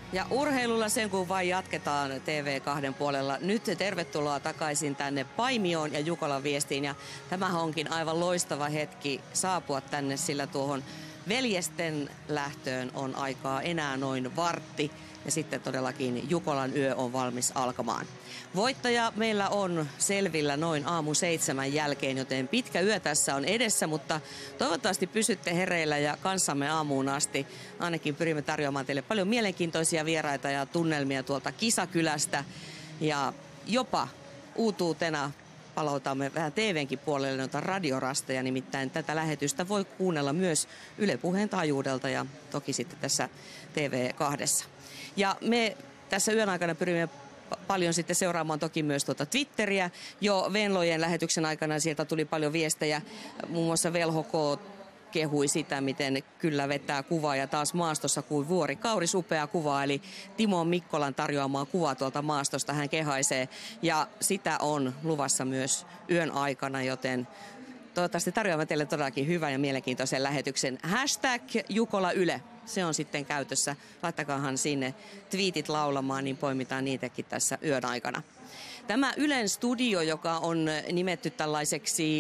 Ja urheilulla sen kun vain jatketaan TV2 puolella. Nyt tervetuloa takaisin tänne Paimioon ja Jukolan viestiin. Ja tämähän onkin aivan loistava hetki saapua tänne, sillä tuohon veljesten lähtöön on aikaa enää noin vartti. Ja sitten todellakin Jukolan yö on valmis alkamaan. Voittaja meillä on selvillä noin 6:00 jälkeen, joten pitkä yö tässä on edessä, mutta toivottavasti pysytte hereillä ja kanssamme aamuun asti. Ainakin pyrimme tarjoamaan teille paljon mielenkiintoisia vieraita ja tunnelmia tuolta Kisakylästä. Ja jopa uutuutena palautamme vähän TV:nkin puolelle noita radiorasteja, nimittäin tätä lähetystä voi kuunnella myös Yle Puheen taajuudelta ja toki sitten tässä TV2. Ja me tässä yön aikana pyrimme paljon sitten seuraamaan toki myös tuota Twitteriä. Jo Venlojen lähetyksen aikana sieltä tuli paljon viestejä. Muun muassa Velho K kehui sitä, miten kyllä vetää kuvaa ja taas maastossa kuin vuori. Kauris upea kuva, eli Timo Mikkolan tarjoamaa kuvaa tuolta maastosta hän kehaisee. Ja sitä on luvassa myös yön aikana, joten toivottavasti tarjoamme teille todellakin hyvän ja mielenkiintoisen lähetyksen. #JukolaYle. Se on sitten käytössä. Laittakaahan sinne twiitit laulamaan, niin poimitaan niitäkin tässä yön aikana. Tämä Ylen studio, joka on nimetty tällaiseksi,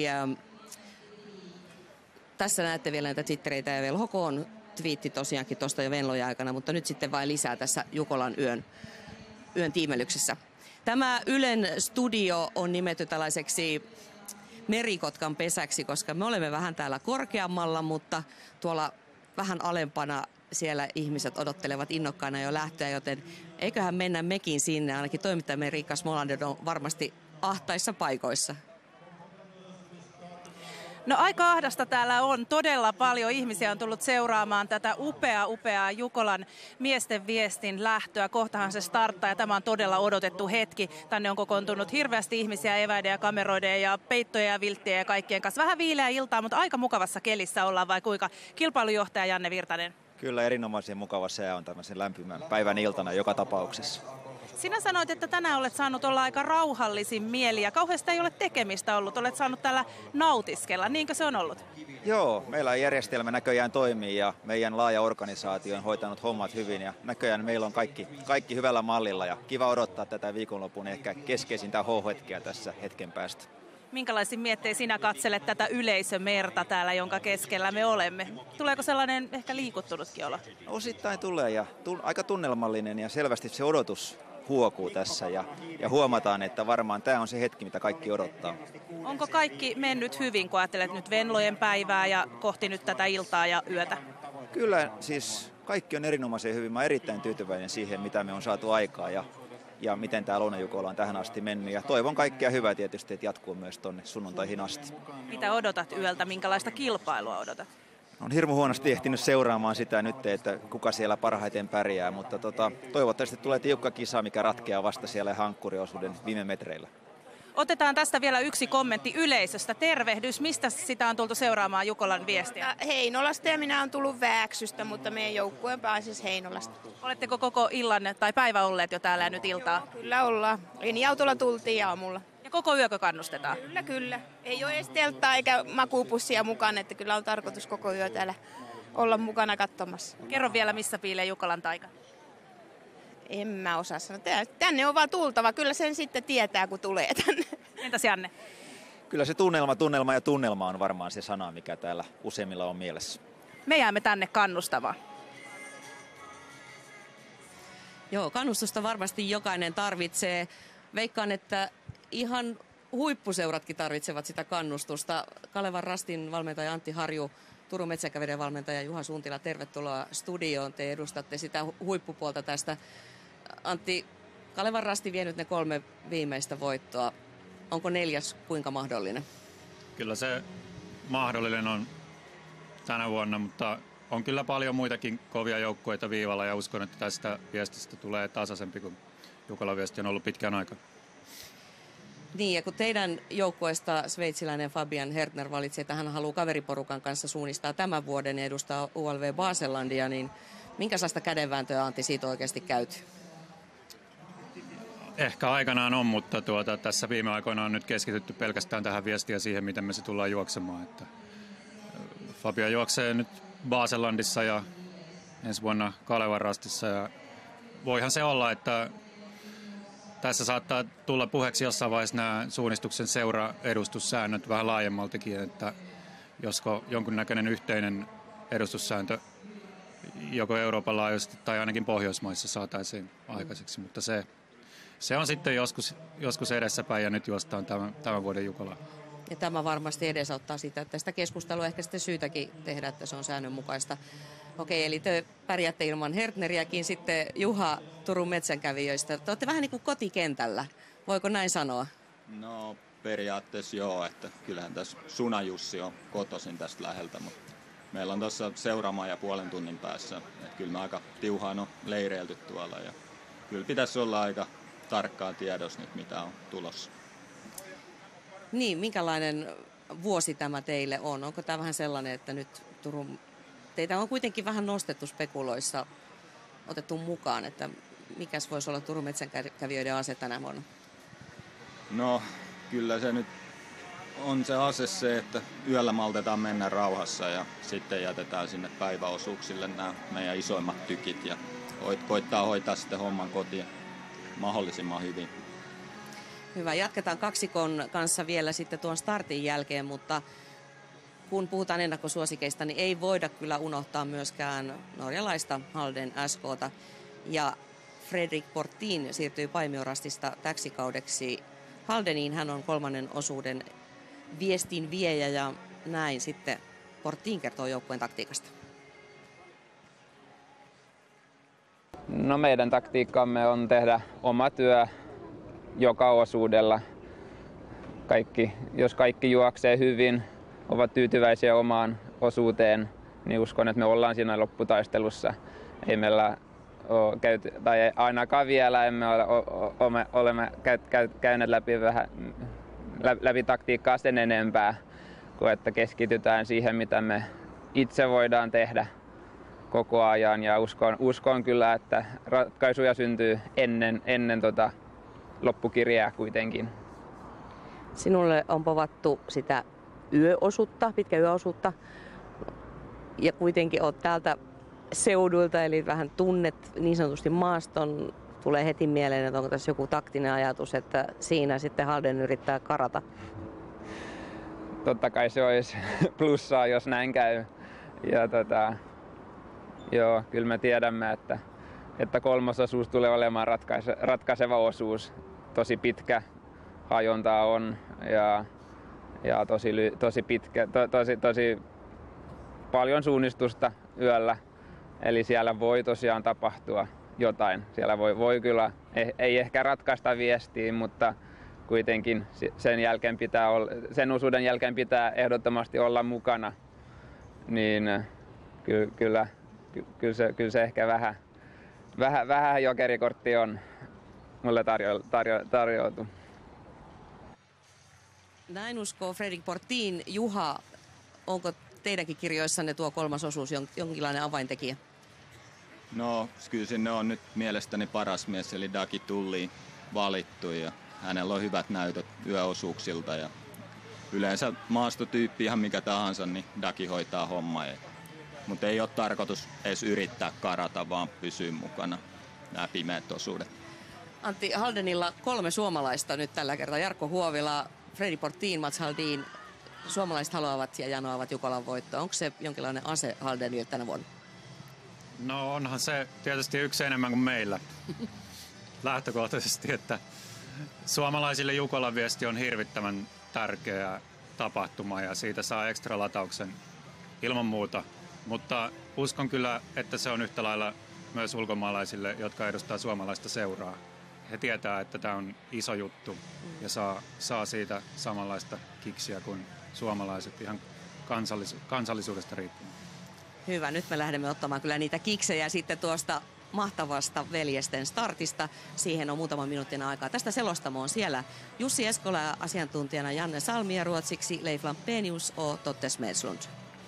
tässä näette vielä näitä twittereitä ja Velho K:n twiitti tosiaankin tuosta jo Venlojen aikana, mutta nyt sitten vain lisää tässä Jukolan yön tiimelyksessä. Tämä Ylen studio on nimetty tällaiseksi merikotkan pesäksi, koska me olemme vähän täällä korkeammalla, mutta tuolla vähän alempana siellä ihmiset odottelevat innokkaana jo lähtöä, joten eiköhän mennä mekin sinne. Ainakin toimittajamme Riikka Smolander on varmasti ahtaissa paikoissa. No aika ahdasta täällä on. Todella paljon ihmisiä on tullut seuraamaan tätä upeaa Jukolan miesten viestin lähtöä. Kohtahan se starttaa ja tämä on todella odotettu hetki. Tänne on kokoontunut hirveästi ihmisiä eväiden ja kameroiden ja peittoja ja vilttejä ja kaikkien kanssa. Vähän viileä iltaa, mutta aika mukavassa kelissä ollaan vai kuinka? Kilpailujohtaja Janne Virtanen. Kyllä erinomaisen mukava sää on tämmöisen lämpimän päivän iltana joka tapauksessa. Sinä sanoit, että tänään olet saanut olla aika rauhallisin mieli ja kauheasti ei ole tekemistä ollut. Olet saanut täällä nautiskella. Niinkö se on ollut? Joo, meillä järjestelmä näköjään toimii ja meidän laaja organisaatio on hoitanut hommat hyvin. Ja näköjään meillä on kaikki hyvällä mallilla ja kiva odottaa tätä viikonlopun ehkä keskeisintä H-hetkeä tässä hetken päästä. Minkälaisin miettein sinä katselet tätä yleisömerta täällä, jonka keskellä me olemme? Tuleeko sellainen ehkä liikuttunutkin olo? Osittain tulee ja aika tunnelmallinen ja selvästi se odotus huokuu tässä ja huomataan, että varmaan tämä on se hetki, mitä kaikki odottaa. Onko kaikki mennyt hyvin, kun ajattelet nyt Venlojen päivää ja kohti nyt tätä iltaa ja yötä? Kyllä, siis kaikki on erinomaisen hyvin. Mä olen erittäin tyytyväinen siihen, mitä me on saatu aikaa ja miten tämä Lounajukola on tähän asti mennyt. Ja toivon kaikkea hyvää tietysti, että jatkuu myös tuonne sunnuntaihin asti. Mitä odotat yöltä? Minkälaista kilpailua odotat? On hirmu huonosti ehtinyt seuraamaan sitä nyt, että kuka siellä parhaiten pärjää, mutta toivottavasti tulee tiukka kisa, mikä ratkeaa vasta siellä hankkuriosuuden viime metreillä. Otetaan tästä vielä yksi kommentti yleisöstä. Tervehdys. Mistä sitä on tultu seuraamaan Jukolan viestiä? Heinolasta ja minä olen tullut Vääksystä, mutta meidän joukkue on pääasiassa Heinolasta. Oletteko koko illan tai päivä olleet jo täällä ja nyt iltaa? Kyllä ollaan. Linja-autolla tultiin aamulla. Ja koko yökö kannustetaan? Kyllä. Ei ole edes telttaa eikä makuupussia mukana, että kyllä on tarkoitus koko yö täällä olla mukana katsomassa. Kerro vielä, missä piilee Jukolan taika. En mä osaa sanoa. Tänne on vaan tultava. Kyllä sen sitten tietää, kun tulee tänne. Entäs Janne? Kyllä se tunnelma on varmaan se sana, mikä täällä useimmilla on mielessä. Me jäämme tänne kannustamaan. Joo, kannustusta varmasti jokainen tarvitsee. Veikkaan, että ihan huippuseuratkin tarvitsevat sitä kannustusta. Kalevan Rastin valmentaja Antti Harju, Turun Metsäkävijän valmentaja Juha Suuntila, tervetuloa studioon. Te edustatte sitä huippupuolta tästä. Antti, Kalevan Rasti vienyt ne 3 viimeistä voittoa. Onko 4. kuinka mahdollinen? Kyllä se mahdollinen on tänä vuonna, mutta on kyllä paljon muitakin kovia joukkueita viivalla ja uskon, että tästä viestistä tulee tasaisempi, kun Jukolan viesti on ollut pitkän aikaa. Niin, ja kun teidän joukkueesta sveitsiläinen Fabian Hertner valitsi, että hän haluaa kaveriporukan kanssa suunnistaa tämän vuoden ja edustaa ULV Baselandia, niin minkälaista kädenvääntöä Antti siitä oikeasti käyty? Ehkä aikanaan on, mutta tässä viime aikoina on nyt keskitytty pelkästään tähän viestiin ja siihen, miten me se tullaan juoksemaan. Että Fabian juoksee nyt Baselandissa ja ensi vuonna Kalevan Rastissa ja voihan se olla, että tässä saattaa tulla puheeksi jossain vaiheessa nämä suunnistuksen seuraedustussäännöt vähän laajemmaltikin, että josko jonkunnäköinen yhteinen edustussääntö joko Euroopan laajuisesti tai ainakin Pohjoismaissa saataisiin aikaiseksi, mutta se on sitten joskus edessäpäin ja nyt juostaan tämän vuoden Jukola. Ja tämä varmasti edesauttaa sitä, että sitä keskustelua ehkä sitten syytäkin tehdä, että se on säännönmukaista. Okei, eli te pärjäätte ilman Hertneriäkin sitten Juha Turun metsänkävijöistä. Te olette vähän niin kuin kotikentällä, voiko näin sanoa? No periaatteessa joo, että kyllähän tässä Suna Jussi on kotoisin tästä läheltä, mutta meillä on tuossa seuraamaan puolen tunnin päässä. Että kyllä me aika tiuhaan on leireilty tuolla ja kyllä pitäisi olla aika tarkkaa tiedossa nyt, mitä on tulossa. Niin, minkälainen vuosi tämä teille on? Onko tämä vähän sellainen, että nyt teitä on kuitenkin vähän nostettu spekuloissa, otettu mukaan, että mikäs voisi olla Turun metsänkävijöiden ase tänä vuonna? No, kyllä se nyt on se ase se, että yöllä maltetaan mennä rauhassa ja sitten jätetään sinne päiväosuuksille nämä meidän isoimmat tykit ja koittaa hoitaa sitten homman kotiin mahdollisimman hyvin. Hyvä, jatketaan kaksikon kanssa vielä sitten tuon startin jälkeen, mutta kun puhutaan ennakkosuosikeista, niin ei voida kyllä unohtaa myöskään norjalaista Halden SK:ta. Ja Fredrik Portin siirtyy Paimiorastista täksi kaudeksi Haldeniin. Hän on kolmannen osuuden viestin viejä ja näin sitten Portin kertoo joukkueen taktiikasta. No meidän taktiikkamme on tehdä oma työ joka osuudella. Jos kaikki juoksee hyvin, ovat tyytyväisiä omaan osuuteen, niin uskon, että me ollaan siinä lopputaistelussa. Ei meillä ole käyty, tai ainakaan vielä emme olemme käyneet läpi taktiikkaa sen enempää, kuin että keskitytään siihen, mitä me itse voidaan tehdä koko ajan. Ja uskon kyllä, että ratkaisuja syntyy ennen loppukirjaa kuitenkin. Sinulle on povattu sitä yöosuutta, pitkä yöosuutta, ja kuitenkin olet täältä seudulta, eli vähän tunnet niin sanotusti maaston. Tulee heti mieleen, että onko tässä joku taktinen ajatus, että siinä sitten Halden yrittää karata. Totta kai se olisi plussaa, jos näin käy. Ja joo, kyllä me tiedämme, että kolmososuus tulee olemaan ratkaiseva osuus. Tosi pitkä hajontaa on ja tosi pitkä, tosi paljon suunnistusta yöllä. Eli siellä voi tosiaan tapahtua jotain. Siellä voi kyllä, ei ehkä ratkaista viestiä, mutta kuitenkin sen osuuden jälkeen pitää ehdottomasti olla mukana. Niin kyllä se ehkä vähän jokerikortti on mulle tarjoutu. Näin uskoo Fredrik Portin. Juha, onko teidänkin kirjoissanne tuo kolmas osuus jonkinlainen avaintekijä? No, kyllä sinne on nyt mielestäni paras mies, eli Dagi Tulli valittu ja hänellä on hyvät näytöt yöosuuksilta ja yleensä maastotyyppi ihan mikä tahansa, niin Dagi hoitaa hommaa. Mutta ei ole tarkoitus edes yrittää karata, vaan pysyä mukana nämä pimeät osuudet. Antti, Haldenilla 3 suomalaista nyt tällä kertaa. Jarkko Huovila, Fredrik Portin, Mats Haldin. Suomalaiset haluavat ja janoavat Jukolan voittoa. Onko se jonkinlainen ase Haldenille tänä vuonna? No onhan se tietysti yksi enemmän kuin meillä lähtökohtaisesti, että suomalaisille Jukolan viesti on hirvittävän tärkeä tapahtuma ja siitä saa ekstra latauksen ilman muuta. Mutta uskon kyllä, että se on yhtä lailla myös ulkomaalaisille, jotka edustaa suomalaista seuraa. He tietää, että tämä on iso juttu ja saa siitä samanlaista kiksiä kuin suomalaiset ihan kansallisuudesta riippumatta. Hyvä, nyt me lähdemme ottamaan kyllä niitä kiksejä sitten tuosta mahtavasta veljesten startista. Siihen on muutama minuutin aikaa. Tästä selostamoon siellä Jussi Eskola ja asiantuntijana Janne Salmi ja ruotsiksi Leif Lampenius och Totte Smedslund.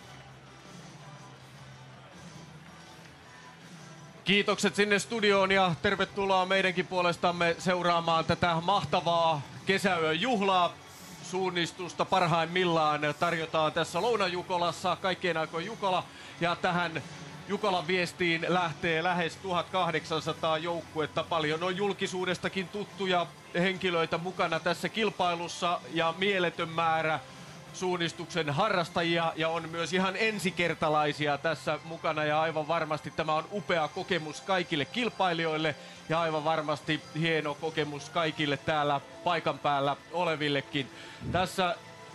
Kiitokset sinne studioon ja tervetuloa meidänkin puolestamme seuraamaan tätä mahtavaa kesäyön juhlaa. Suunnistusta parhaimmillaan tarjotaan tässä Louna-Jukolassa, kaikkien aikojen Jukola. Ja tähän Jukolan viestiin lähtee lähes 1800 joukkuetta. Paljon on julkisuudestakin tuttuja henkilöitä mukana tässä kilpailussa ja mieletön määrä suunnistuksen harrastajia ja on myös ihan ensikertalaisia tässä mukana ja aivan varmasti tämä on upea kokemus kaikille kilpailijoille ja aivan varmasti hieno kokemus kaikille täällä paikan päällä olevillekin. Tässä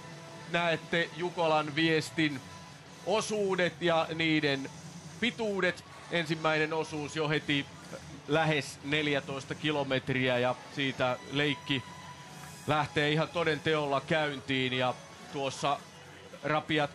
näette Jukolan viestin osuudet ja niiden pituudet. Ensimmäinen osuus jo heti lähes 14 kilometriä ja siitä leikki lähtee ihan toden teolla käyntiin ja tuossa rapiat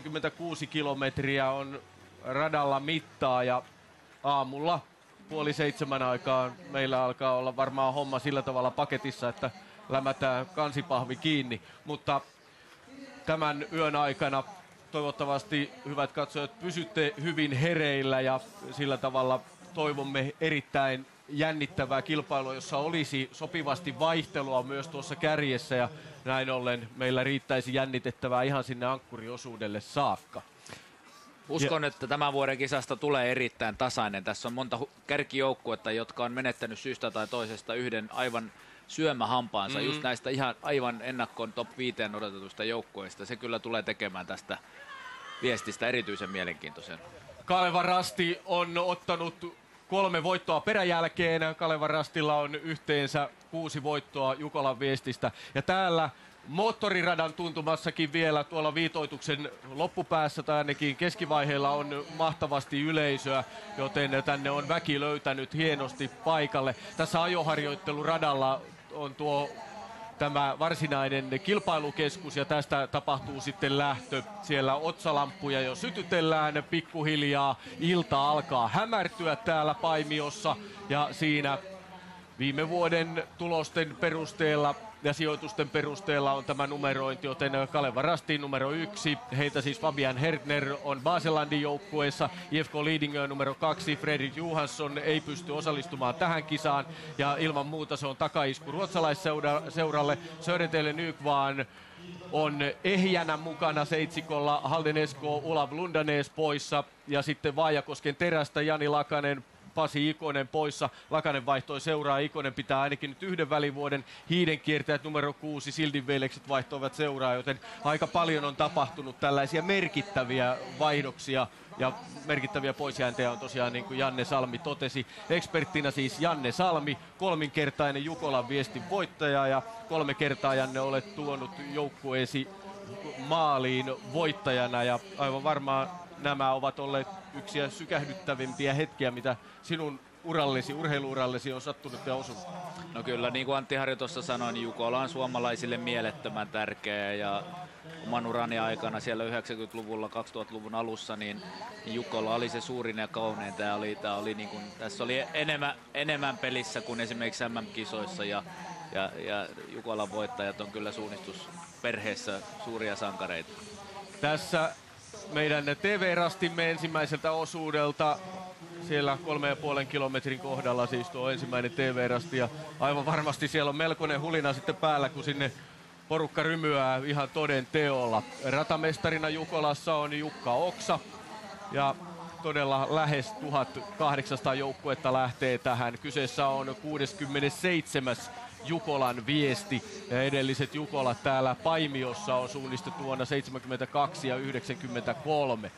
86 kilometriä on radalla mittaa ja aamulla 6:30 aikaan meillä alkaa olla varmaan homma sillä tavalla paketissa, että lämätään kansipahvi kiinni, mutta tämän yön aikana toivottavasti hyvät katsojat pysytte hyvin hereillä ja sillä tavalla toivomme erittäin jännittävää kilpailua, jossa olisi sopivasti vaihtelua myös tuossa kärjessä ja näin ollen meillä riittäisi jännitettävää ihan sinne ankkuriosuudelle saakka. Uskon, että tämän vuoden kisasta tulee erittäin tasainen. Tässä on monta kärkijoukkuetta, jotka on menettänyt syystä tai toisesta yhden aivan syömähampaansa just näistä aivan ennakkoon top 5 odotetuista joukkueista. Se kyllä tulee tekemään tästä viestistä erityisen mielenkiintoisen. Kalevan Rasti on ottanut 3 voittoa peräjälkeen. Kalevan Rastilla on yhteensä 6 voittoa Jukolan viestistä. Ja täällä moottoriradan tuntumassakin vielä tuolla viitoituksen loppupäässä tai ainakin keskivaiheella on mahtavasti yleisöä, joten tänne on väki löytänyt hienosti paikalle. Tässä ajoharjoitteluradalla on tämä varsinainen kilpailukeskus ja tästä tapahtuu sitten lähtö. Siellä otsalamppuja jo sytytellään pikkuhiljaa. Ilta alkaa hämärtyä täällä Paimiossa ja siinä viime vuoden tulosten perusteella ja sijoitusten perusteella on tämä numerointi, joten Kalevan Rastiin numero 1. Heitä siis Fabian Hertner on Baselandin joukkueessa. IFK Lidingö numero 2. Fredrik Johansson ei pysty osallistumaan tähän kisaan. Ja ilman muuta se on takaisku ruotsalaisseuralle. Södertälje Nykvaan on ehjänä mukana seitsikolla. Halden Esko, Olav Lundanes poissa. Ja sitten Vaajakosken Terästä Jani Lakanen, Pasi Ikonen poissa. Lakanen vaihtoi seuraa. Ikonen pitää ainakin nyt yhden välivuoden. Hiidenkiertäjät numero 6. Sildin veljekset vaihtoivat seuraa, joten aika paljon on tapahtunut tällaisia merkittäviä vaihdoksia. Ja merkittäviä poisjääntejä on tosiaan, niin kuin Janne Salmi totesi. Eksperttinä siis Janne Salmi, 3-kertainen Jukolan viestin voittaja. Ja 3 kertaa, Janne, olet tuonut joukkueesi maaliin voittajana. Ja aivan varmaan nämä ovat olleet yksiä sykähdyttävimpiä hetkiä, mitä sinun urheiluurallesi on sattunut ja osunut. No kyllä, niin kuin Antti Harjo tuossa sanoi, niin Jukola on suomalaisille mielettömän tärkeä ja oman urani aikana siellä 90-luvulla, 2000-luvun alussa, niin Jukola oli se suurin ja kaunein. Tässä oli enemmän pelissä kuin esimerkiksi MM-kisoissa ja Jukolan voittajat on kyllä suunnistusperheessä suuria sankareita. Tässä meidän TV-rastimme ensimmäiseltä osuudelta, siellä 3,5 kilometrin kohdalla siis tuo ensimmäinen TV-rasti ja aivan varmasti siellä on melkoinen hulina sitten päällä, kun sinne porukka rymyää ihan toden teolla. Ratamestarina Jukolassa on Jukka Oksa ja todella lähes 1800 joukkuetta lähtee tähän. Kyseessä on 67. Jukolan viesti ja edelliset Jukolat täällä Paimiossa on suunnistettu vuonna 72 ja 93.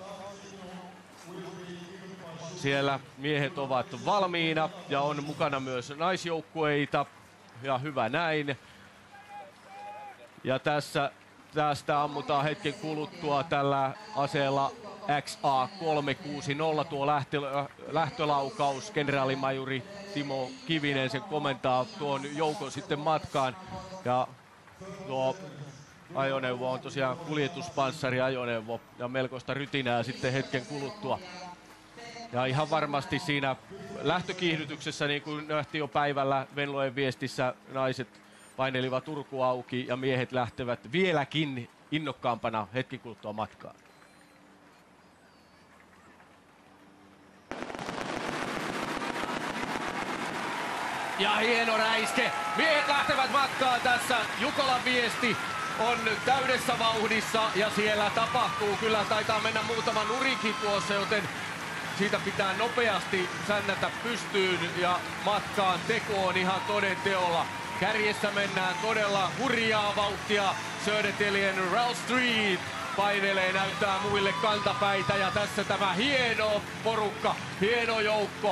Siellä miehet ovat valmiina ja on mukana myös naisjoukkueita ja hyvä näin. Ja tästä ammutaan hetken kuluttua tällä aseella XA360 tuo lähtölaukaus. Kenraalimajuri Timo Kivinen sen komentaa tuon joukon sitten matkaan. Ja tuo ajoneuvo on tosiaan kuljetuspanssariajoneuvo ja melkoista rytinää sitten hetken kuluttua. Ja ihan varmasti siinä lähtökiihdytyksessä, niin kuin nähtiin jo päivällä Venlojen viestissä, naiset painelivat urku auki ja miehet lähtevät vieläkin innokkaampana hetken kuluttua matkaan. Ja hieno räiske. Miehet lähtevät matkaan tässä. Jukolan viesti on täydessä vauhdissa ja siellä tapahtuu. Kyllä taitaa mennä muutama nurikin tuossa, joten siitä pitää nopeasti sännätä pystyyn ja matkaan tekoon ihan toden teolla. Kärjessä mennään todella hurjaa vauhtia. Södertelien Ralph Street painelee, näyttää muille kantapäitä ja tässä tämä hieno porukka, hieno joukko.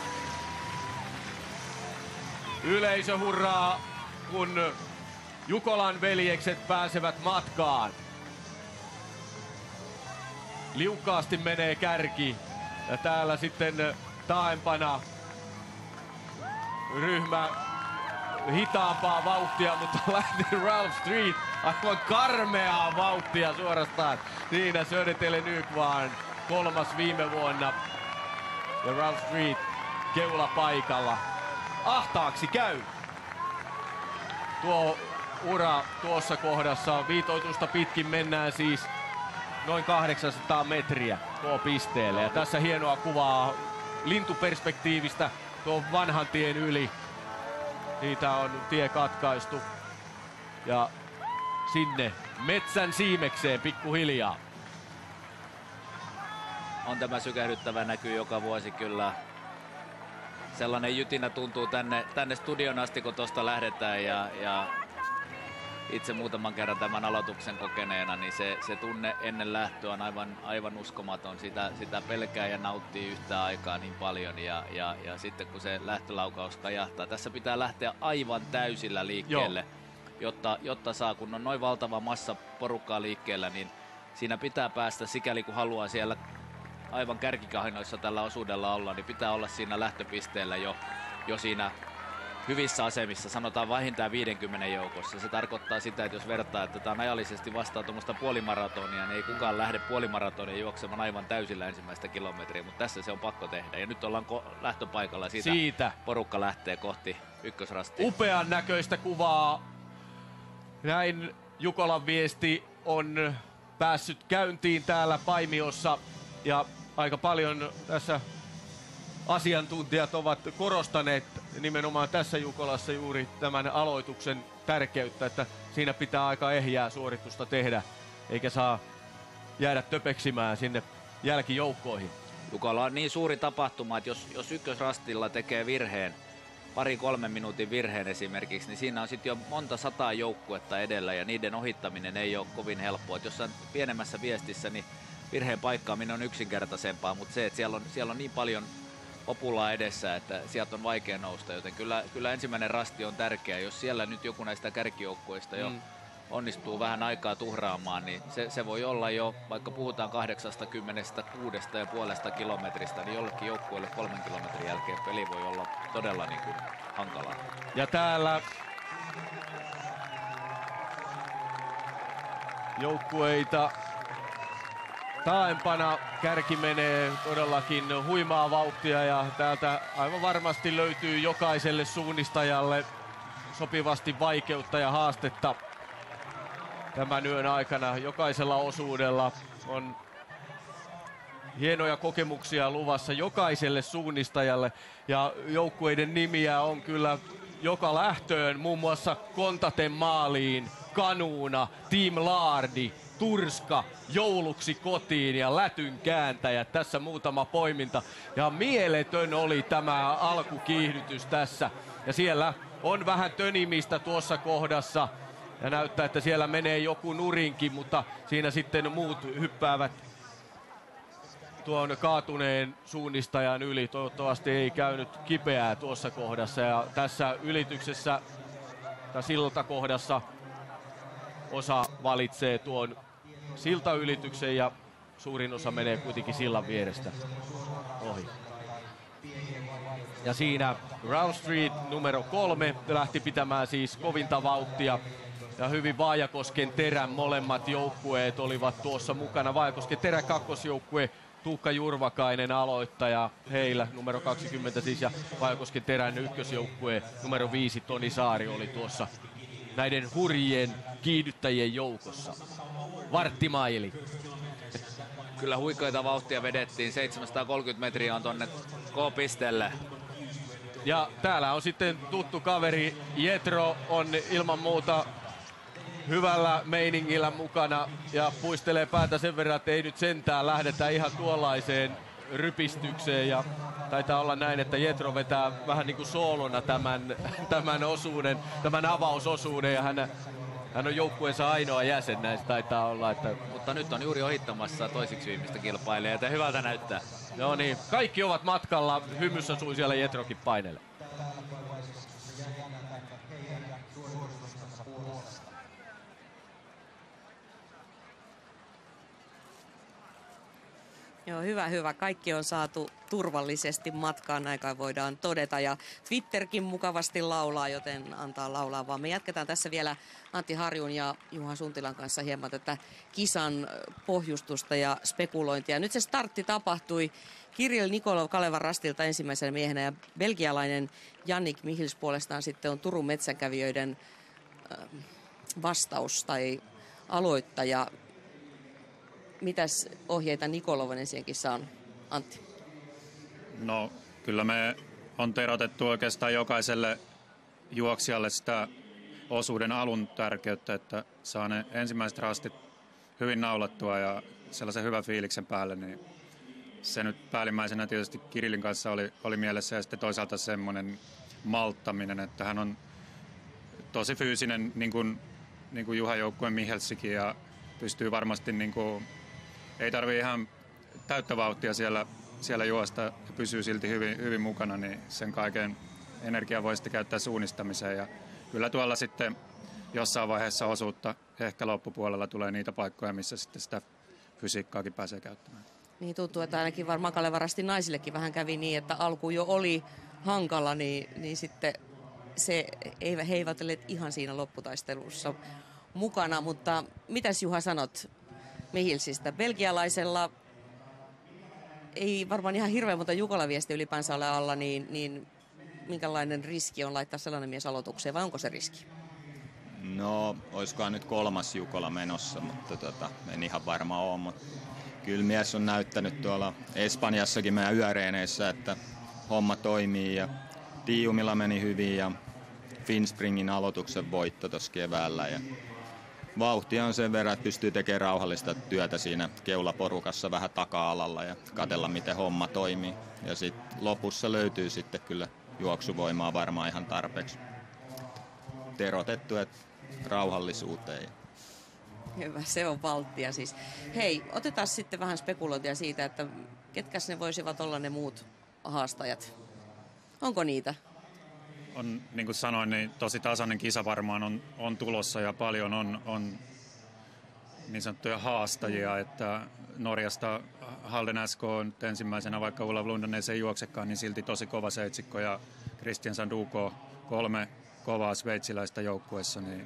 Yleisö hurraa, kun Jukolan veljekset pääsevät matkaan. Liukkaasti menee kärki ja täällä sitten taaempana ryhmä hitaampaa vauhtia, mutta lähti Ralph Street aivan karmeaa vauhtia suorastaan. Siinä Södertälje Nykvarn 3. viime vuonna ja Ralph Street keula paikalla. Ahtaaksi käy tuo ura tuossa kohdassa. Viitoitusta pitkin mennään siis noin 800 metriä K-pisteelle. Ja tässä hienoa kuvaa lintuperspektiivistä tuon vanhan tien yli. Siitä on tie katkaistu. Ja sinne metsän siimekseen pikkuhiljaa. On tämä sykähdyttävä näky joka vuosi kyllä. Sellainen jytinä tuntuu tänne studion asti, kun tuosta lähdetään. Ja itse muutaman kerran tämän aloituksen kokeneena, niin se tunne ennen lähtöä on aivan uskomaton. Sitä pelkää ja nauttii yhtä aikaa niin paljon. Ja sitten kun se lähtölaukaus kajahtaa, tässä pitää lähteä aivan täysillä liikkeelle, jotta saa, kun on noin valtava massa porukkaa liikkeellä, niin siinä pitää päästä sikäli kun haluaa siellä aivan kärkikahinoissa tällä osuudella olla, niin pitää olla siinä lähtöpisteellä jo siinä hyvissä asemissa, sanotaan vähintään 50 joukossa. Se tarkoittaa sitä, että jos vertaa, että tämä on ajallisesti vastaan tuommoista puolimaratonia, niin ei kukaan lähde puolimaratonia juoksemaan aivan täysillä ensimmäistä kilometriä, mutta tässä se on pakko tehdä. Ja nyt ollaan lähtöpaikalla, siitä porukka lähtee kohti ykkösrastia. Upean näköistä kuvaa. Näin Jukolan viesti on päässyt käyntiin täällä Paimiossa ja aika paljon tässä asiantuntijat ovat korostaneet nimenomaan tässä Jukolassa juuri tämän aloituksen tärkeyttä, että siinä pitää aika ehjää suoritusta tehdä, eikä saa jäädä töpeksimään sinne jälkijoukkoihin. Jukola on niin suuri tapahtuma, että jos ykkösrastilla tekee virheen, 2-3 minuutin virheen esimerkiksi, niin siinä on sitten jo monta sataa joukkuetta edellä ja niiden ohittaminen ei ole kovin helppoa. Et jossain pienemmässä viestissä niin virheen paikkaaminen on yksinkertaisempaa, mutta se, että siellä on niin paljon populaa edessä, että sieltä on vaikea nousta, joten kyllä ensimmäinen rasti on tärkeä. Jos siellä nyt joku näistä kärkijoukkueista jo onnistuu vähän aikaa tuhraamaan, niin se voi olla jo, vaikka puhutaan 86,5 kilometristä, niin jollekin joukkueelle 3 kilometrin jälkeen peli voi olla todella niin kuin hankalaa. Ja täällä joukkueita taaempana kärki menee todellakin huimaa vauhtia ja täältä aivan varmasti löytyy jokaiselle suunnistajalle sopivasti vaikeutta ja haastetta tämän yön aikana. Jokaisella osuudella on hienoja kokemuksia luvassa jokaiselle suunnistajalle ja joukkueiden nimiä on kyllä joka lähtöön, muun muassa Kontaten maaliin, Kanuuna, Team Laardi, Turska, Jouluksi kotiin ja Lätyn kääntäjät. Tässä muutama poiminta. Ja mieletön oli tämä alkukiihdytys tässä. Ja siellä on vähän tönimistä tuossa kohdassa. Ja näyttää, että siellä menee joku nurinkin, mutta siinä sitten muut hyppäävät tuon kaatuneen suunnistajan yli. Toivottavasti ei käynyt kipeää tuossa kohdassa. Ja tässä ylityksessä tai siltakohdassa osa valitsee tuon siltaylityksen ja suurin osa menee kuitenkin sillan vierestä ohi. Ja siinä Ralph Street numero 3 lähti pitämään siis kovinta vauhtia. Ja hyvin Vaajakosken Terän molemmat joukkueet olivat tuossa mukana. Vaajakosken Terän kakkosjoukkue Tuukka Jurvakainen aloittaja, heillä numero 20 siis, ja Vaajakosken Terän ykkösjoukkue numero 5 Toni Saari oli tuossa näiden hurjien kiihdyttäjien joukossa. Varttimaili. Kyllä huikeita vauhtia vedettiin, 730 metriä on tonne K-pisteelle. Ja täällä on sitten tuttu kaveri Jetro on ilman muuta hyvällä meiningillä mukana ja puistelee päätä sen verran, että ei nyt sentään lähdetä ihan tuollaiseen rypistykseen ja taitaa olla näin, että Jetro vetää vähän niin kuin soolona tämän osuuden, tämän avausosuuden ja hän on joukkueensa ainoa jäsen, näistä taitaa olla. Mutta nyt on juuri ohittamassa toisiksi viimeistä kilpailijaa, joten hyvältä näyttää. No niin, kaikki ovat matkalla, hymyssä sui siellä Jetrokin painelle. Joo, hyvä. Kaikki on saatu turvallisesti matkaan, näin kai voidaan todeta. Ja Twitterkin mukavasti laulaa, joten antaa laulaa vaan. Me jatketaan tässä vielä Antti Harjun ja Juha Suntilan kanssa hieman tätä kisan pohjustusta ja spekulointia. Nyt se startti tapahtui Kirill Nikolov Kalevan rastilta ensimmäisenä miehenä ja belgialainen Jannik Mihils puolestaan sitten on Turun metsänkävijöiden vastaus tai aloittaja. Mitäs ohjeita Nikolov on ensinnäkin saanut, Antti? No kyllä me on terotettu oikeastaan jokaiselle juoksijalle sitä osuuden alun tärkeyttä, että saa ne ensimmäiset rastit hyvin naulattua ja sellaisen hyvän fiiliksen päälle, niin se nyt päällimmäisenä tietysti Kirillin kanssa oli mielessä ja sitten toisaalta semmoinen malttaminen, että hän on tosi fyysinen niin kuin Juha joukkueen Mihelsikin ja pystyy varmasti ei tarvitse ihan täyttä vauhtia siellä juosta ja pysyy silti hyvin mukana, niin sen kaiken energiaa voi sitten käyttää suunnistamiseen. Ja kyllä tuolla sitten jossain vaiheessa osuutta ehkä loppupuolella tulee niitä paikkoja, missä sitten sitä fysiikkaakin pääsee käyttämään. Niin tuntuu, että ainakin varmaan Kalevan rastin naisillekin vähän kävi niin, että alku jo oli hankala, niin sitten he eivät olleet ihan siinä lopputaistelussa mukana. Mutta mitäs Juha sanot Mihilsistä? Belgialaisella ei varmaan ihan hirveän monta Jukola-viestiä ylipäänsä ole alla, niin minkälainen riski on laittaa sellainen mies aloitukseen, vai onko se riski? No, olisikohan nyt 3. Jukola menossa, mutta en ihan varma ole. Mutta kyllä mies on näyttänyt tuolla Espanjassakin meidän yöreeneissä, että homma toimii ja Tiiumilla meni hyvin ja Finspringin aloituksen voitto tuossa keväällä. Ja vauhtia on sen verran, että pystyy tekemään rauhallista työtä siinä keulaporukassa vähän taka-alalla ja katsella, miten homma toimii. Ja sitten lopussa löytyy sitten kyllä juoksuvoimaa varmaan ihan tarpeeksi. Terotettu, että rauhallisuuteen. Hyvä, se on valttia siis. Hei, otetaan sitten vähän spekulointia siitä, että ketkäs ne voisivat olla ne muut haastajat. Onko niitä? On, niin kuin sanoin, niin tosi tasainen kisa varmaan on tulossa ja paljon on niin sanottuja haastajia, että Norjasta Halden SK on ensimmäisenä, vaikka Olav Lundanes ei juoksekaan, niin silti tosi kova seitsikko ja Christian Sanduko 3 kovaa sveitsiläistä joukkueessa, niin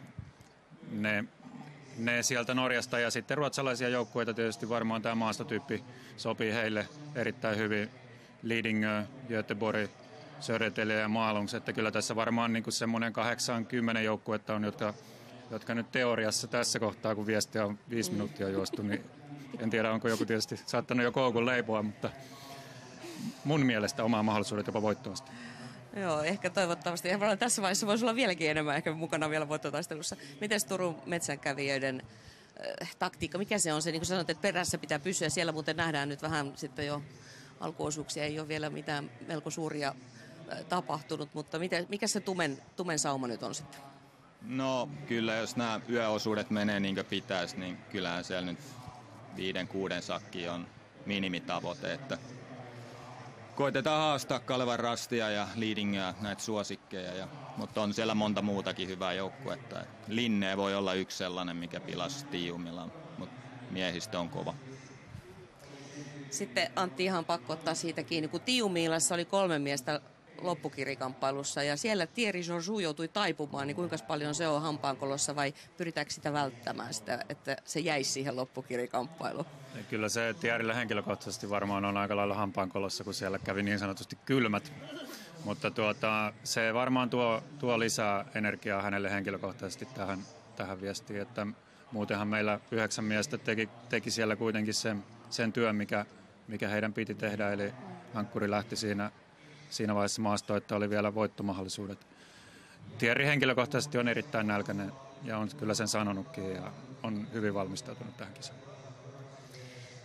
ne sieltä Norjasta ja sitten ruotsalaisia joukkueita tietysti varmaan tämä maastotyyppi sopii heille erittäin hyvin. Lidingö, Göteborg, Södertälje ja Malungs, että kyllä tässä varmaan niin kuin semmoinen 80 joukkuetta on, jotka nyt teoriassa tässä kohtaa, kun viestiä on 5 minuuttia juostu, niin en tiedä, onko joku tietysti saattanut jo koukun leipoa, mutta mun mielestä omaa mahdollisuudet jopa voittoasti. Joo, ehkä toivottavasti. Ja tässä vaiheessa voisi olla vieläkin enemmän ehkä mukana vielä voittotaistelussa. Miten Turun metsänkävijöiden taktiikka, mikä se on se, niin kuin sanoit, että perässä pitää pysyä. Siellä muuten nähdään nyt vähän sitten jo alkuosuuksia, ei ole vielä mitään melko suuria tapahtunut, mutta mikä se tumen sauma nyt on sitten? No kyllä, jos nämä yöosuudet menee niin kuin pitäisi, niin kyllähän siellä nyt 5-6 sakki on minimitavoite, että koitetaan haastaa Kalevan rastia ja Lidingöä, näitä suosikkeja, mutta on siellä monta muutakin hyvää joukkuetta. Linne voi olla yksi sellainen, mikä pilasi Tiiumilla, mutta miehistö on kova. Sitten Antti ihan pakko ottaa siitä kiinni, kun Tiumilassa oli 3 miestä loppukirikamppailussa ja siellä Thierry Georgiou joutui taipumaan, niin kuinka paljon se on hampaankolossa vai pyritäänkö sitä välttämään sitä, että se jäisi siihen loppukirikamppailuun? Kyllä se Thierryllä henkilökohtaisesti varmaan on aika lailla hampaankolossa, kun siellä kävi niin sanotusti kylmät, mutta se varmaan tuo lisää energiaa hänelle henkilökohtaisesti tähän viestiin, että muutenhan meillä 9 miestä teki siellä kuitenkin sen työn, mikä heidän piti tehdä, eli ankkuri lähti siinä vaiheessa maastoon, että oli vielä voittomahdollisuudet. Thierry henkilökohtaisesti on erittäin nälkäinen ja on kyllä sen sanonutkin ja on hyvin valmistautunut tähän kisaan.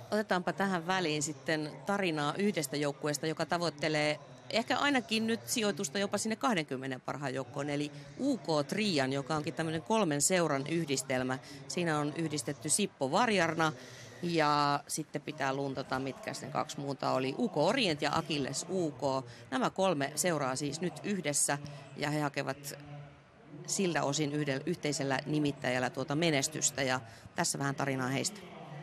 Otetaanpa tähän väliin sitten tarinaa yhdestä joukkueesta, joka tavoittelee ehkä ainakin nyt sijoitusta jopa sinne 20 parhaan joukkoon, eli UK Trian, joka onkin tämmöinen 3 seuran yhdistelmä. Siinä on yhdistetty Sippo Varjarna ja sitten pitää luntata, mitkä ne 2 muuta oli. UK Orient ja Akilles UK. Nämä 3 seuraa siis nyt yhdessä ja he hakevat siltä osin yhteisellä nimittäjällä tuota menestystä ja tässä vähän tarinaa heistä.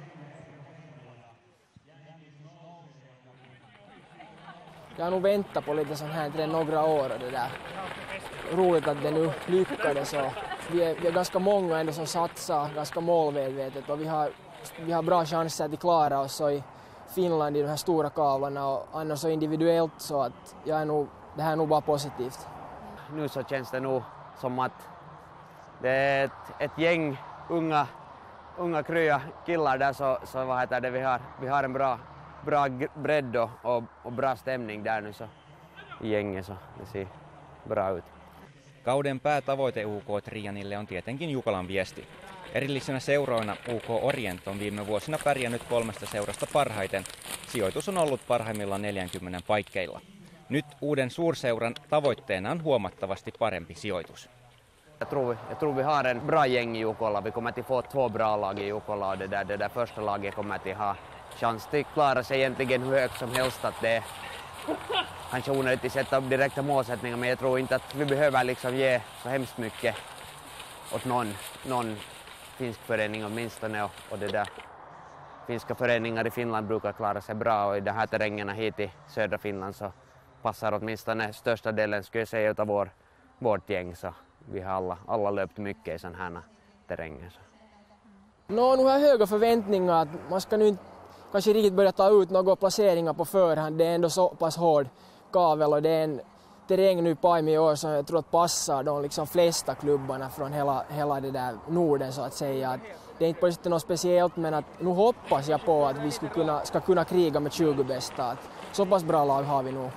Jag har nog väntat på lite sån här till några år och det där. Roligt att det nu lyckades och vi är ganska många ändå som satsar ganska målmedvetet och vi har bra chanser att klara oss i Finland i de här stora kavlarna och annars så individuellt så att det här är nog bara positivt. Nu så känns det nog som att det är ett gäng unga krya killar där så vad heter det, vi har en bra bredd och bra stämning där nu så i gänget så det ser bra ut. Kauden päätavoite UK Trianille on tietenkin Jukolan viesti. Erillisenä seuroina UK Orient on viime vuosina pärjännyt 3 seurasta parhaiten. Sijoitus on ollut parhaimmillaan 40 paikkeilla. Nyt uuden suurseuran tavoitteena on huomattavasti parempi sijoitus. Jag tror vi har en bra gäng i Jukola. Vi kommer att få 2 bra lag i Jukola och det där första laget kommer att ha chans att klara sig egentligen hur högt som helst. Att det är kanske onödigt att sätta upp direkta målsättningar men jag tror inte att vi behöver liksom ge så hemskt mycket åt någon finsk förening åtminstone och det där. Finska föreningar i Finland brukar klara sig bra och i de här terrängerna hit i södra Finland så passar åtminstone största delen skulle jag säga utav vårt gäng så vi har alla löpt mycket i sådana här terränger. Nu har jag höga förväntningar att man ska nu inte kanske riktigt börja ta ut några placeringar på förhand. Det är ändå så pass hård kavel och det är en terräng nu på i år som jag tror att passar de liksom flesta klubbarna från hela det där Norden så att säga. Att det är inte på något speciellt men att nu hoppas jag på att vi ska kunna kriga med 20 bästa. Att så pass bra lag har vi nu.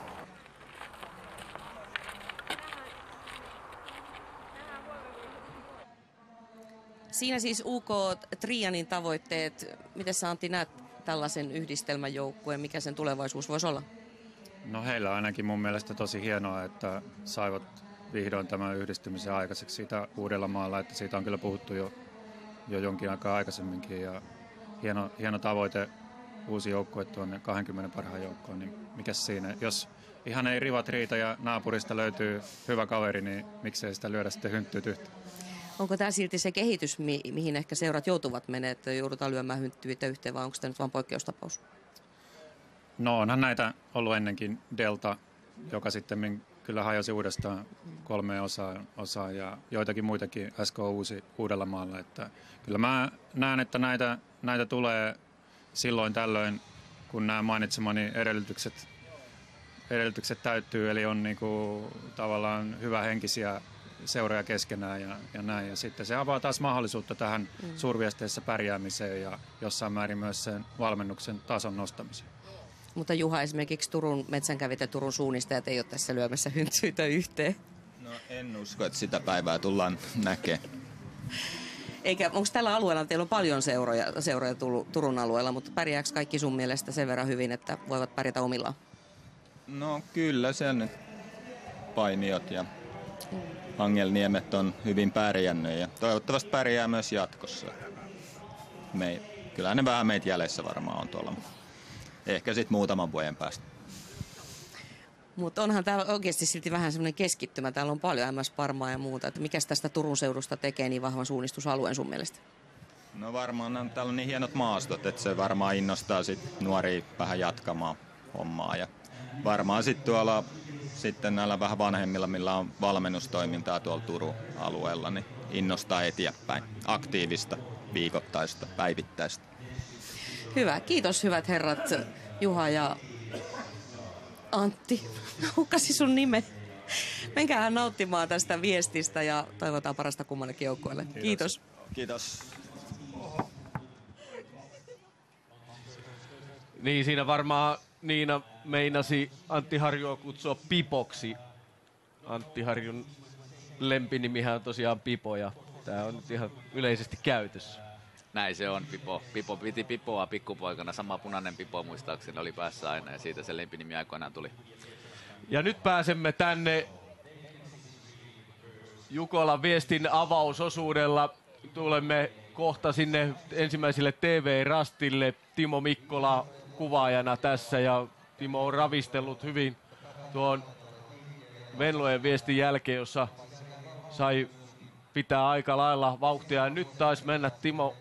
Siinä siis UK Trianin tavoitteet. Miten sä Antti näet tällaisen yhdistelmäjoukkueen? Mikä sen tulevaisuus voisi olla? No heillä on ainakin mun mielestä tosi hienoa, että saivat vihdoin tämän yhdistymisen aikaiseksi siitä Uudellamaalla, että siitä on kyllä puhuttu jo jonkin aikaa aikaisemminkin ja hieno tavoite uusi joukkue tuonne 20 parhaan joukkoon, niin mikäs siinä? Jos ihan ei rivat riitä ja naapurista löytyy hyvä kaveri, niin miksei sitä lyödä sitten hynttyyt yhteen? Onko tämä silti se kehitys, mihin ehkä seurat joutuvat menemään, että joudutaan lyömään hynttyyitä yhteen vai onko tämä nyt vain poikkeustapaus? No onhan näitä ollut ennenkin Delta, joka sitten kyllä hajosi uudestaan 3 osaa ja joitakin muitakin SK Uusi Uudellamaalla. Että kyllä mä näen, että näitä tulee silloin tällöin, kun nämä mainitsemani edellytykset täyttyy, eli on niinku tavallaan hyvähenkisiä seuroja keskenään ja näin. Ja sitten se avaa taas mahdollisuutta tähän suurviesteissä pärjäämiseen ja jossain määrin myös sen valmennuksen tason nostamiseen. Mutta Juha, esimerkiksi Turun metsänkävijät ja Turun suunnistajat ei ole tässä lyömässä hynttyytä yhteen. No en usko, että sitä päivää tullaan näkemään. Onko tällä alueella, teillä on paljon seuroja Turun alueella, mutta pärjääkö kaikki sun mielestä sen verran hyvin, että voivat pärjätä omillaan? No kyllä, siellä nyt Painiot ja Angelniemet on hyvin pärjännyt ja toivottavasti pärjää myös jatkossa. Kyllä ne vähän meitä jäljessä varmaan on tuolla. Ehkä sitten muutaman vuoden päästä. Mutta onhan tämä oikeasti silti vähän semmoinen keskittymä. Täällä on paljon MS Parmaa ja muuta. Että mikäs tästä Turun seudusta tekee niin vahvan suunnistusalueen sun mielestä? No varmaan täällä on niin hienot maastot, että se varmaan innostaa sit nuoria vähän jatkamaan hommaa. Ja varmaan sitten tuolla sitten näillä vähän vanhemmilla, millä on valmennustoimintaa tuolla Turun alueella, niin innostaa eteenpäin. Aktiivista, viikoittaista, päivittäistä. Hyvä. Kiitos hyvät herrat Juha ja Antti. Hukkasi sun nime. Menkäähän nauttimaan tästä viestistä ja toivotaan parasta kummallekin joukkueelle. Kiitos. Kiitos. Niin siinä varmaan Niina meinasi Antti Harjua kutsua Pipoksi. Antti Harjun lempinimihän on tosiaan Pipo ja tää on nyt ihan yleisesti käytössä. Näin se on, Pipo piti Pipoa pikkupoikana, sama punainen Pipo muistaakseni oli päässä aina ja siitä se lempinimi aikoinaan tuli. Ja nyt pääsemme tänne Jukolan viestin avausosuudella. Tulemme kohta sinne ensimmäiselle TV-rastille. Timo Mikkola kuvaajana tässä ja Timo on ravistellut hyvin tuon Venlojen viestin jälkeen, jossa sai pitää aika lailla vauhtia. Ja nyt taisi mennä Timo,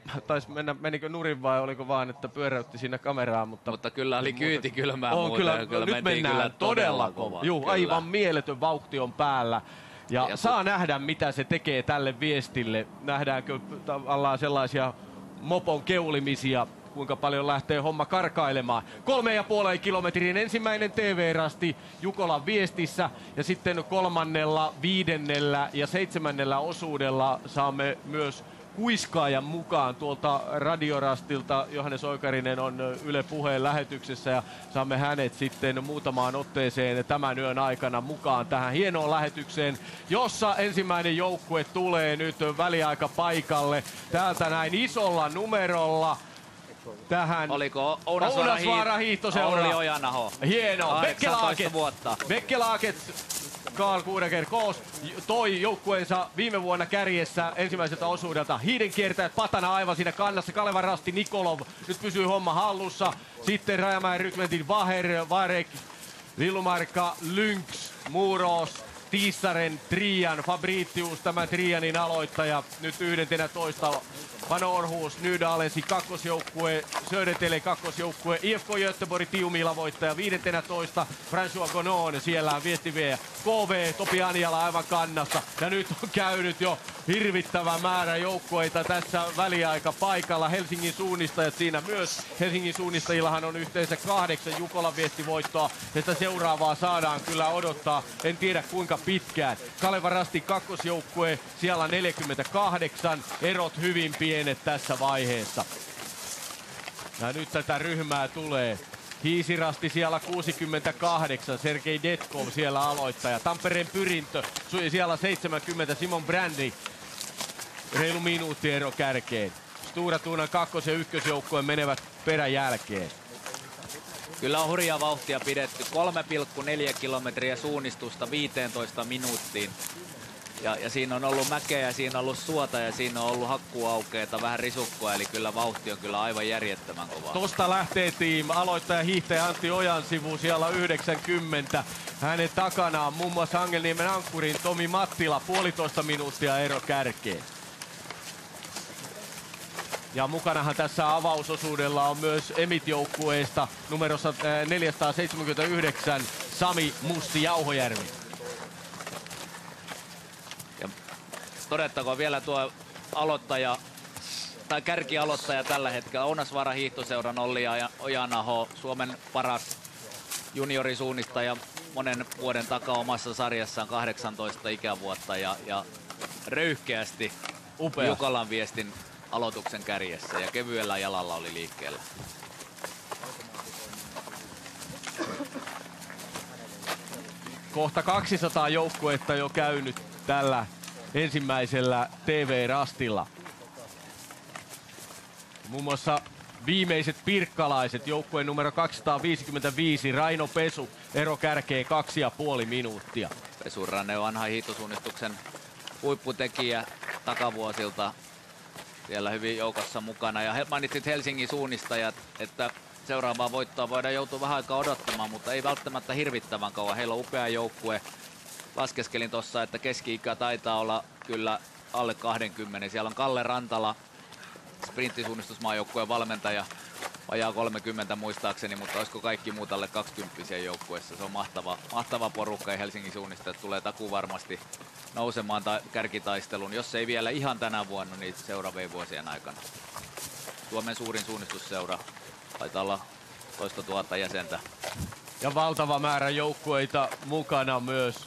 menikö nurin vai oliko vaan, että pyöräytti siinä kameraa. Mutta kyllä oli kyyti kylmää muuten. Kyllä nyt mennään kyllä todella kova. Juu, aivan mieletön vauhti on päällä. Ja saa nähdä, mitä se tekee tälle viestille. Nähdäänkö tavallaan sellaisia mopon keulimisia, kuinka paljon lähtee homma karkailemaan. 3,5 kilometrin ensimmäinen TV-rasti Jukolan viestissä. Ja sitten 3., 5. ja 7. osuudella saamme myös kuiskaajan mukaan tuolta radiorastilta. Johannes Oikarinen on Yle Puheen lähetyksessä ja saamme hänet sitten muutamaan otteeseen tämän yön aikana mukaan tähän hienoon lähetykseen, jossa ensimmäinen joukkue tulee nyt väliaikapaikalle täältä näin isolla numerolla. Tähän oliko Ounasvaara hiihtoseura. Olli Ojanaho. Hienoa. 18 vuotta. Bekkelaaket Karl Kuudekerkoos toi joukkueensa viime vuonna kärjessä ensimmäiseltä osuudelta. Hiidenkiertäjät patana aivan siinä kannassa. Kalevan Rasti Nikolov. Nyt pysyy homma hallussa. Sitten Rajamäen rykmentin Vaher, Varek, Lillumarkka, Lynx, Muuros, Tiissaren, Trian, Fabritius, tämä Trianin aloittaja. Nyt 11. Van Orhus, Nydalesi kakkosjoukkue, Södertele kakkosjoukkue, IFK Göteborg Tiumila voittaja 15. François Gonon, siellä on viestiviejä. KV, Topi Anjala aivan kannassa. Ja nyt on käynyt jo hirvittävä määrä joukkueita tässä väliaika paikalla. Helsingin suunnistajat siinä myös. Helsingin suunnistajillahan on yhteensä 8 Jukolan viestivoittoa. Ja sitä seuraavaa saadaan kyllä odottaa. En tiedä kuinka pitkään. Kalevan Rastin kakkosjoukkue, siellä 48. Erot hyvin pienet tässä vaiheessa. Ja nyt tätä ryhmää tulee. Hiisirasti siellä 68, Sergei Detkov siellä aloittaja. Tampereen Pyrintö siellä 70, Simon Brandi. Reilu minuutti ero kärkeen. Stura Tuunan kakkos- ja ykkösjoukkojen menevät peräjälkeen. Kyllä on hurjaa vauhtia pidetty. 3,4 kilometriä suunnistusta 15 minuuttiin. Ja siinä on ollut mäkeä ja siinä on ollut suota ja siinä on ollut hakkuaukeita, vähän risukkoa, eli kyllä vauhti on kyllä aivan järjettömän kovaa. Tosta lähtee tiim, aloittaja hiihtäjä Antti Ojansivu siellä 90. Hänen takanaan muun muassa Angelniemen ankkurin Tomi Mattila, 1,5 minuuttia ero kärkeen. Ja mukanahan tässä avausosuudella on myös Emit-joukkueesta numerossa 479 Sami Mussi Jauhojärvi. Todettakoon vielä tuo aloittaja, tai kärkialoittaja tällä hetkellä, Ounasvaara hiihtoseuran Olli Ojanaho, Suomen paras juniorisuunnistaja monen vuoden takaa omassa sarjassaan 18 ikävuotta ja röyhkeästi Jukolan viestin aloituksen kärjessä ja kevyellä jalalla oli liikkeellä. Kohta 200 joukkuetta jo käynyt tällä ensimmäisellä TV-rastilla. Muun muassa viimeiset pirkkalaiset, joukkueen numero 255, Raino Pesu, ero kärkeen 2,5 minuuttia. Pesuranne on vanha hiihtosuunnistuksen huipputekijä takavuosilta. Siellä hyvin joukossa mukana. Ja mainitsit Helsingin suunnistajat, että seuraavaa voittoa voidaan joutua vähän aikaa odottamaan, mutta ei välttämättä hirvittävän kauan. Heillä on upea joukkue. Laskeskelin tuossa, että keski-ikä taitaa olla kyllä alle 20. Siellä on Kalle Rantala, sprinttisuunnistusmaajoukkueen valmentaja, vajaa 30 muistaakseni, mutta olisiko kaikki muut alle 20 joukkueessa. Se on mahtava porukka ja Helsingin suunnistajat tulee takuvarmasti nousemaan kärkitaistelun, jos ei vielä ihan tänä vuonna, niin seuraavien vuosien aikana. Suomen suurin suunnistusseura, taitaa olla 100 000 jäsentä. Ja valtava määrä joukkueita mukana myös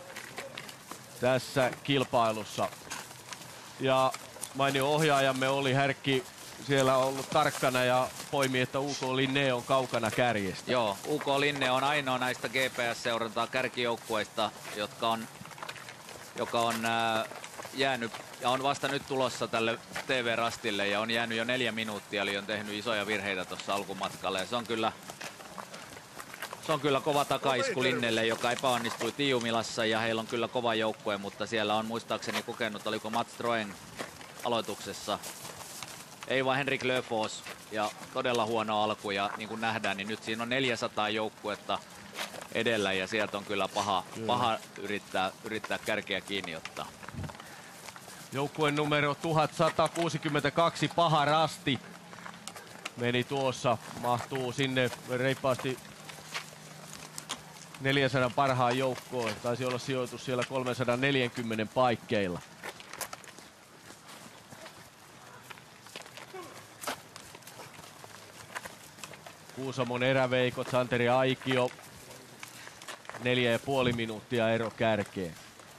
tässä kilpailussa. Ja mainio ohjaajamme oli Härkki siellä on ollut tarkkana ja poimi, että UK Linne on kaukana kärjestä. Joo, UK Linne on ainoa näistä GPS-seurantaa kärkijoukkueista, joka on jäänyt ja on vasta nyt tulossa tälle TV-rastille ja on jäänyt jo 4 minuuttia, eli on tehnyt isoja virheitä tuossa alkumatkalla. Ja se on kyllä kova takaisku Linnelle, joka epäonnistui Tiiumilassa ja heillä on kyllä kova joukkue, mutta siellä on muistaakseni kokenut, oliko Mats Stroeng aloituksessa. Ei vaan Henrik Löfos ja todella huono alku ja niin kuin nähdään, niin nyt siinä on 400 joukkuetta edellä ja sieltä on kyllä paha yrittää kärkeä kiinni ottaa. Joukkueen numero 1162 Paha Rasti meni tuossa, mahtuu sinne reippaasti 400 parhaan joukkoon. Taisi olla sijoitus siellä 340 paikkeilla. Kuusamon eräveikot, Santeri Aikio. 4,5 minuuttia ero kärkeen.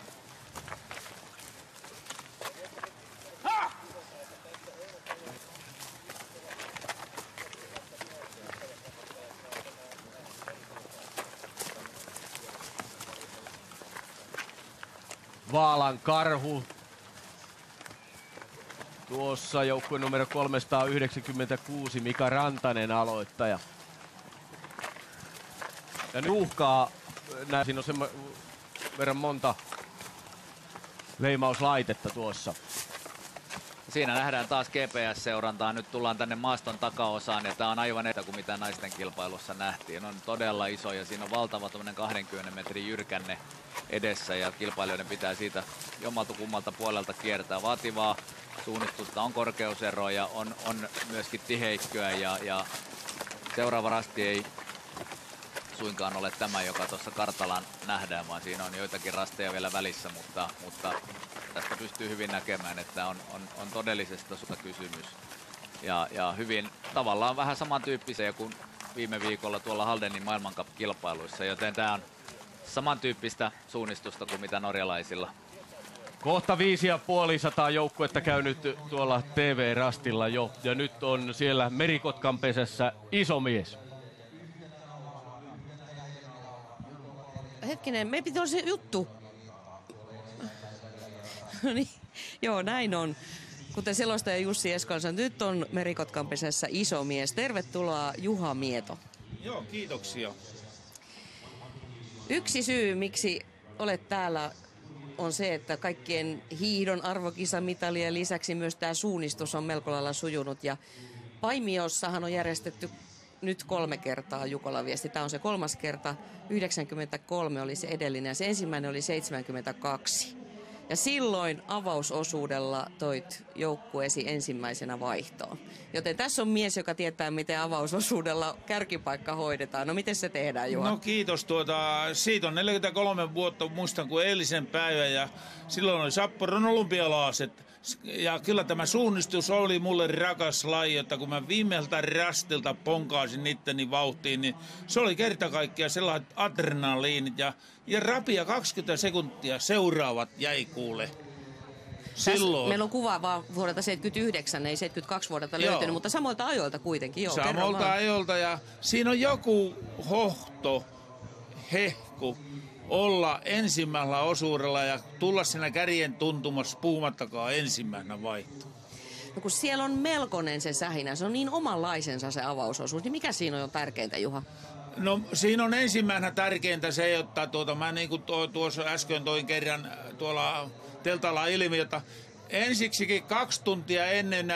Vaalan Karhu. Tuossa joukkue numero 396 Mika Rantanen aloittaja. Ja nyt uhkaa, siinä on sen verran monta leimauslaitetta tuossa. Siinä nähdään taas GPS-seurantaa. Nyt tullaan tänne maaston takaosaan ja tämä on aivan eri kuin mitä naisten kilpailussa nähtiin. On todella iso ja siinä on valtava 20 metrin jyrkänne edessä ja kilpailijoiden pitää siitä jommalta kummalta puolelta kiertää. Vaativaa suunnistusta, on korkeuseroja, on myöskin tiheikköä ja seuraava rasti ei suinkaan ole tämä, joka tuossa kartalla nähdään, vaan siinä on joitakin rasteja vielä välissä, mutta tästä pystyy hyvin näkemään, että on todellisesta susta kysymys. Ja hyvin tavallaan vähän samantyyppisiä kuin viime viikolla tuolla Haldenin maailmankap-kilpailuissa, joten tämä on samantyyppistä suunnistusta kuin mitä norjalaisilla. Kohta 550 joukkuetta käynyt tuolla TV-rastilla jo, ja nyt on siellä Merikotkan pesässä iso mies. Hetkinen, meidän pitää olla se juttu. No niin, joo, näin on. Kuten selostaja Jussi Eskal sanoi, nyt on Merikotkan pesässä iso mies. Tervetuloa Juha Mieto. Joo, kiitoksia. Yksi syy, miksi olet täällä, on se, että kaikkien hiihdon arvokisamitalien lisäksi myös tämä suunnistus on melko lailla sujunut. Ja Paimiossahan on järjestetty nyt 3 kertaa Jukolan viesti. Tämä on se 3. kerta. 93 oli se edellinen ja se ensimmäinen oli 72. Ja silloin avausosuudella toit joukkueesi ensimmäisenä vaihtoon. Joten tässä on mies, joka tietää, miten avausosuudella kärkipaikka hoidetaan. No miten se tehdään, Juha? No kiitos. Siitä on 43 vuotta, muistan kuin eilisen päivän ja silloin oli Sapporon olympialaiset. Ja kyllä tämä suunnistus oli mulle rakas laji, että kun mä viimeiltä rastilta ponkaasin itteni vauhtiin, niin se oli kerta kaikkiaan sellaiset adrenaliinit ja rapia 20 sekuntia seuraavat jäi kuule. Silloin. Meillä on kuva vaan vuodelta 79, ei 72 vuodelta löytynyt, mutta samoilta ajoilta kuitenkin. Joo, samoilta ajoilta ja siinä on joku hehku olla ensimmäisellä osuudella ja tulla siinä kärjen tuntumassa puhumattakaan ensimmäisenä vaihtoon. No kun siellä on melkoinen se sähinä, se on niin omanlaisensa se avausosuus, niin mikä siinä on tärkeintä, Juha? No siinä on ensimmäisenä tärkeintä se, että mä niin kuin tuossa äsken toin kerran tuolla teltalla ilmi, että ensiksikin 2 tuntia ennen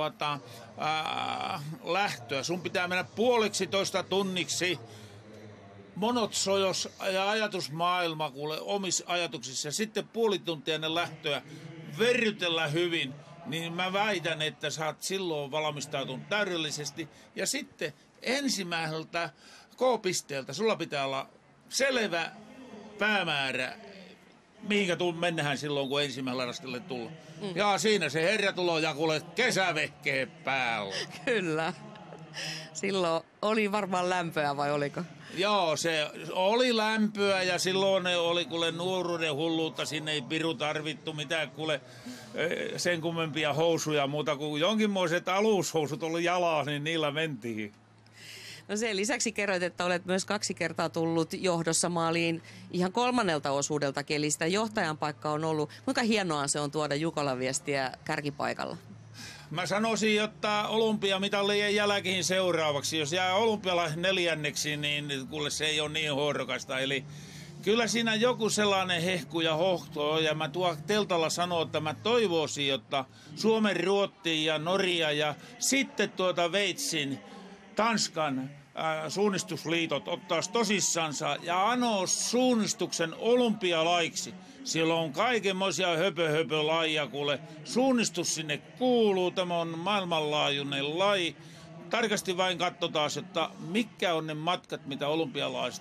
lähtöä sun pitää mennä 1,5 tunniksi monot sojos ja ajatusmaailma kuule omissa ajatuksissa. Sitten 0,5 tuntia ennen lähtöä verrytellä hyvin, niin mä väitän, että sä oot silloin valmistautunut täydellisesti. Ja sitten ensimmäiseltä K-pisteeltä sulla pitää olla selvä päämäärä, mihinkä mennään silloin, kun ensimmäisellä rastille tullaan. Ja siinä se herra tulo ja kuule kesävehkeen päällä. Kyllä. Silloin oli varmaan lämpöä vai oliko? Joo, se oli lämpöä ja silloin ne oli kuule nuoruuden hulluutta. Sinne ei piru tarvittu mitään kuule sen kummempia housuja muuta kuin jonkinmoiset alushousut oli jalaa, niin niillä mentiin. No sen lisäksi kerroit, että olet myös 2 kertaa tullut johdossa maaliin ihan 3. osuudeltakin, eli sitä johtajan paikka on ollut. Kuinka hienoa se on tuoda Jukolan Viestiä kärkipaikalla? Mä sanoisin, että olympiamitalien jälkeen seuraavaksi. Jos jää olympialaiset 4. niin kuule se ei ole niin horrokasta. Eli kyllä siinä joku sellainen hehku ja hohto on. Ja mä tuolla teltalla sanon, että mä toivoisin, että Suomen, Ruotsin ja Norja ja sitten Veitsin, Tanskan suunnistusliitot ottaisi tosissansa ja anois suunnistuksen olympialaiksi. Siellä on kaikenmoisia höpö-lajia, kuule. Suunnistus sinne kuuluu, tämä on maailmanlaajuinen laji. Tarkasti vain katsotaan, että mitkä on ne matkat, mitä olympialaiset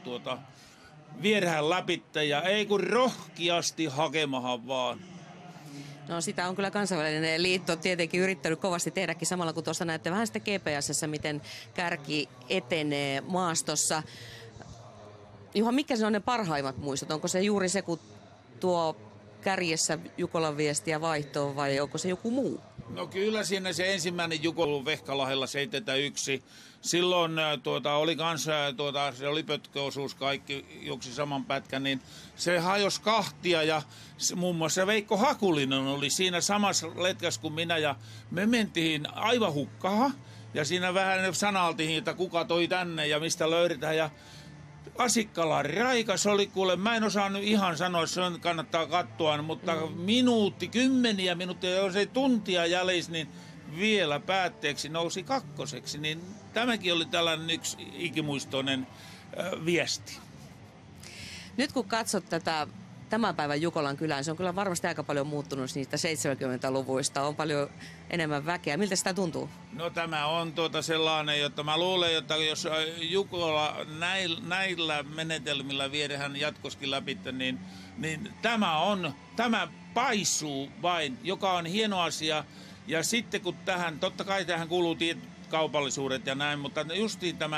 viedään läpitte ja ei kun rohkeasti hakemahan vaan. No sitä on kyllä kansainvälinen liitto tietenkin yrittänyt kovasti tehdäkin samalla, kun tuossa näette vähän sitä GPS:ssä, miten kärki etenee maastossa. Juha, mitkä se on ne parhaimmat muistot? Onko se juuri se, kun tuo kärjessä Jukolan Viestiä vaihtoon vai onko se joku muu? No kyllä siinä se ensimmäinen Jukolan Vehkalahella 71. Silloin oli kanssa, se oli pötköosuus, kaikki juoksi saman pätkän, niin se hajosi kahtia ja muun muassa Veikko Hakulinen oli siinä samassa letkässä kuin minä ja me mentiin aivan hukkaan ja siinä vähän sanaltiin, että kuka toi tänne ja mistä löydetään ja Asikkalan Raikas oli, kuule, mä en osannut ihan sanoa, se kannattaa katsoa, mutta kymmeniä minuuttia, jos ei tuntia jäljessä, niin vielä päätteeksi nousi 2. Niin tämäkin oli tällainen yksi ikimuistoinen viesti. Nyt kun katsot tätä tämän päivän Jukolan kylään, se on kyllä varmasti aika paljon muuttunut niistä 70-luvuista. On paljon enemmän väkeä. Miltä sitä tuntuu? No tämä on sellainen, että mä luulen, että jos Jukola näillä menetelmillä viedään jatkoskin läpi, niin tämä paisuu vain, joka on hieno asia. Ja sitten kun totta kai tähän kuuluu kaupallisuudet ja näin, mutta justiin tämä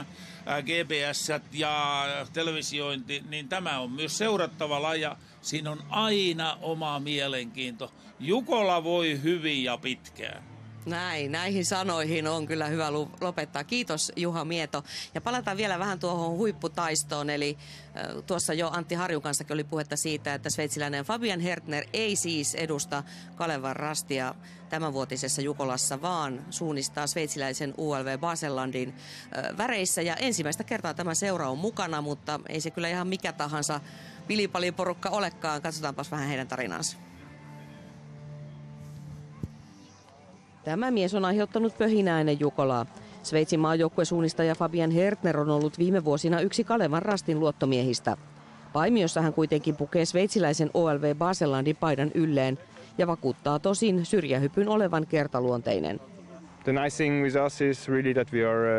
GPS ja televisiointi, niin tämä on myös seurattava laji. Siinä on aina oma mielenkiinto. Jukola voi hyvin ja pitkään. Näihin sanoihin on kyllä hyvä lopettaa. Kiitos Juha Mieto. Ja palataan vielä vähän tuohon huipputaistoon. Eli tuossa jo Antti Harjun kanssakin oli puhetta siitä, että sveitsiläinen Fabian Hertner ei siis edusta Kalevan Rastia tämänvuotisessa Jukolassa, vaan suunnistaa sveitsiläisen ULV Basellandin väreissä. Ja ensimmäistä kertaa tämä seura on mukana, mutta ei se kyllä ihan mikä tahansa pilipaliporukka olekaan. Katsotaanpas vähän heidän tarinansa. Tämä mies on aiheuttanut pöhinää ennen Jukolaa. Sveitsin maajoukkuesuunnistaja Fabian Hertner on ollut viime vuosina yksi Kalevan Rastin luottomiehistä. Paimiossa hän kuitenkin pukee sveitsiläisen OLV Basellandin paidan ylleen ja vakuuttaa tosin syrjähypyn olevan kertaluonteinen. The nice thing with us is really that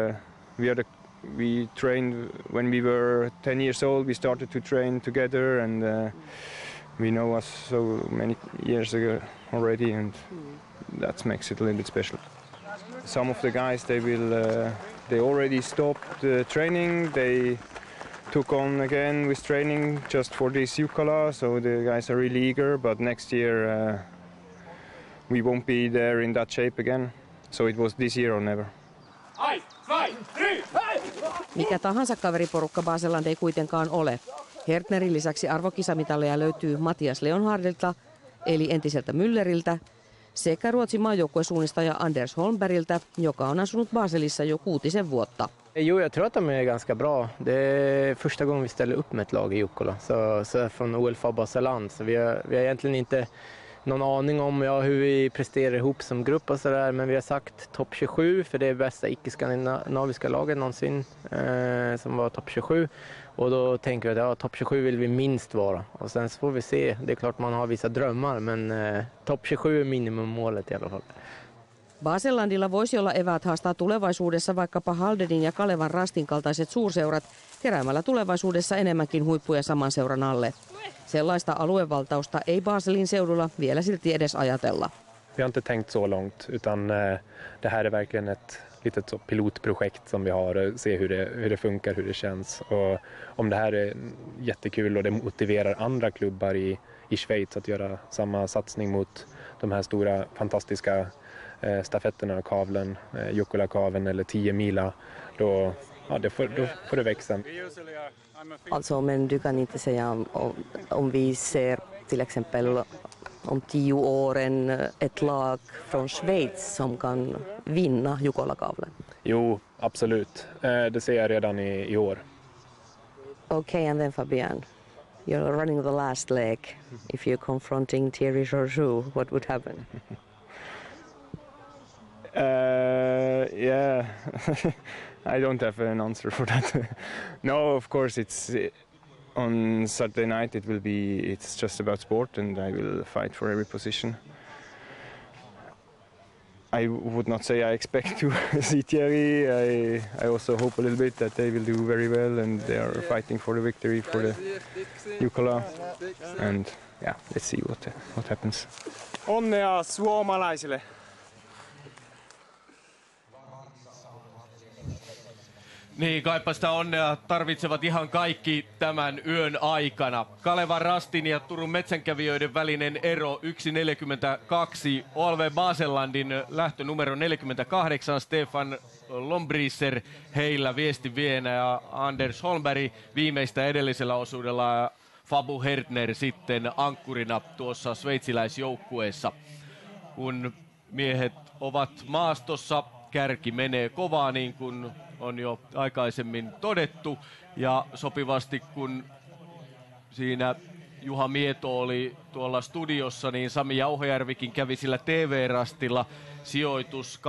we trained when we were 10 years old. We started to train together and we know us so many years ago already and that makes it a little bit special. Some of the guys, they already stopped training. They took on again with training just for this Jukola, so the guys are really eager. But next year we won't be there in that shape again. So it was this year or never. Mikä tahansa kaveriporukka Baselland ei kuitenkaan ole. Hertnerin lisäksi arvokisamitaleja löytyy Mattias Leonhardilta, eli entiseltä Mülleriltä, sekä Ruotsin maajoukkuesuunnistaja Anders Holmbergiltä, joka on asunut Baselissa jo 6 vuotta. Jo, jag tror att de är ganska bra. Det är första gången vi ställer upp med ett lag i Jukola, så från OLFA Baselland. Så vi har egentligen inte någon aning om hur vi presterar ihop som grupp och så där, men vi har sagt topp 27 för det är bästa icke-skandinaviska laget någonsin som var topp 27. Och då tänker vi att topp 27 vill vi minst vara. Och sen så får vi se. Det är klart man har vissa drömmar, men topp 27 är minimummålet i alla fall. Basellandilla voisi olla eväät haastaa tulevaisuudessa vaikkapa Haldenin ja Kalevan Rastin kaltaiset suurseurat keräämällä tulevaisuudessa enemmänkin huippuja saman seuran alle. Sellaista aluevaltausta ei Baselin seudulla vielä silti edes ajatella. Vi har inte tänkt så långt, utan det här är verkligen ett litet pilotprojekt som vi har och se hur det funkar, hur det känns. Och om det här är jättekul och det motiverar andra klubbar i Schweiz att göra samma satsning mot de här stora fantastiska stafetterna, kavlen, Jukola-kaven eller 10 mila, då ja, då får det växa. Alltså, men du kan inte säga om vi ser till exempel om 10 år ett lag från Schweiz som kan vinna Jukola-kavlen? Jo, absolut. Det ser jag redan i år. Okay, and then Fabian, you're running the last leg. If you're confronting Thierry Georgiou, what would happen? Yeah, I don't have an answer for that. No, of course it's on Saturday night. It's just about sport, and I will fight for every position. I would not say I expect to see Thierry. I also hope a little bit that they will do very well, and they are fighting for the victory for the Jukola. And yeah, let's see what happens. Onnea suomalaisille! Niin, kaipa sitä onnea tarvitsevat ihan kaikki tämän yön aikana. Kalevan Rastin ja Turun metsänkävijöiden välinen ero 1.42. Olve Baselandin lähtö numero 48, Stefan Lombrisser heillä viesti vienä ja Anders Holmberg viimeistä edellisellä osuudella ja Fabu Hertner sitten ankkurina tuossa sveitsiläisjoukkueessa. Kun miehet ovat maastossa, kärki menee kovaa niin kuin on jo aikaisemmin todettu, ja sopivasti kun siinä Juha Mieto oli tuolla studiossa, niin Sami Jauhojärvikin kävi sillä TV-rastilla, sijoitus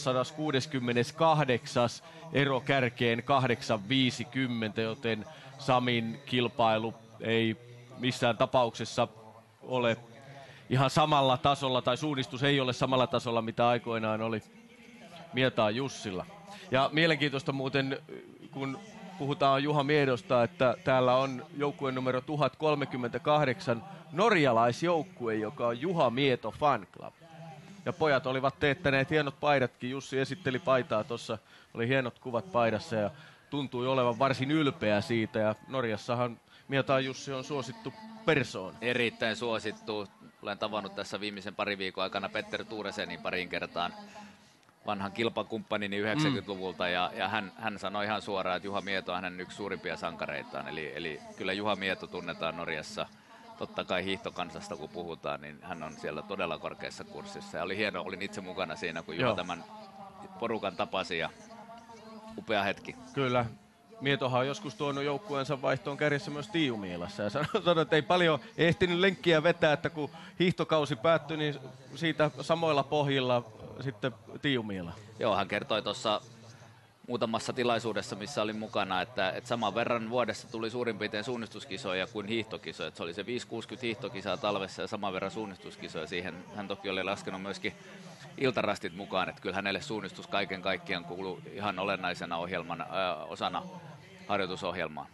868, ero kärkeen 850, joten Samin kilpailu ei missään tapauksessa ole ihan samalla tasolla, tai suunnistus ei ole samalla tasolla, mitä aikoinaan oli Mietaan Jussilla. Ja mielenkiintoista muuten, kun puhutaan Juha Miedosta, että täällä on joukkueen numero 1038 norjalaisjoukkue, joka on Juha Mieto Fan Club. Ja pojat olivat teettäneet hienot paidatkin. Jussi esitteli paitaa tuossa, oli hienot kuvat paidassa ja tuntui olevan varsin ylpeä siitä. Ja Norjassahan Mietaan Jussi on suosittu persoona. Erittäin suosittu. Olen tavannut tässä viimeisen pari viikon aikana Petter Turesenin pariin kertaan, vanhan kilpakumppanini 90-luvulta, ja hän sanoi ihan suoraan, että Juha Mieto on hänen yksi suurimpia sankareitaan. Eli kyllä Juha Mieto tunnetaan Norjassa, totta kai hiihtokansasta kun puhutaan, niin hän on siellä todella korkeassa kurssissa. Ja oli hienoa, olin itse mukana siinä, kun Juha tämän porukan tapasi, ja upea hetki. Kyllä. Mietohan on joskus tuonut joukkueensa vaihtoon kärjessä myös Tiiumiilassa ja sanoi, että ei paljon ehtinyt lenkkiä vetää, että kun hiihtokausi päättyi, niin siitä samoilla pohjilla sitten Tiiumiila. Joo, hän kertoi tuossa muutamassa tilaisuudessa, missä olin mukana, että saman verran vuodessa tuli suurin piirtein suunnistuskisoja kuin hiihtokisoja. Se oli se 5-60 hiihtokisaa talvessa ja saman verran suunnistuskisoja. Siihen hän toki oli laskenut myöskin iltarastit mukaan, että kyllä hänelle suunnistus kaiken kaikkiaan kuuluu ihan olennaisena osana harjoitusohjelmaa.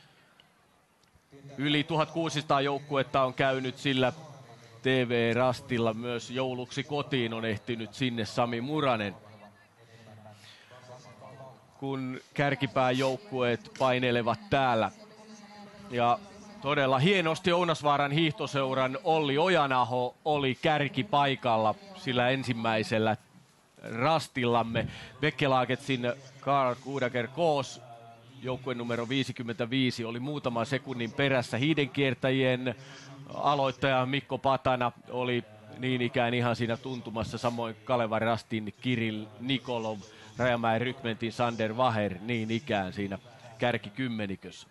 Yli 1600 joukkuetta on käynyt sillä TV-rastilla, myös jouluksi kotiin on ehtinyt sinne Sami Muranen. Kun kärkipään joukkueet painelevat täällä. Ja todella hienosti Ounasvaaran hiihtoseuran Olli Ojanaho oli kärkipaikalla sillä ensimmäisellä rastillamme. Bekkelagetsin Karl Kudager Koos, joukkue numero 55, oli muutaman sekunnin perässä. Hiidenkiertäjien aloittaja Mikko Patana oli niin ikään ihan siinä tuntumassa, samoin Kalevan Rastin Kirill Nikolov, Rajamäen Rykmentin Sander Vaher niin ikään siinä kärkikymmenikössä.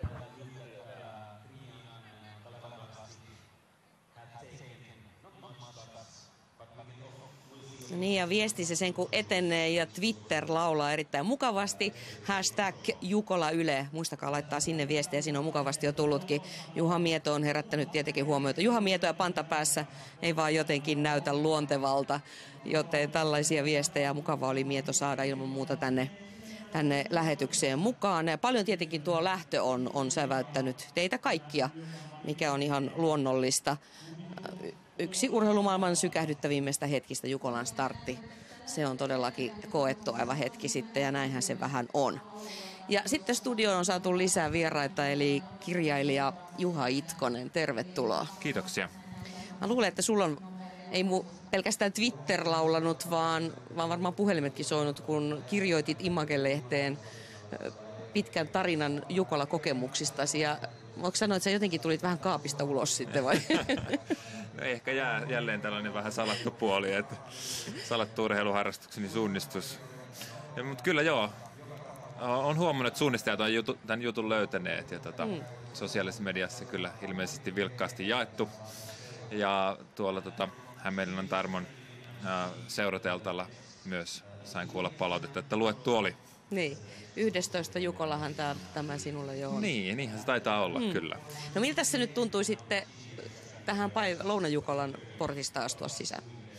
Niin, ja viesti se sen kun etenee ja Twitter laulaa erittäin mukavasti. #JukolaYle. Muistakaa laittaa sinne viestiä, siinä on mukavasti jo tullutkin. Juha Mieto on herättänyt tietenkin huomiota. Juha Mieto ja pantapäässä ei vaan jotenkin näytä luontevalta, joten tällaisia viestejä mukava oli Mieto saada ilman muuta tänne lähetykseen mukaan. Ja paljon tietenkin tuo lähtö on säväyttänyt teitä kaikkia, mikä on ihan luonnollista. Yksi urheilumaailman sykähdyttävimmistä hetkistä, Jukolan startti. Se on todellakin koettu aivan hetki sitten ja näinhän se vähän on. Ja sitten studioon on saatu lisää vieraita, eli kirjailija Juha Itkonen. Tervetuloa. Kiitoksia. Mä luulen, että sulla on ei pelkästään Twitter laulanut, vaan varmaan puhelimetkin soinut, kun kirjoitit Image-lehteen pitkän tarinan Jukola-kokemuksistasi ja voiko sanoa, että sä jotenkin tulit vähän kaapista ulos sitten vai? No ehkä jälleen tällainen vähän salattu puoli, että salattu urheiluharrastukseni suunnistus. Mutta kyllä joo, on huomannut, että suunnistajat on tämän jutun löytäneet ja sosiaalisessa mediassa kyllä ilmeisesti vilkkaasti jaettu. Ja tuolla Hämeenlinnan Tarmon seurateltalla myös sain kuulla palautetta, että luettu oli. Niin, 11 Jukolahan tämä sinulle jo on. Niin, niinhän se taitaa olla, kyllä. No miltä se nyt tuntui sitten tähän Louna-Jukolan portista astua sisään?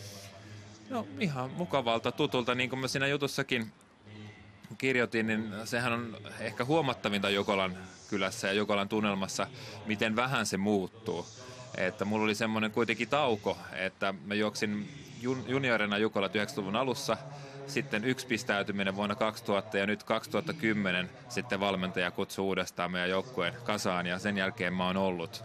No ihan mukavalta, tutulta, niin kuin mä siinä jutussakin kirjoitin, niin sehän on ehkä huomattavinta Jukolan kylässä ja Jukolan tunnelmassa, miten vähän se muuttuu. Että mulla oli semmoinen kuitenkin tauko, että mä juoksin juniorina Jukolat 90-luvun alussa, sitten yksi pistäytyminen vuonna 2000 ja nyt 2010 sitten valmentaja kutsui uudestaan meidän joukkueen kasaan ja sen jälkeen mä oon ollut.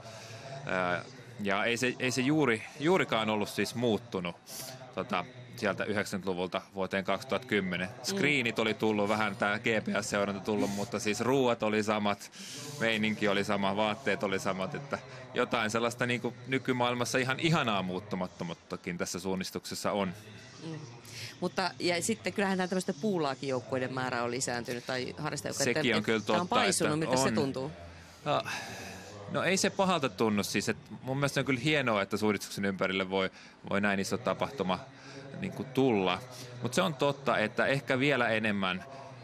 Ja ei se juurikaan ollut siis muuttunut sieltä 90-luvulta vuoteen 2010. Screenit oli tullut, vähän tämä GPS-seuranta tullut, mutta siis ruuat oli samat, meininki oli sama, vaatteet oli samat, että jotain sellaista niin kuin nykymaailmassa ihan ihanaa muuttumattomuuttakin tässä suunnistuksessa on. Mutta ja sitten kyllähän nämä tämmöisten puulaakin joukkueiden määrä on lisääntynyt tai harrastajoukkueiden. Sekin on kyllä totta. Tämä on paisunut, miltä se tuntuu? No ei se pahalta tunnu siis, että mun mielestä on kyllä hienoa, että suunnistuksen ympärille voi näin iso tapahtuma niin kuin tulla. Mutta se on totta, että ehkä vielä enemmän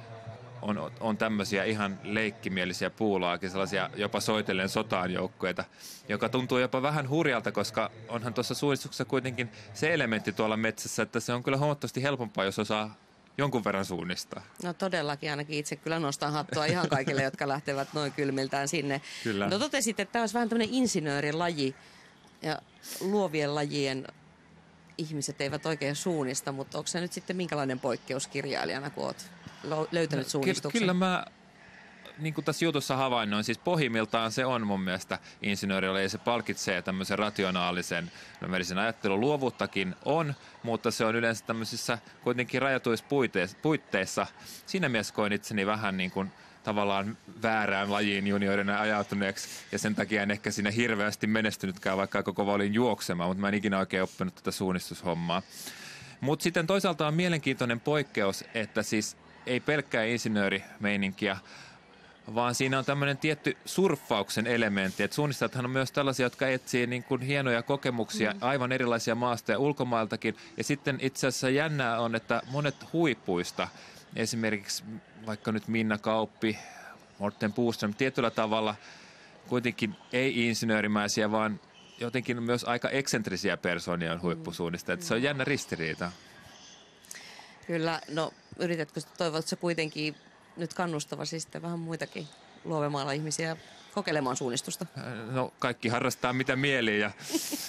on tämmöisiä ihan leikkimielisiä puulaakin, sellaisia jopa soitellen sotaan joukkueita, joka tuntuu jopa vähän hurjalta, koska onhan tuossa suunnistuksessa kuitenkin se elementti tuolla metsässä, että se on kyllä huomattavasti helpompaa, jos osaa jonkun verran suunnistaa. No todellakin, ainakin itse kyllä nostan hattua ihan kaikille, jotka lähtevät noin kylmiltään sinne. Kyllä. No totesit, että tämä olisi vähän tämmöinen insinöörilaji ja luovien lajien ihmiset eivät oikein suunnista, mutta onko se nyt sitten minkälainen poikkeus kirjailijana, kun olet löytänyt suunnistuksen? Kyllä mä, niin kuin tässä jutussa havainnoin, siis pohjimmiltaan se on mun mielestä insinöörilaji ja se palkitsee tämmöisen rationaalisen ajattelun luovuuttakin on, mutta se on yleensä tämmöisissä kuitenkin rajatuissa puitteissa. Siinä mielessä koin itseni vähän niin kuin tavallaan väärään lajiin juniorina ajautuneeksi ja sen takia en ehkä siinä hirveästi menestynytkään, vaikka aika kova olin juoksemaan, mutta mä en ikinä oikein oppinut tätä suunnistushommaa. Mutta sitten toisaalta on mielenkiintoinen poikkeus, että siis ei pelkkää insinöörimeininkiä, vaan siinä on tämmöinen tietty surffauksen elementti, että suunnistajathan on myös tällaisia, jotka etsii niin kuin hienoja kokemuksia, aivan erilaisia maastoja ulkomailtakin, ja sitten itse asiassa jännää on, että monet huipuista, esimerkiksi vaikka nyt Minna Kauppi, Morten Puuström, tietyllä tavalla kuitenkin ei insinöörimäisiä, vaan jotenkin myös aika eksentrisiä persoonia on huippusuunnistajat. Se on jännä ristiriita. Kyllä, no yritätkö toivot se kuitenkin nyt kannustavasti sitten vähän muitakin luovemaalla ihmisiä kokeilemaan suunnistusta? No kaikki harrastaa mitä mieli ja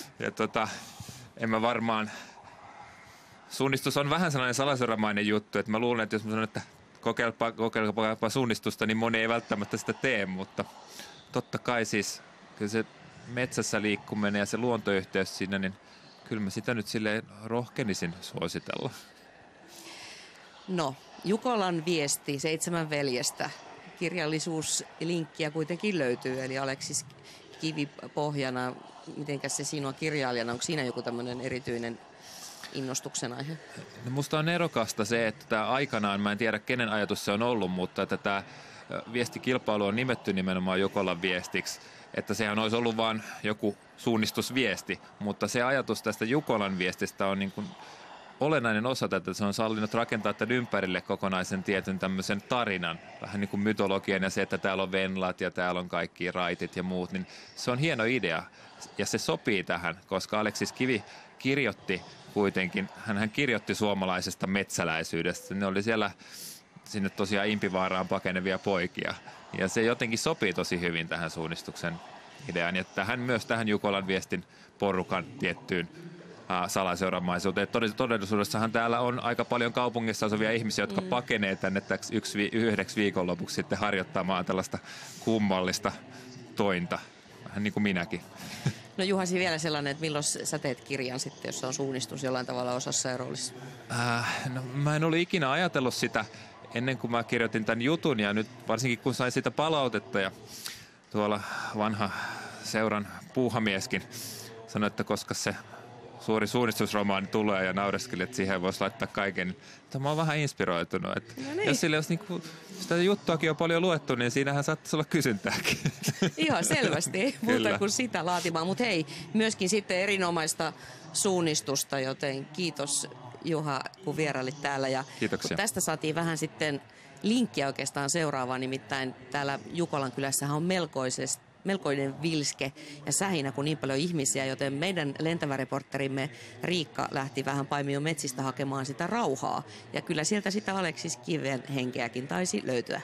en mä varmaan... Suunnistus on vähän sellainen salasoramainen juttu, että mä luulen, että jos mä sanon, että kokeilpa suunnistusta, niin moni ei välttämättä sitä tee, mutta totta kai siis kyllä se metsässä liikkuminen ja se luontoyhteys siinä, niin kyllä mä sitä nyt silleen rohkenisin suositella. No, Jukolan viesti 7 veljestä. Kirjallisuuslinkkiä kuitenkin löytyy, eli Aleksis Kivi pohjana. Mitenkäs se sinua kirjailijana, onko siinä joku tämmöinen erityinen innostuksen aihe? No musta on nerokasta se, että tämä aikanaan, mä en tiedä kenen ajatus se on ollut, mutta että tämä viestikilpailu on nimetty nimenomaan Jukolan viestiksi. Että sehän olisi ollut vaan joku suunnistusviesti, mutta se ajatus tästä Jukolan viestistä on niin kuin olennainen osa tätä. Se on sallinut rakentaa tämän ympärille kokonaisen tietyn tämmöisen tarinan, vähän niin kuin mytologian ja se, että täällä on venlat ja täällä on kaikki raitit ja muut, niin se on hieno idea ja se sopii tähän, koska Aleksis Kivi kirjoitti kuitenkin, hän kirjoitti suomalaisesta metsäläisyydestä. Ne oli siellä sinne tosiaan Impivaaraan pakenevia poikia. Ja se jotenkin sopii tosi hyvin tähän suunnistuksen ideaan. Ja myös tähän Jukolan viestin porukan tiettyyn salaseuramaisuuteen. Todellisuudessahan täällä on aika paljon kaupungissa asuvia ihmisiä, jotka pakenee tänne yhdeksi viikonlopuksi sitten harjoittamaan tällaista kummallista tointa. Vähän niin kuin minäkin. No Juhasi vielä sellainen, että milloin sä teet kirjan sitten, jos on suunnistus jollain tavalla osassa ja roolissa? No, mä en ole ikinä ajatellut sitä ennen kuin mä kirjoitin tämän jutun ja nyt varsinkin kun sain sitä palautetta ja tuolla vanha seuran puuhamieskin sanoi, että koska se suuri suunnistusromaani tulee ja naureskeli, että siihen voisi laittaa kaiken. Niin mä oon vähän inspiroitunut. Että no niin. Jos sille olisi niinku, sitä juttuakin on paljon luettu, niin siinähän saattaisi olla kysyntääkin. Ihan selvästi, muuta kuin sitä laatimaan. Mutta hei, myöskin sitten erinomaista suunnistusta, joten kiitos Juha, kun vierailit täällä. Ja kiitoksia. Tästä saatiin vähän sitten linkkiä oikeastaan seuraavaan, nimittäin täällä Jukolan kylässähän on melkoinen vilske ja sähinä, kun niin paljon ihmisiä, joten meidän lentävä reporterimme Riikka lähti vähän Paimion metsistä hakemaan sitä rauhaa. Ja kyllä sieltä sitä Aleksis Kiven henkeäkin taisi löytyä.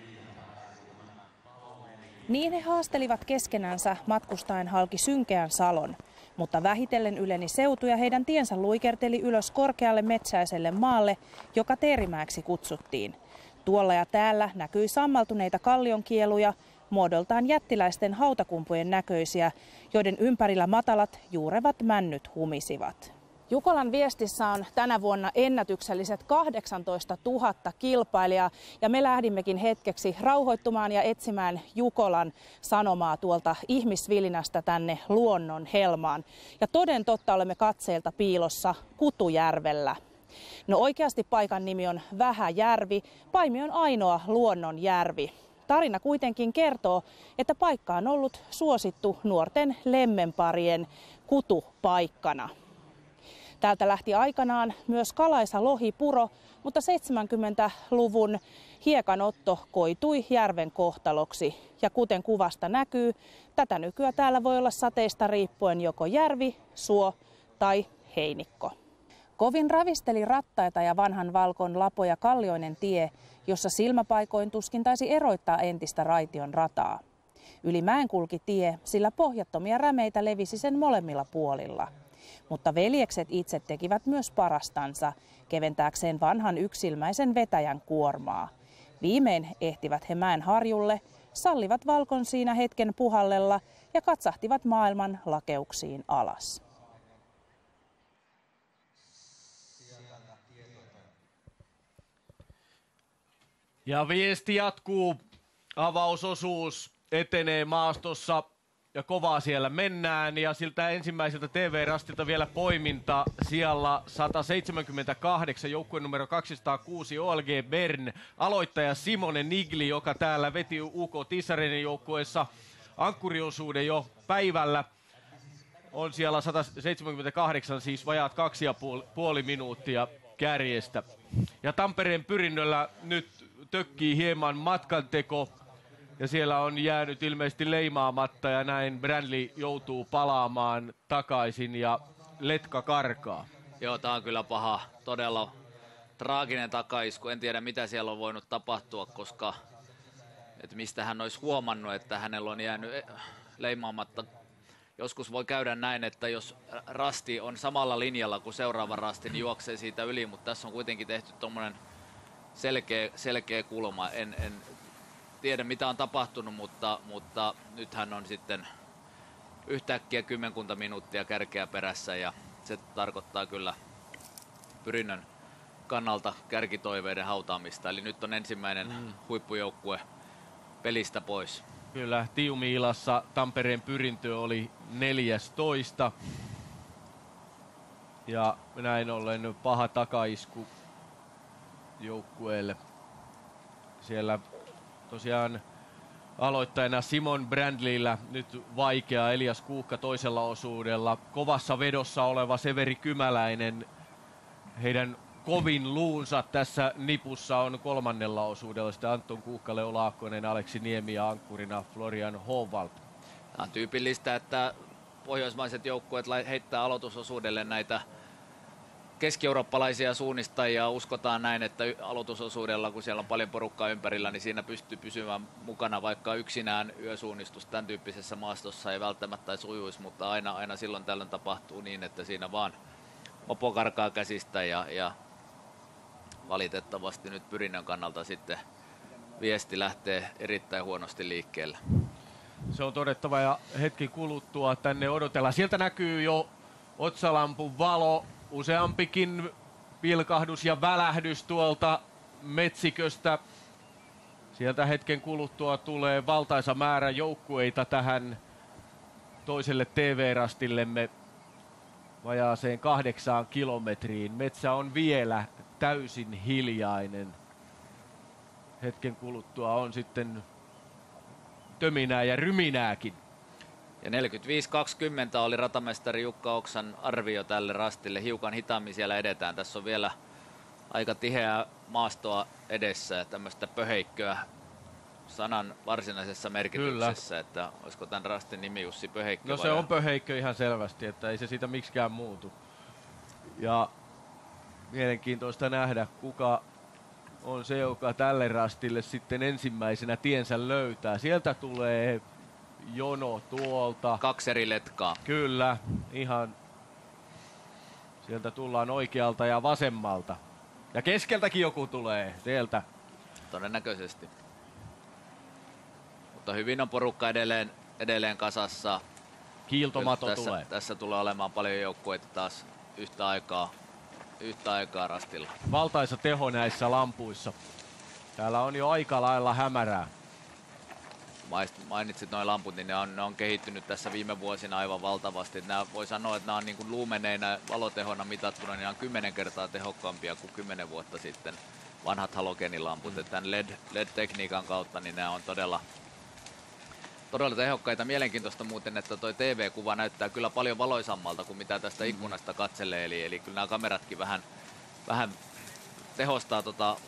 Niin he haastelivat keskenänsä matkustaen halki synkeän salon, mutta vähitellen yleni seutu ja heidän tiensä luikerteli ylös korkealle metsäiselle maalle, joka Teerimäeksi kutsuttiin. Tuolla ja täällä näkyi sammaltuneita kallionkieluja, muodoltaan jättiläisten hautakumpujen näköisiä, joiden ympärillä matalat juurevat männyt humisivat. Jukolan viestissä on tänä vuonna ennätykselliset 18 000 kilpailijaa ja me lähdimmekin hetkeksi rauhoittumaan ja etsimään Jukolan sanomaa tuolta ihmisvilinästä tänne luonnon helmaan. Ja toden totta olemme katseelta piilossa Kutujärvellä. No oikeasti paikan nimi on Vähäjärvi, Paimion ainoa luonnonjärvi. Tarina kuitenkin kertoo, että paikka on ollut suosittu nuorten lemmenparien kutupaikkana. Täältä lähti aikanaan myös Kalaisa lohipuro, mutta 70-luvun hiekanotto koitui järven kohtaloksi. Ja kuten kuvasta näkyy, tätä nykyään täällä voi olla sateista riippuen joko järvi, suo tai heinikko. Kovin ravisteli rattaita ja vanhan valkon lapoja kallioinen tie, jossa silmäpaikoin tuskin taisi eroittaa entistä raition rataa. Yli mäen kulki tie, sillä pohjattomia rämeitä levisi sen molemmilla puolilla. Mutta veljekset itse tekivät myös parastansa, keventääkseen vanhan yksilmäisen vetäjän kuormaa. Viimein ehtivät he mäen harjulle, sallivat valkon siinä hetken puhallella ja katsahtivat maailman lakeuksiin alas. Ja viesti jatkuu. Avausosuus etenee maastossa ja kovaa siellä mennään. Ja siltä ensimmäiseltä TV-rastilta vielä poiminta siellä 178, joukkueen numero 206 OLG Bern. Aloittaja Simone Nigli, joka täällä veti UK Tissarenin joukkueessa ankkuriosuuden jo päivällä. On siellä 178, siis vajaat 2,5 minuuttia kärjestä. Ja Tampereen Pyrinnöllä nyt tökkii hieman matkanteko ja siellä on jäänyt ilmeisesti leimaamatta ja näin Brandley joutuu palaamaan takaisin ja letka karkaa. Joo, tää on kyllä paha, todella traaginen takaisku. En tiedä mitä siellä on voinut tapahtua, koska että mistä hän olisi huomannut, että hänellä on jäänyt leimaamatta. Joskus voi käydä näin, että jos rasti on samalla linjalla kuin seuraava rasti, niin juoksee siitä yli, mutta tässä on kuitenkin tehty tommonen selkeä kulma. En tiedä mitä on tapahtunut, mutta nyt hän on sitten yhtäkkiä 10 minuuttia kärkeä perässä ja se tarkoittaa kyllä Pyrinnön kannalta kärkitoiveiden hautaamista. Eli nyt on ensimmäinen huippujoukkue pelistä pois. Kyllä, Tiumi-ilassa Tampereen Pyrintö oli 14. Ja näin ollen paha takaisku joukkueelle. Siellä tosiaan aloittajana Simon Brandleyllä nyt vaikea, Elias Kuukka toisella osuudella. Kovassa vedossa oleva Severi Kymäläinen, heidän kovin luunsa tässä nipussa on kolmannella osuudella. Sitten Anton Kuukka, Leo Laakkonen, Aleksi Niemi ja ankkurina Florian Hovald. Tämä on tyypillistä, että pohjoismaiset joukkueet heittää aloitusosuudelle näitä keski-eurooppalaisia suunnistajia. Uskotaan näin, että aloitusosuudella, kun siellä on paljon porukkaa ympärillä, niin siinä pystyy pysymään mukana, vaikka yksinään yösuunnistus tämän tyyppisessä maastossa ei välttämättä sujuisi, mutta aina silloin tällöin tapahtuu niin, että siinä vaan mopo karkaa käsistä ja valitettavasti nyt Pyrinnön kannalta sitten viesti lähtee erittäin huonosti liikkeelle. Se on todettava ja hetki kuluttua tänne odotellaan. Sieltä näkyy jo otsalampun valo, useampikin pilkahdus ja välähdys tuolta metsiköstä. Sieltä hetken kuluttua tulee valtaisa määrä joukkueita tähän toiselle TV-rastillemme vajaaseen 8 kilometriin. Metsä on vielä täysin hiljainen. Hetken kuluttua on sitten töminää ja ryminääkin. Ja 45-20 oli ratamestari Jukka Oksan arvio tälle rastille. Hiukan hitaammin siellä edetään. Tässä on vielä aika tiheää maastoa edessä ja tämmöistä pöheikköä sanan varsinaisessa merkityksessä. Kyllä. Että olisiko tämän rastin nimi Jussi Pöheikkö? No se on pöheikkö ihan selvästi, että ei se siitä miksikään muutu. Ja mielenkiintoista nähdä, kuka on se, joka tälle rastille sitten ensimmäisenä tiensä löytää. Sieltä tulee jono tuolta. 2 eri letkaa. Kyllä, ihan. Sieltä tullaan oikealta ja vasemmalta. Ja keskeltäkin joku tulee sieltä. Todennäköisesti. Mutta hyvin on porukka edelleen kasassa. Kiiltomato tulee. Tässä tulee olemaan paljon joukkueita taas yhtä aikaa rastilla. Valtaisa teho näissä lampuissa. Täällä on jo aika lailla hämärää. Mainitsit nuo lamput, niin ne on kehittynyt tässä viime vuosina aivan valtavasti. Nämä voi sanoa, että nämä on niin kuin luumeneina valotehona mitattuna, niin nämä on 10 kertaa tehokkaampia kuin 10 vuotta sitten vanhat halogeenilamput. Tämän LED-tekniikan kautta niin nämä on todella tehokkaita. Mielenkiintoista muuten, että tuo TV-kuva näyttää kyllä paljon valoisammalta kuin mitä tästä ikkunasta katselee. Eli kyllä nämä kameratkin vähän tehostaa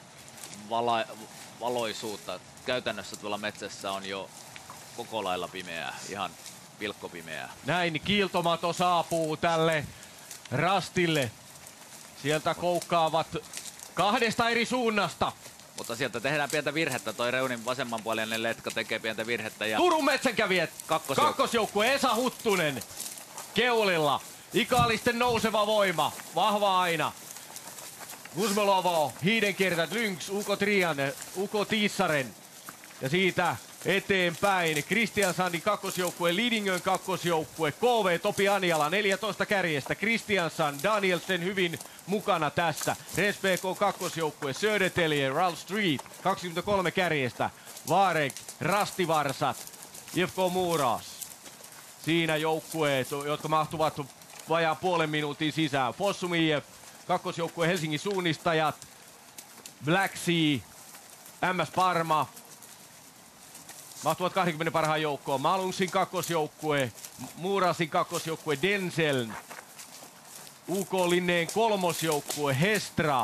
valoisuutta. Käytännössä tuolla metsässä on jo koko lailla pimeää, ihan pilkkopimeää. Näin kiiltomato saapuu tälle rastille. Sieltä koukkaavat 2 eri suunnasta. Mutta sieltä tehdään pientä virhettä. Toi reunin vasemmanpuolinen letka tekee pientä virhettä. Ja Turun metsänkävijät kakkosjoukkue Esa Huttunen keulilla. Ikaalisten nouseva voima. Vahva aina. Guzmelovo, Hiidenkiertät, Lynx, Uko Triane, Uko Tiissaren. Ja siitä eteenpäin Kristiansandin kakkosjoukkue, Lidingön kakkosjoukkue, KV Topi Anjala 14 kärjestä, Kristiansand, Danielsen hyvin mukana tässä. RSPK kakkosjoukkue, Södertälje, Ralph Street 23 kärjestä, Varek, Rastivarsat, IFK Muras. Siinä joukkueet, jotka mahtuvat vajaan puolen minuutin sisään. Fossum IF, kakkosjoukkue Helsingin suunnistajat, Black Sea, MS Parma. Mahtuvat 20 parhaan joukkoon. Malungsin kakkosjoukkue, Murasin kakkosjoukkue Denseln, UK Linneen kolmosjoukkue Hestra,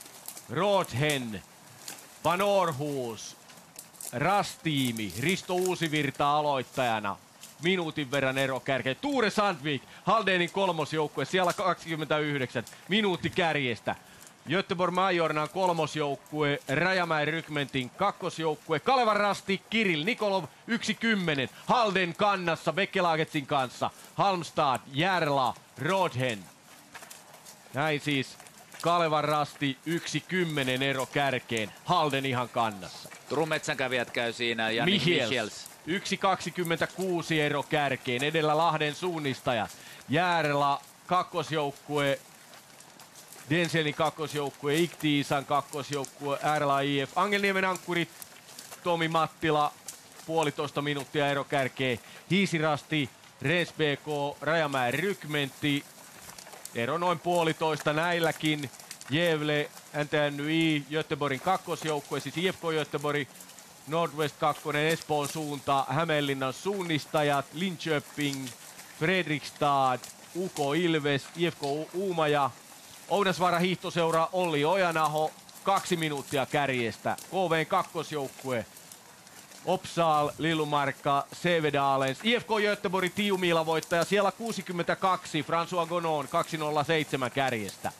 Rodhen, Van Orhus, Rastiimi, Risto Uusivirta aloittajana. Minuutin verran ero kärkeen. Tuure Sandvik, Haldenin kolmosjoukkue, siellä 29, minuutti kärjestä. Göteborg Majornan kolmosjoukkue, Rajamäen Rykmentin kakkosjoukkue, Kalevan Rasti, Kirill Nikolov 1-10, Halden kannassa Bekkelagetsin kanssa, Halmstad, Järla, Rodhen. Näin siis Kalevan Rasti 1-10 ero kärkeen, Halden ihan kannassa. Turun metsänkävijät käy siinä, Jannik Michels. 1.26 ero kärkeen, edellä Lahden suunnistajat. Järla kakkosjoukkue, Denselin kakkosjoukkue, Iktiisan kakkosjoukkue, RLIF, Angelniemen ankkurit, Tomi Mattila, 1,5 minuuttia ero kärkeen. Hiisirasti, RSPK, Rajamäen Rykmentti, ero noin 1,5 näilläkin. Gävle, NTNY, Göteborgin kakkosjoukkue, siis IFK Göteborg, Nordwest 2, Espoon suunta, Hämeenlinnan suunnistajat, Linköping, Fredrikstad, UK Ilves, IFK Uumaja, Oudasvaara hiihtoseura Olli Ojanaho, 2 minuuttia kärjestä. KVn kakkosjoukkue, Opsal, Lillumarkka, Sävedalens, IFK Göteborg, Tiumila voittaja, siellä 62, François Gonon, 207 kärjestä.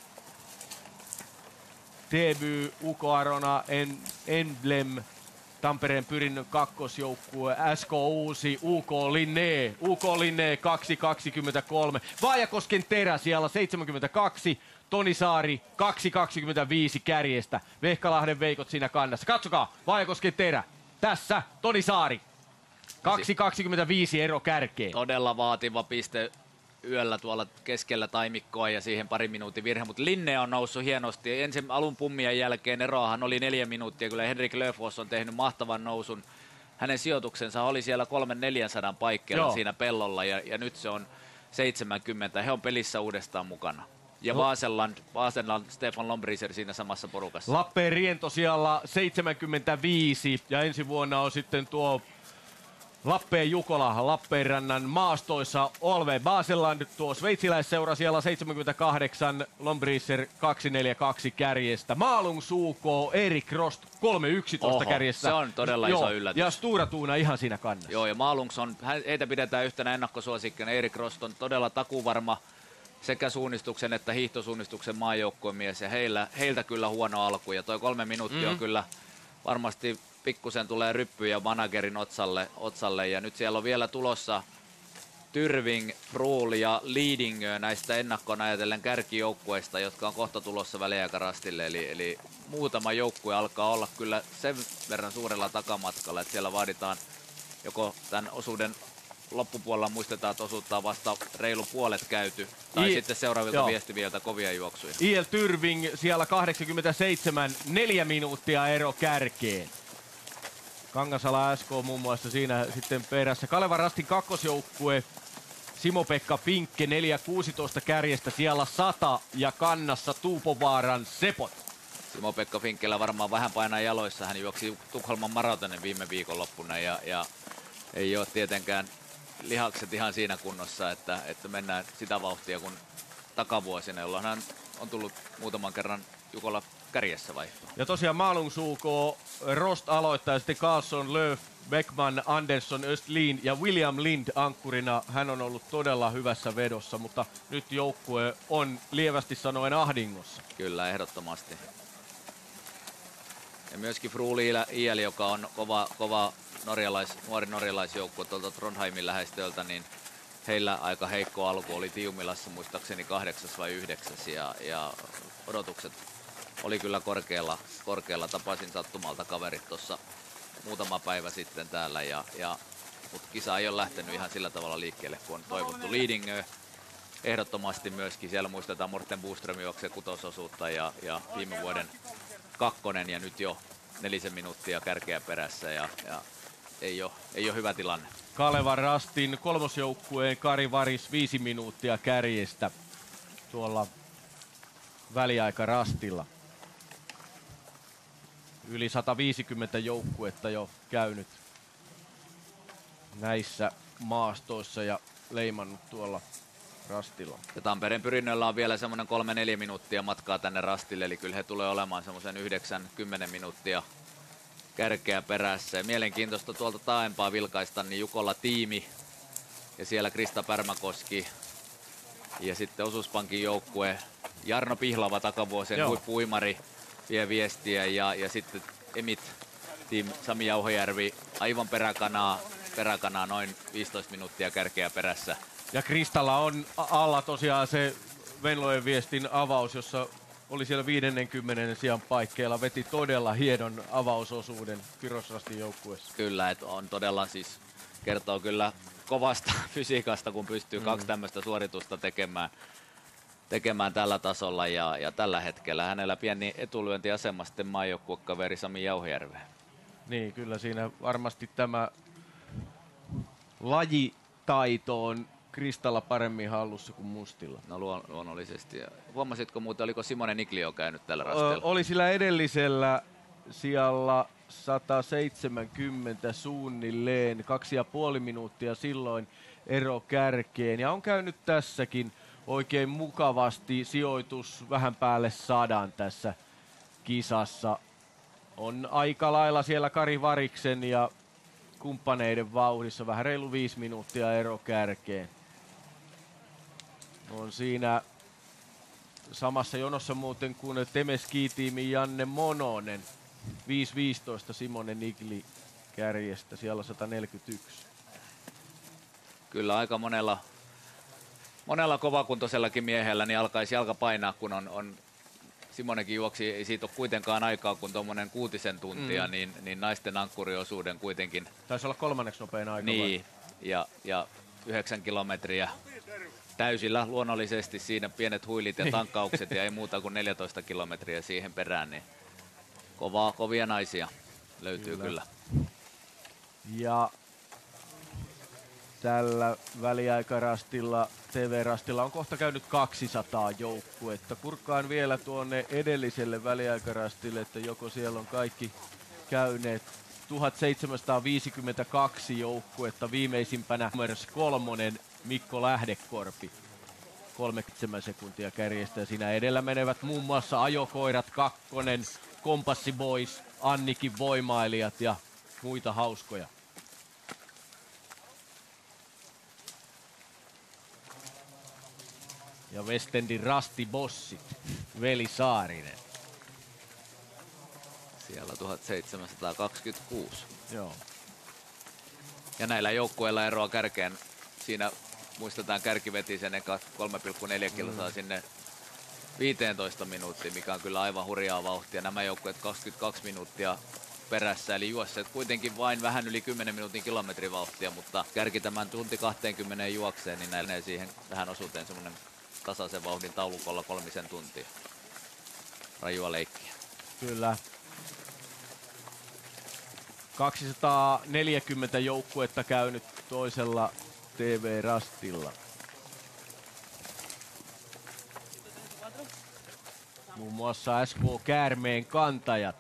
Deby, UK Arona, Emblem, Tampereen Pyrinnön kakkosjoukkue, SK Uusi, UK Linné 2.23. Vaajakosken Terä siellä 72, Toni Saari 2.25 kärjestä. Vehkalahden Veikot siinä kannassa. Katsokaa, Vaajakosken Terä. Tässä Toni Saari. 2.25 ero kärkeen. Todella vaativa piste yöllä tuolla keskellä taimikkoa ja siihen pari minuutin virhe, mutta Linnea on noussut hienosti. Ensin alun pummien jälkeen eroahan oli 4 minuuttia, kyllä Henrik Löfos on tehnyt mahtavan nousun. Hänen sijoituksensa oli siellä 300-400 paikkeilla siinä pellolla ja nyt se on 70. He on pelissä uudestaan mukana. Ja Vasenland, Stefan Lombriser siinä samassa porukassa. Lappeenrien tosiaan 75 ja ensi vuonna on sitten tuo Lappeen Jukola Lappeenrannan maastoissa Olve Baseland, tuo sveitsiläisseura siellä 78, Lombriser 242 kärjestä. Malung Suukoo, Erik Rost 311 kärjestä. Se on todella iso yllätys. Ja Stura Tuuna ihan siinä kannassa. Joo, ja Malungs on, heitä pidetään yhtenä ennakkosuosikkina. Erik Rost on todella takuvarma sekä suunnistuksen että hiihtosuunnistuksen maajoukkueen mies, ja heiltä kyllä huono alku. Ja toi 3 minuuttia on kyllä varmasti pikkusen tulee ryppyjä managerin otsalle, ja nyt siellä on vielä tulossa Tyrving, Fruul ja Leadingö näistä ennakkoon ajatellen kärkijoukkueista, jotka on kohta tulossa väliaikarastille, eli muutama joukkue alkaa olla kyllä sen verran suurella takamatkalla, että siellä vaaditaan joko tämän osuuden loppupuolella muistetaan, että osuutta on vasta reilu puolet käyty, tai sitten seuraavilta viestiviltä kovia juoksuja. I.L. Tyrving siellä 87, 4 minuuttia ero kärkeen. Kangasala SK muun muassa siinä sitten perässä. Kalevan Rastin kakkosjoukkue Simo-Pekka Pinkke 4.16 kärjestä siellä 100 ja kannassa Tuupovaaran Sepot. Simo-Pekka Finkkellä varmaan vähän painaa jaloissa. Hän juoksi Tukholman maratonin viime viikonloppuna ja ei ole tietenkään lihakset ihan siinä kunnossa, että mennään sitä vauhtia kuin takavuosina, jolloin hän on tullut muutaman kerran Jukola kärjessä vaihtoon. Ja tosiaan Malung Suukoo, Rost aloittaa ja sitten Carlson, Löf, Beckman, Andersson, Östlin ja William Lind ankkurina. Hän on ollut todella hyvässä vedossa, mutta nyt joukkue on lievästi sanoen ahdingossa. Kyllä, ehdottomasti. Ja myöskin Fruuli IL, joka on kova nuori norjalaisjoukkue tuolta Trondheimin lähestöltä, niin heillä aika heikko alku oli Tiumilassa muistaakseni 8. vai 9. ja odotukset oli kyllä korkealla. Tapasin sattumalta kaverit tuossa muutama päivä sitten täällä, mutta kisa ei ole lähtenyt ihan sillä tavalla liikkeelle, kun on toivottu. Leadingö ehdottomasti myöskin, siellä muistetaan Morten Boström juoksee kutososuutta ja viime vuoden 2. ja nyt jo 4 minuuttia kärkeä perässä ja ei ole hyvä tilanne. Kalevan Rastin kolmosjoukkueen Kari Varis 5 minuuttia kärjestä tuolla väliaikarastilla. Yli 150 joukkuetta jo käynyt näissä maastoissa ja leimannut tuolla rastilla. Ja Tampereen Pyrinnöllä on vielä semmoinen 3-4 minuuttia matkaa tänne rastille, eli kyllä he tulee olemaan semmoisen 9-10 minuuttia kärkeä perässä. Ja mielenkiintoista tuolta taaempaa vilkaista, niin Jukola tiimi ja siellä Krista Pärmäkoski ja sitten Osuuspankin joukkue Jarno Pihlava takavuosien huippu-uimari vie viestiä ja sitten Emit Team Sami Jauhojärvi aivan peräkanaa noin 15 minuuttia kärkeä perässä. Ja Kristalla on alla tosiaan se Venlojen viestin avaus, jossa oli siellä 50 sijan paikkeilla, veti todella hienon avausosuuden Kyrosrastin joukkueessa. Kyllä, että on todella siis, kertoo kyllä kovasta fysiikasta, kun pystyy 2 tämmöistä suoritusta tekemään tällä tasolla ja tällä hetkellä hänellä pieni etulyöntiasema sitten maajoukkuekaveri Sami Jauhojärveen. Niin, kyllä siinä varmasti tämä lajitaito on Kristalla paremmin hallussa kuin Mustilla. No luonnollisesti. Ja huomasitko muuten, oliko Simone Niglio käynyt tällä rastilla? Oli sillä edellisellä sijalla 170 suunnilleen, 2,5 minuuttia silloin ero kärkeen. Ja on käynyt tässäkin oikein mukavasti, sijoitus vähän päälle 100 tässä kisassa. On aika lailla siellä Kari Variksen ja kumppaneiden vauhdissa, vähän reilu 5 minuuttia ero kärkeen. On siinä samassa jonossa muuten kuin Temeski-tiimin Janne Mononen. 5.15 Simone Nigli kärjestä, siellä on 141. Kyllä aika monella kovakuntoisellakin miehellä niin alkaisi jalka painaa, kun on Simonekin juoksi, ei siitä ole kuitenkaan aikaa kuin tuommoinen 6 tuntia, niin naisten ankkuriosuuden kuitenkin. Taisi olla 3. nopein aika. Niin, ja 9 kilometriä täysillä luonnollisesti siinä pienet huilit ja tankkaukset ja ei muuta kuin 14 kilometriä siihen perään, niin kovia naisia löytyy kyllä. Ja tällä väliaikarastilla, TV-rastilla on kohta käynyt 200 joukkuetta. Kurkkaan vielä tuonne edelliselle väliaikarastille, että joko siellä on kaikki käyneet. 1752 joukkuetta, viimeisimpänä numerossa 3 Mikko Lähdekorpi. 37 sekuntia kärjestä. Siinä edellä menevät muun muassa Ajokoirat 2, Kompassi Boys, Annikin Voimailijat ja muita hauskoja. Ja Westendin Rastibossit, Veli Saarinen. Siellä 1726. Joo. Ja näillä joukkueilla eroa kärkeen. Siinä muistetaan kärki veti sen eka 3,4 kilsaa sinne 15 minuuttia, mikä on kyllä aivan hurjaa vauhtia. Nämä joukkueet 22 minuuttia perässä, eli juosseet kuitenkin vain vähän yli 10 minuutin kilometrivauhtia, mutta kärki tämän tunti 20 juokseen, niin näin siihen tähän osuuteen semmoinen tasaisen vauhdin taulukolla 3 tuntia. Rajua leikkiä. Kyllä. 240 joukkuetta käynyt toisella TV-rastilla. Muun muassa SK Käärmeen kantajat.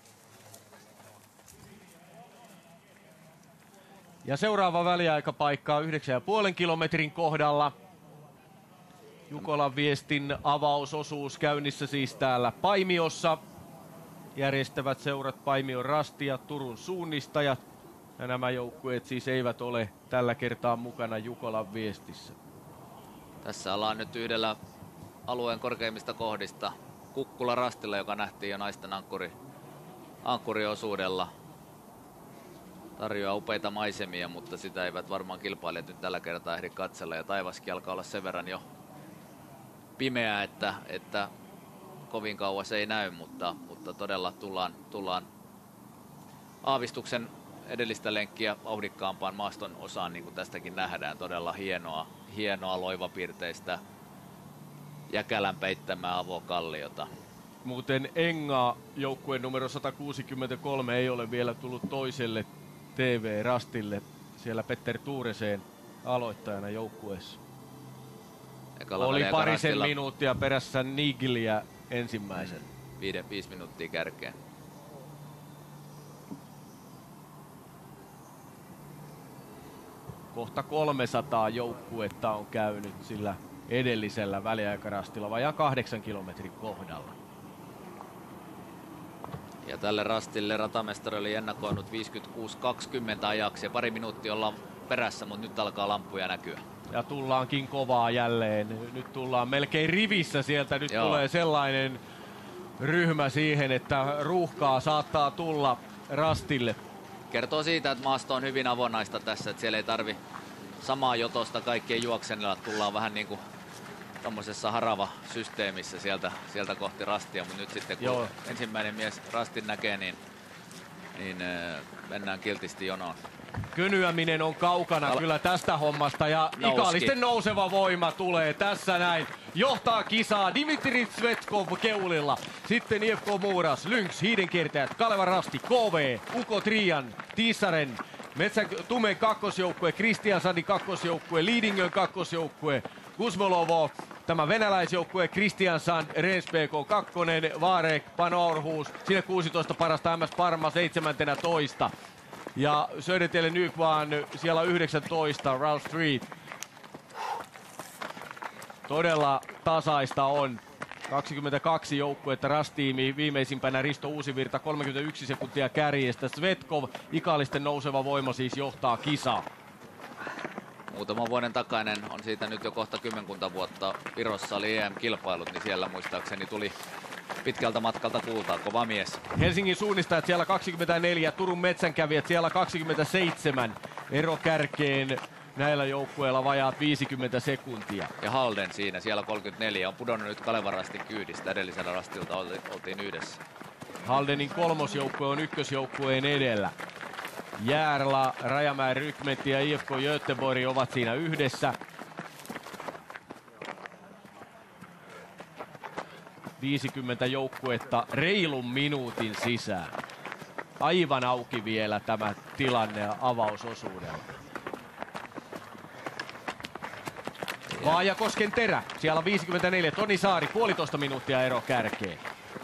Ja seuraava väliaikapaikka on 9,5 kilometrin kohdalla. Jukolan Viestin avausosuus käynnissä siis täällä Paimiossa. Järjestävät seurat Paimion Rasti ja Turun Suunnistajat. Ja nämä joukkueet siis eivät ole tällä kertaa mukana Jukolan Viestissä. Tässä ollaan nyt yhdellä alueen korkeimmista kohdista. Kukkula Rastilla, joka nähtiin jo naisten ankkuriosuudella. Tarjoaa upeita maisemia, mutta sitä eivät varmaan kilpailijat nyt tällä kertaa ehdi katsella. Ja taivaskin alkaa olla sen verran jo pimeää, että kovin kauas ei näy, mutta todella tullaan aavistuksen edellistä lenkkiä vauhdikkaampaan maaston osaan, niin kuin tästäkin nähdään. Todella hienoa loivapiirteistä Jäkälän peittämää avokalliota. Muuten Enga joukkueen numero 163 ei ole vielä tullut toiselle TV-rastille. Siellä Petter Tuureseen aloittajana joukkueessa. Oli parisen minuuttia perässä Nigliä ensimmäisen. 5 minuuttia kärkeen. Kohta 300 joukkuetta on käynyt sillä edellisellä väliaikarastilla vajaan 8 kilometrin kohdalla. Ja tälle rastille ratamestari oli ennakoinut 56.20 ajaksi ja pari minuuttia ollaan perässä, mutta nyt alkaa lampuja näkyä. Ja tullaankin kovaa jälleen. Nyt tullaan melkein rivissä sieltä. Nyt tulee sellainen ryhmä siihen, että ruuhkaa saattaa tulla rastille. Kertoo siitä, että maasto on hyvin avonaista tässä, että siellä ei tarvi samaa jotosta kaikkien juoksenilla. Tullaan vähän niin kuin tommosessa harava-systeemissä sieltä kohti rastia, mutta nyt sitten kun ensimmäinen mies rastin näkee, niin mennään kiltisti jonoon. Könyäminen on kaukana kyllä tästä hommasta ja Ikaalisten nouseva voima tulee tässä näin. Johtaa kisaa Dimitri Svetkov keulilla. Sitten IFK Muuras, Lynx, Hiidenkiertäjät, Kalevan Rasti, KV, Uko Trian, Tiisaren, Metsän Tumen kakkosjoukkue, Kristiansadin kakkosjoukkue, Lidingön kakkosjoukkue, Kuzmolovo, tämä venäläisjoukkue, Kristiansand, Rens PK 2, Varek, Pano Aarhus, sinne 16 parasta MS Parma 17. Ja Södertälje Nykvarn siellä 19, Rouse Street. Todella tasaista on. 22 joukkuetta rastiimi, viimeisimpänä Risto Uusivirta 31 sekuntia kärjestä. Svetkov, Ikaalisten nouseva voima siis johtaa kisaa. Muutaman vuoden takainen on siitä nyt jo kohta 10 vuotta. Virossa oli EM-kilpailut, niin siellä muistaakseni tuli pitkältä matkalta kultaa, kova mies. Helsingin suunnistajat siellä 24, Turun metsänkävijät siellä 27. Ero kärkeen näillä joukkueilla vajaat 50 sekuntia. Ja Halden siinä, siellä 34, on pudonnut nyt Kalevan Rastin kyydistä. Edellisellä rastilta oltiin yhdessä. Haldenin kolmosjoukkue on ykkösjoukkueen edellä. Järla, Rajamäen Rykmentti ja IFK Göteborg ovat siinä yhdessä. 50 joukkuetta reilun minuutin sisään. Aivan auki vielä tämä tilanne avausosuudella. Vaajakosken terä. Siellä on 54. Toni Saari, 1,5 minuuttia ero kärkeen.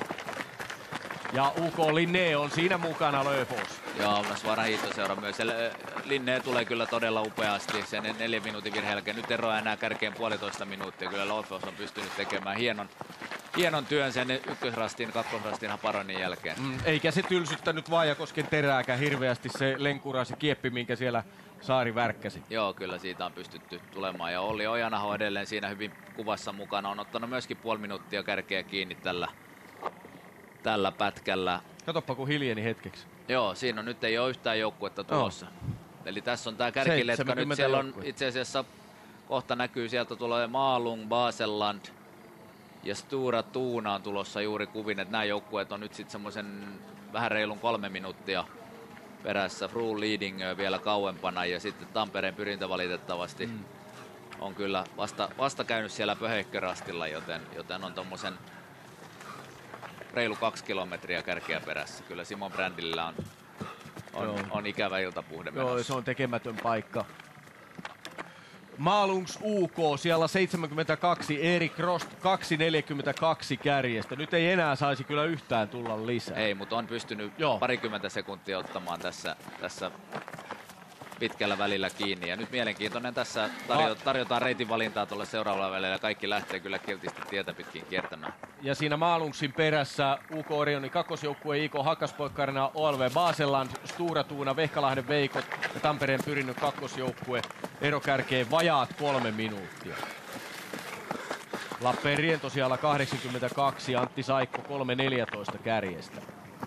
Ja UK Linné on siinä mukana Löfos. Joo, Svara hiihtoseura myös. Linné tulee kyllä todella upeasti sen 4 minuutin virheen jälkeen. Nyt eroa enää kärkeen 1,5 minuuttia. Kyllä Löfos on pystynyt tekemään hienon työn sen ykkösrastin, kakkosrastin Haparonin jälkeen. Eikä se tylsyttänyt Vaajakosken terääkään hirveästi se lenkurasi kieppi, minkä siellä Saari värkkäsi. Joo, kyllä siitä on pystytty tulemaan. Ja Olli Ojanaho edelleen siinä hyvin kuvassa mukana. On ottanut myöskin 0,5 minuuttia kärkeä kiinni tällä pätkällä. Katoppa kun hiljeni hetkeksi. Joo, siinä on nyt ei ole yhtään joukkuetta tulossa. Eli tässä on tää kärkiletka. Nyt siellä on itse asiassa kohta näkyy, sieltä tulee Malung, Baselland ja Stura Tuuna on tulossa juuri kuvin, että nämä joukkueet on nyt sitten semmoisen vähän reilun 3 minuuttia perässä. Fru Leading vielä kauempana ja sitten Tampereen Pyrintä valitettavasti on kyllä vasta käynyt siellä Pöheikkörastilla, joten on tommosen reilu 2 kilometriä kärkeä perässä. Kyllä Simon Brändillä on ikävä iltapuhde menossa. Joo, se on tekemätön paikka. Malungs UK siellä 72, Erik Rost 2.42 kärjestä. Nyt ei enää saisi kyllä yhtään tulla lisää. Ei, mutta on pystynyt parikymmentä sekuntia ottamaan tässä pitkällä välillä kiinni. Ja nyt mielenkiintoinen tässä tarjotaan reitin valintaa tuolle seuraavalla välillä. Kaikki lähtee kyllä kiltisti tietä pitkin kiertämään. Ja siinä Malungsin perässä UK Orionin kakkosjoukkue IK Hakkaspoikkarina, OLV Baselland, Stura Tuuna, Vehkalahden Veikot ja Tampereen Pyrinnön kakkosjoukkue erokärkeen vajaat 3 minuuttia. Lappeenrien tosiaan 82, Antti Saikko 3.14 kärjestä.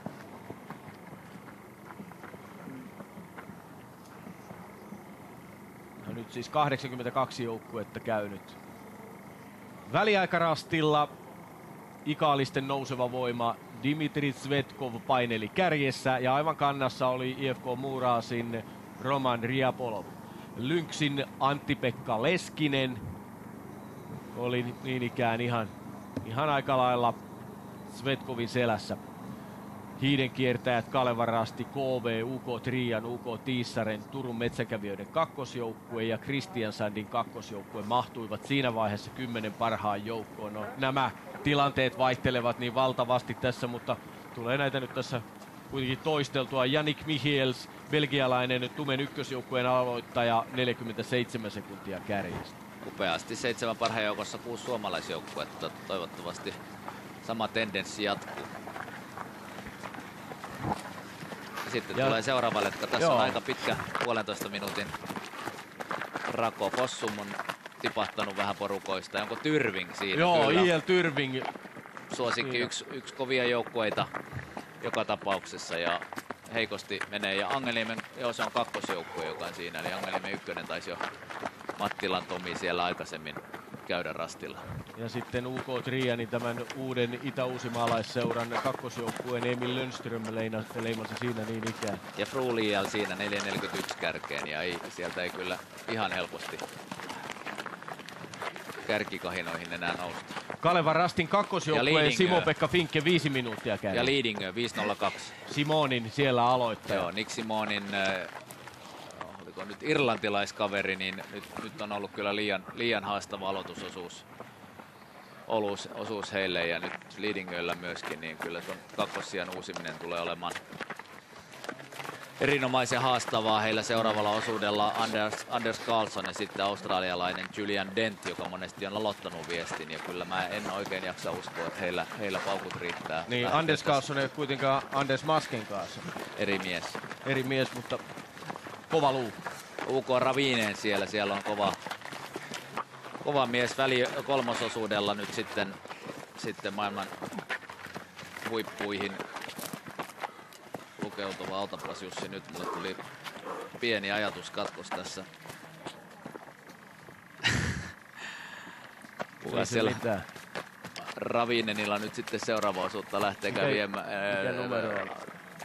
No nyt siis 82 joukkuetta käynyt väliaikarastilla. Ikaalisten nouseva voima Dimitri Svetkov paineli kärjessä ja aivan kannassa oli IFK Muurasin Roman Riapolov. Lynxin Antti-Pekka Leskinen oli niin ikään ihan aika lailla Svetkovin selässä. Hiidenkiertäjät Kalevan Rasti, KV, UK Trian, UK Tiissaren, Turun metsäkävijöiden kakkosjoukkue ja Kristiansandin kakkosjoukkue mahtuivat siinä vaiheessa 10 parhaan joukkoon. No, nämä tilanteet vaihtelevat niin valtavasti tässä, mutta tulee näitä nyt tässä kuitenkin toisteltua. Yannick Michiels, belgialainen Tumen ykkösjoukkueen aloittaja, 47 sekuntia kärjestä. Upeasti 7 parhaan joukossa 6 suomalaisjoukkuetta. Toivottavasti sama tendenssi jatkuu. Sitten tulee seuraava letka. Tässä on aika pitkä 1,5 minuutin rako. Fossum on tipahtanut vähän porukoista. Onko Tyrving siinä? Joo, IL Tyrving. Suosikki yksi kovia joukkueita joka tapauksessa ja heikosti menee. Ja Angeniemen, se on kakkosjoukkue, joka on siinä. Eli Angeniemen ykkönen taisi jo Mattilan Tomi siellä aikaisemmin käydä rastilla. Ja sitten UK Trianin tämän uuden itä-uusimaalaisseuran kakkosjoukkueen Emil Lönnström leimasi siinä niin ikään. Ja Fru Lial siinä 4.41 kärkeen ja sieltä ei kyllä ihan helposti kärkikahinoihin enää nousta. Kalevan Rastin kakkosjoukkueen Simo-Pekka Finkke 5 minuuttia kärkeen. Ja Lidingö 5.02. Simonin siellä aloittaja. Joo, Nick Simonin oliko nyt irlantilaiskaveri, niin nyt on ollut kyllä liian haastava aloitusosuus heille ja nyt Lidingöllä myöskin, niin kyllä tuon kakkossijan uusiminen tulee olemaan erinomaisen haastavaa heillä seuraavalla osuudella. Anders Karlsson ja sitten australialainen Julian Dent, joka monesti on aloittanut viestin ja kyllä mä en oikein jaksa uskoa, että heillä paukut riittää. Niin, Anders Karlsson ei kuitenkaan Anders Masken kanssa. Eri mies, mutta kova luu. UK Ravinen siellä on kova mies kolmososuudella nyt sitten maailman huippuihin lukeutuva Altapras Jussi. Nyt mulle tuli pieni ajatuskatkos tässä. Kuka siellä Ravinenilla nyt sitten seuraava osuutta lähteekään viemään. Mikä numero on?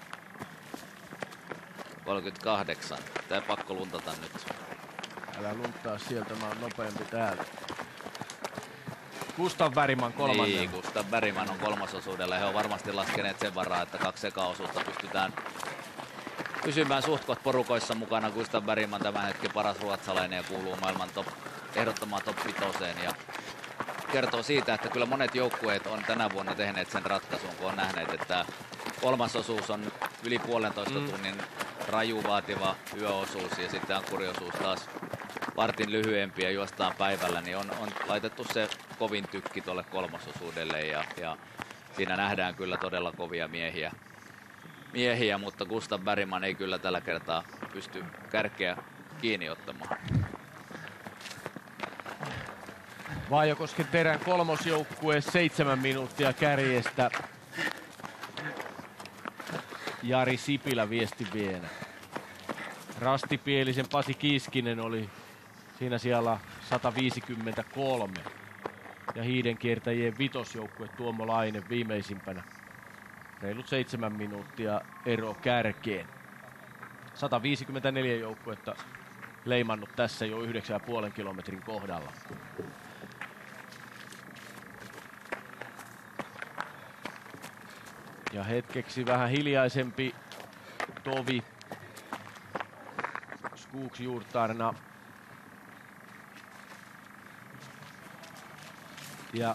38. Tää pakko luntata nyt. Älä lunttaa sieltä, mä oon nopeampi täällä. Gustav Bergman kolmannen. Niin, Gustav Bergman on kolmasosuudella. He on varmasti laskeneet sen varaa, että 2 ekaosuutta pystytään pysymään suhtkot porukoissa mukana. Gustav Bergman tämän hetken paras ruotsalainen ja kuuluu maailman ehdottomaan top 5. Ja kertoo siitä, että kyllä monet joukkueet on tänä vuonna tehneet sen ratkaisun, kun on nähneet, että kolmasosuus on yli 1,5 tunnin raju vaativa yöosuus ja sitten ankkuriosuus taas vartin lyhyempi ja juostaan päivällä, niin on laitettu se kovin tykki tuolle kolmasosuudelle ja siinä nähdään kyllä todella kovia miehiä, mutta Gustav Bergman ei kyllä tällä kertaa pysty kärkeä kiinni ottamaan. Vaajakosken Terän kolmosjoukkue 7 minuuttia kärjestä. Jari Sipilä viesti vienä. Rastipielisen Pasi Kiiskinen oli siinä siellä 153. Ja hiidenkiertäjien vitosjoukkue Tuomo Laine viimeisimpänä. Reilut 7 minuuttia ero kärkeen. 154 joukkuetta leimannut tässä jo 9,5 kilometrin kohdalla. Ja hetkeksi vähän hiljaisempi tovi. Skogsjurtarna. Ja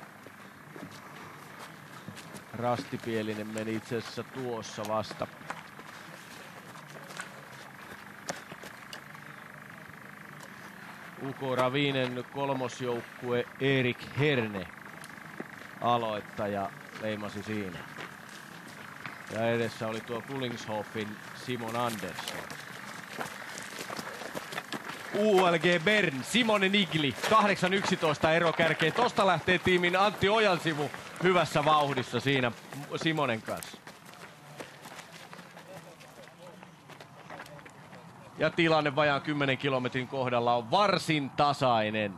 Rastipielinen meni itse asiassa tuossa vasta. UK Ravinen kolmosjoukkue Erik Herne aloittaja leimasi siinä. Ja edessä oli tuo Kullingshofin Simon Andersson. ULG Bern, Simone Nigli, 8.11 ero kärkeen. Tosta lähtee tiimin Antti Ojansivu hyvässä vauhdissa siinä Simonen kanssa. Ja tilanne vajaan 10 kilometrin kohdalla on varsin tasainen.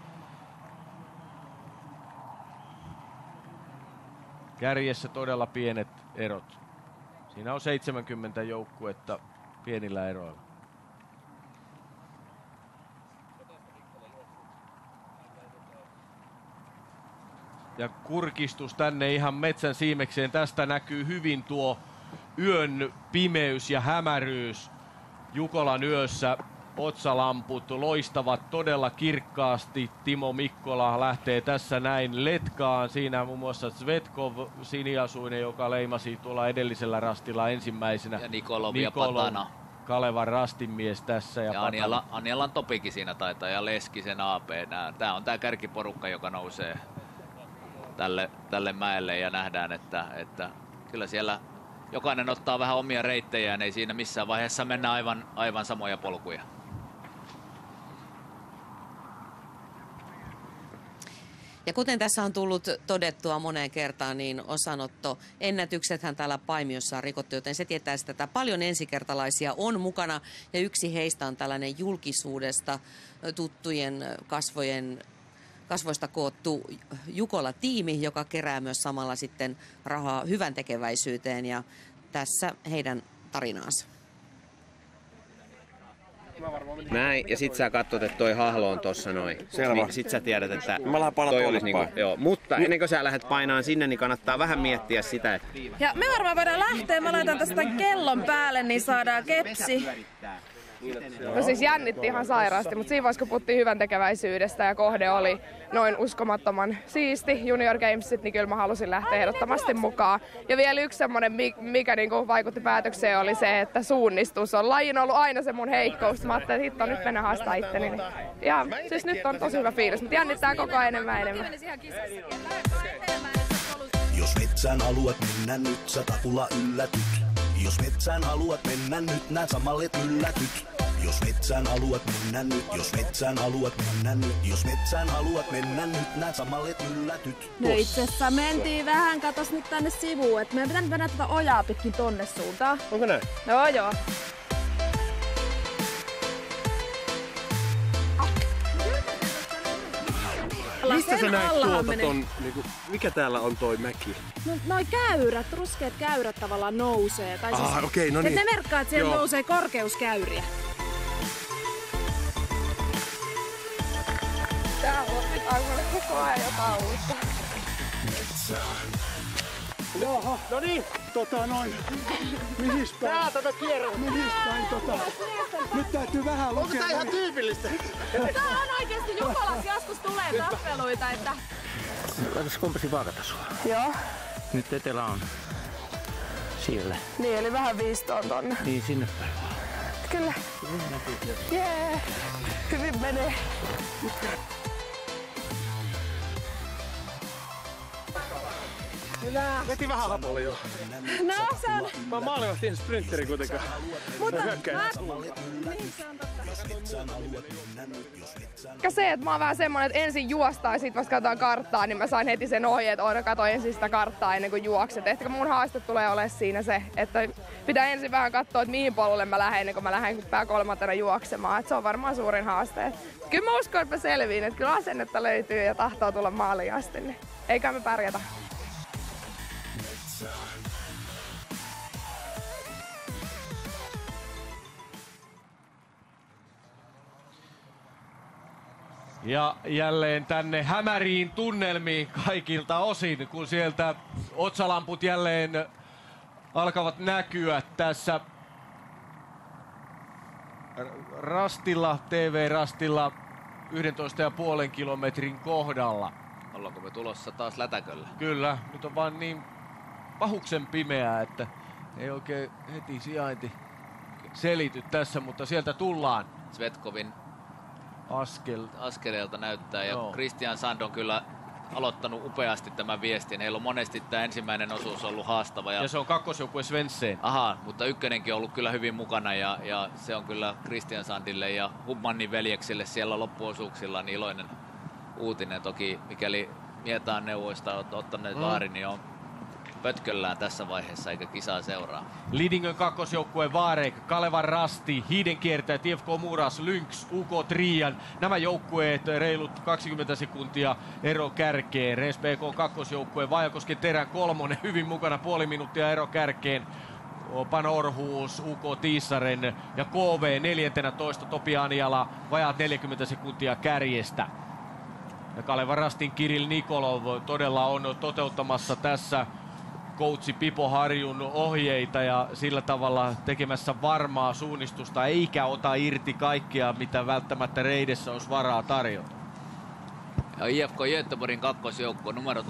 Kärjessä todella pienet erot. Siinä on 70 joukkuetta pienillä eroilla. Ja kurkistus tänne ihan metsän siimekseen. Tästä näkyy hyvin tuo yön pimeys ja hämäryys. Jukolan yössä otsalamput loistavat todella kirkkaasti. Timo Mikkola lähtee tässä näin letkaan. Siinä muun muassa Svetkov siniasuinen, joka leimasi tuolla edellisellä rastilla ensimmäisenä. Ja Nikolov ja Patana. Kalevan rastinmies tässä. Ja Anjalan Topikin siinä taitaa ja Leskisen AP. Tämä on tämä kärkiporukka, joka nousee tälle mäelle ja nähdään, että kyllä siellä jokainen ottaa vähän omia reittejään, ei siinä missään vaiheessa mennä aivan samoja polkuja. Ja kuten tässä on tullut todettua moneen kertaan, niin osanottoennätyksethän täällä Paimiossa on rikottu, joten se tietää sitä, että paljon ensikertalaisia on mukana. Ja yksi heistä on tällainen julkisuudesta tuttujen kasvoista koottu Jukola-tiimi, joka kerää myös samalla sitten rahaa hyvän tekeväisyyteen. Ja tässä heidän tarinaansa. Näin, ja sit sä katsot, että toi hahlo on tossa noin. Selvä. Niin sit sä tiedät, että mä lähden painaa toi olisi niinku, joo. Mutta ennen kuin sä lähdet painaan sinne, niin kannattaa vähän miettiä sitä, että... Ja me varmaan voidaan lähteä, mä laitan tästä kellon päälle, niin saadaan kepsi. No siis jännitti ihan sairaasti, mutta siinä vaiheessa kun puhuttiin hyvän tekeväisyydestä ja kohde oli noin uskomattoman siisti Junior Gamesit, niin kyllä mä halusin lähteä ehdottomasti mukaan. Ja vielä yksi semmoinen, mikä niinku vaikutti päätökseen, oli se, että suunnistus on lajin ollut aina se mun heikkous. Mä ajattelin, että hitto, nyt mennä haastaa itteni. Ja siis nyt on tosi hyvä fiilis, mutta jännittää koko ajan enemmän. Jos metsään haluat mennä nyt, sä takulla yllätyt. Jos metsään haluat mennä nyt, nää samalle yllätyt. Jos metsään haluat mennä nyt, jos metsään haluat mennä nyt, jos metsään haluat mennä nyt, nää samalle yllätyt. No itse asiassa mentiin vähän, katos nyt tänne sivuun, että meidän pitää nyt mennä tätä ojaa pitkin tonne suuntaan. Onko näin? Joo. Mistä sä näit tuolta ton, niinku, mikä täällä on toi mäki? No noi käyrät, ruskeat käyrät tavallaan nousee. Tai siis, okei, no niin. Ne merkkaa, että siellä nousee korkeuskäyriä. Tää on opetetaan koko ajan jotain uutta. Jaha, no niin, mihin päin? Täältä me kierrämme. Mihin päin Nyt täytyy vähän lukea. Onko tää ihan tyypillistä? Tää on oikeesti Jukolassa joskus tulee tappeluita, että... Laitas kompasin vaakatasoa. Joo. Nyt etelä on siellä. Niin, eli vähän viistoon tonne. Niin, sinne päin. Kyllä. Jee. Hyvin menee. Hyvä. Veti vähän hapolle jo. No, se on... Mä oon maalivahti sprinteri kuitenkaan. Mutta se, että mä oon vähän semmonen, että ensin juostaan ja sit vasta katsotaan karttaa, niin mä sain heti sen ohjeen, että katso ensin sitä karttaa ennen kuin juokset. Ehkä mun haaste tulee olemaan siinä se, että pitää ensin vähän katsoa, että mihin polulle mä lähden ennen kuin mä lähden pää kolmantena juoksemaan. Että se on varmaan suurin haaste. Kyllä mä uskon, että mä selviin, että kyllä asennetta löytyy ja tahtoo tulla maaliin asti, niin eikä me pärjätä. Ja jälleen tänne hämäriin tunnelmiin kaikilta osin, kun sieltä otsalamput jälleen alkavat näkyä tässä rastilla, TV-rastilla 11,5 kilometrin kohdalla. Ollaanko me tulossa taas lätäköllä? Kyllä, nyt on vaan niin pahuksen pimeää, että ei oikein heti sijainti selity tässä, mutta sieltä tullaan. Svetkovin askeleelta näyttää ja Christian Sand on kyllä aloittanut upeasti tämän viestin. Heillä on monesti tämä ensimmäinen osuus ollut haastava. Ja se on kakkosjoukkue Svensen. Aha, mutta ykkönenkin on ollut kyllä hyvin mukana ja se on kyllä Christian Sandille ja Hubmannin veljeksille siellä loppuosuuksilla niin iloinen uutinen. Toki mikäli Mietaan neuvoista on ottaneet vaarin, niin on pötköllään tässä vaiheessa eikä kisaa seuraa. Lidingön kakkosjoukkue Varek, Kalevan Rasti, Hiidenkiertäjät, IFK Muras, Lynx, UK Trian. Nämä joukkueet reilut 20 sekuntia ero kärkeen. RSPK kakkosjoukkue Vaajakosken Terän kolmonen hyvin mukana, puoli minuuttia ero kärkeen. Panorhuus, UK Tiissaren ja KV 14. Topi Anjala vajaat 40 sekuntia kärjestä. Ja Kalevan Rastin Kirill Nikolov todella on toteuttamassa tässä coachi Pipo Harjun ohjeita ja sillä tavalla tekemässä varmaa suunnistusta eikä ota irti kaikkea, mitä välttämättä reidessä olisi varaa tarjota. Ja IFK Göteborgin kakkosjoukko numero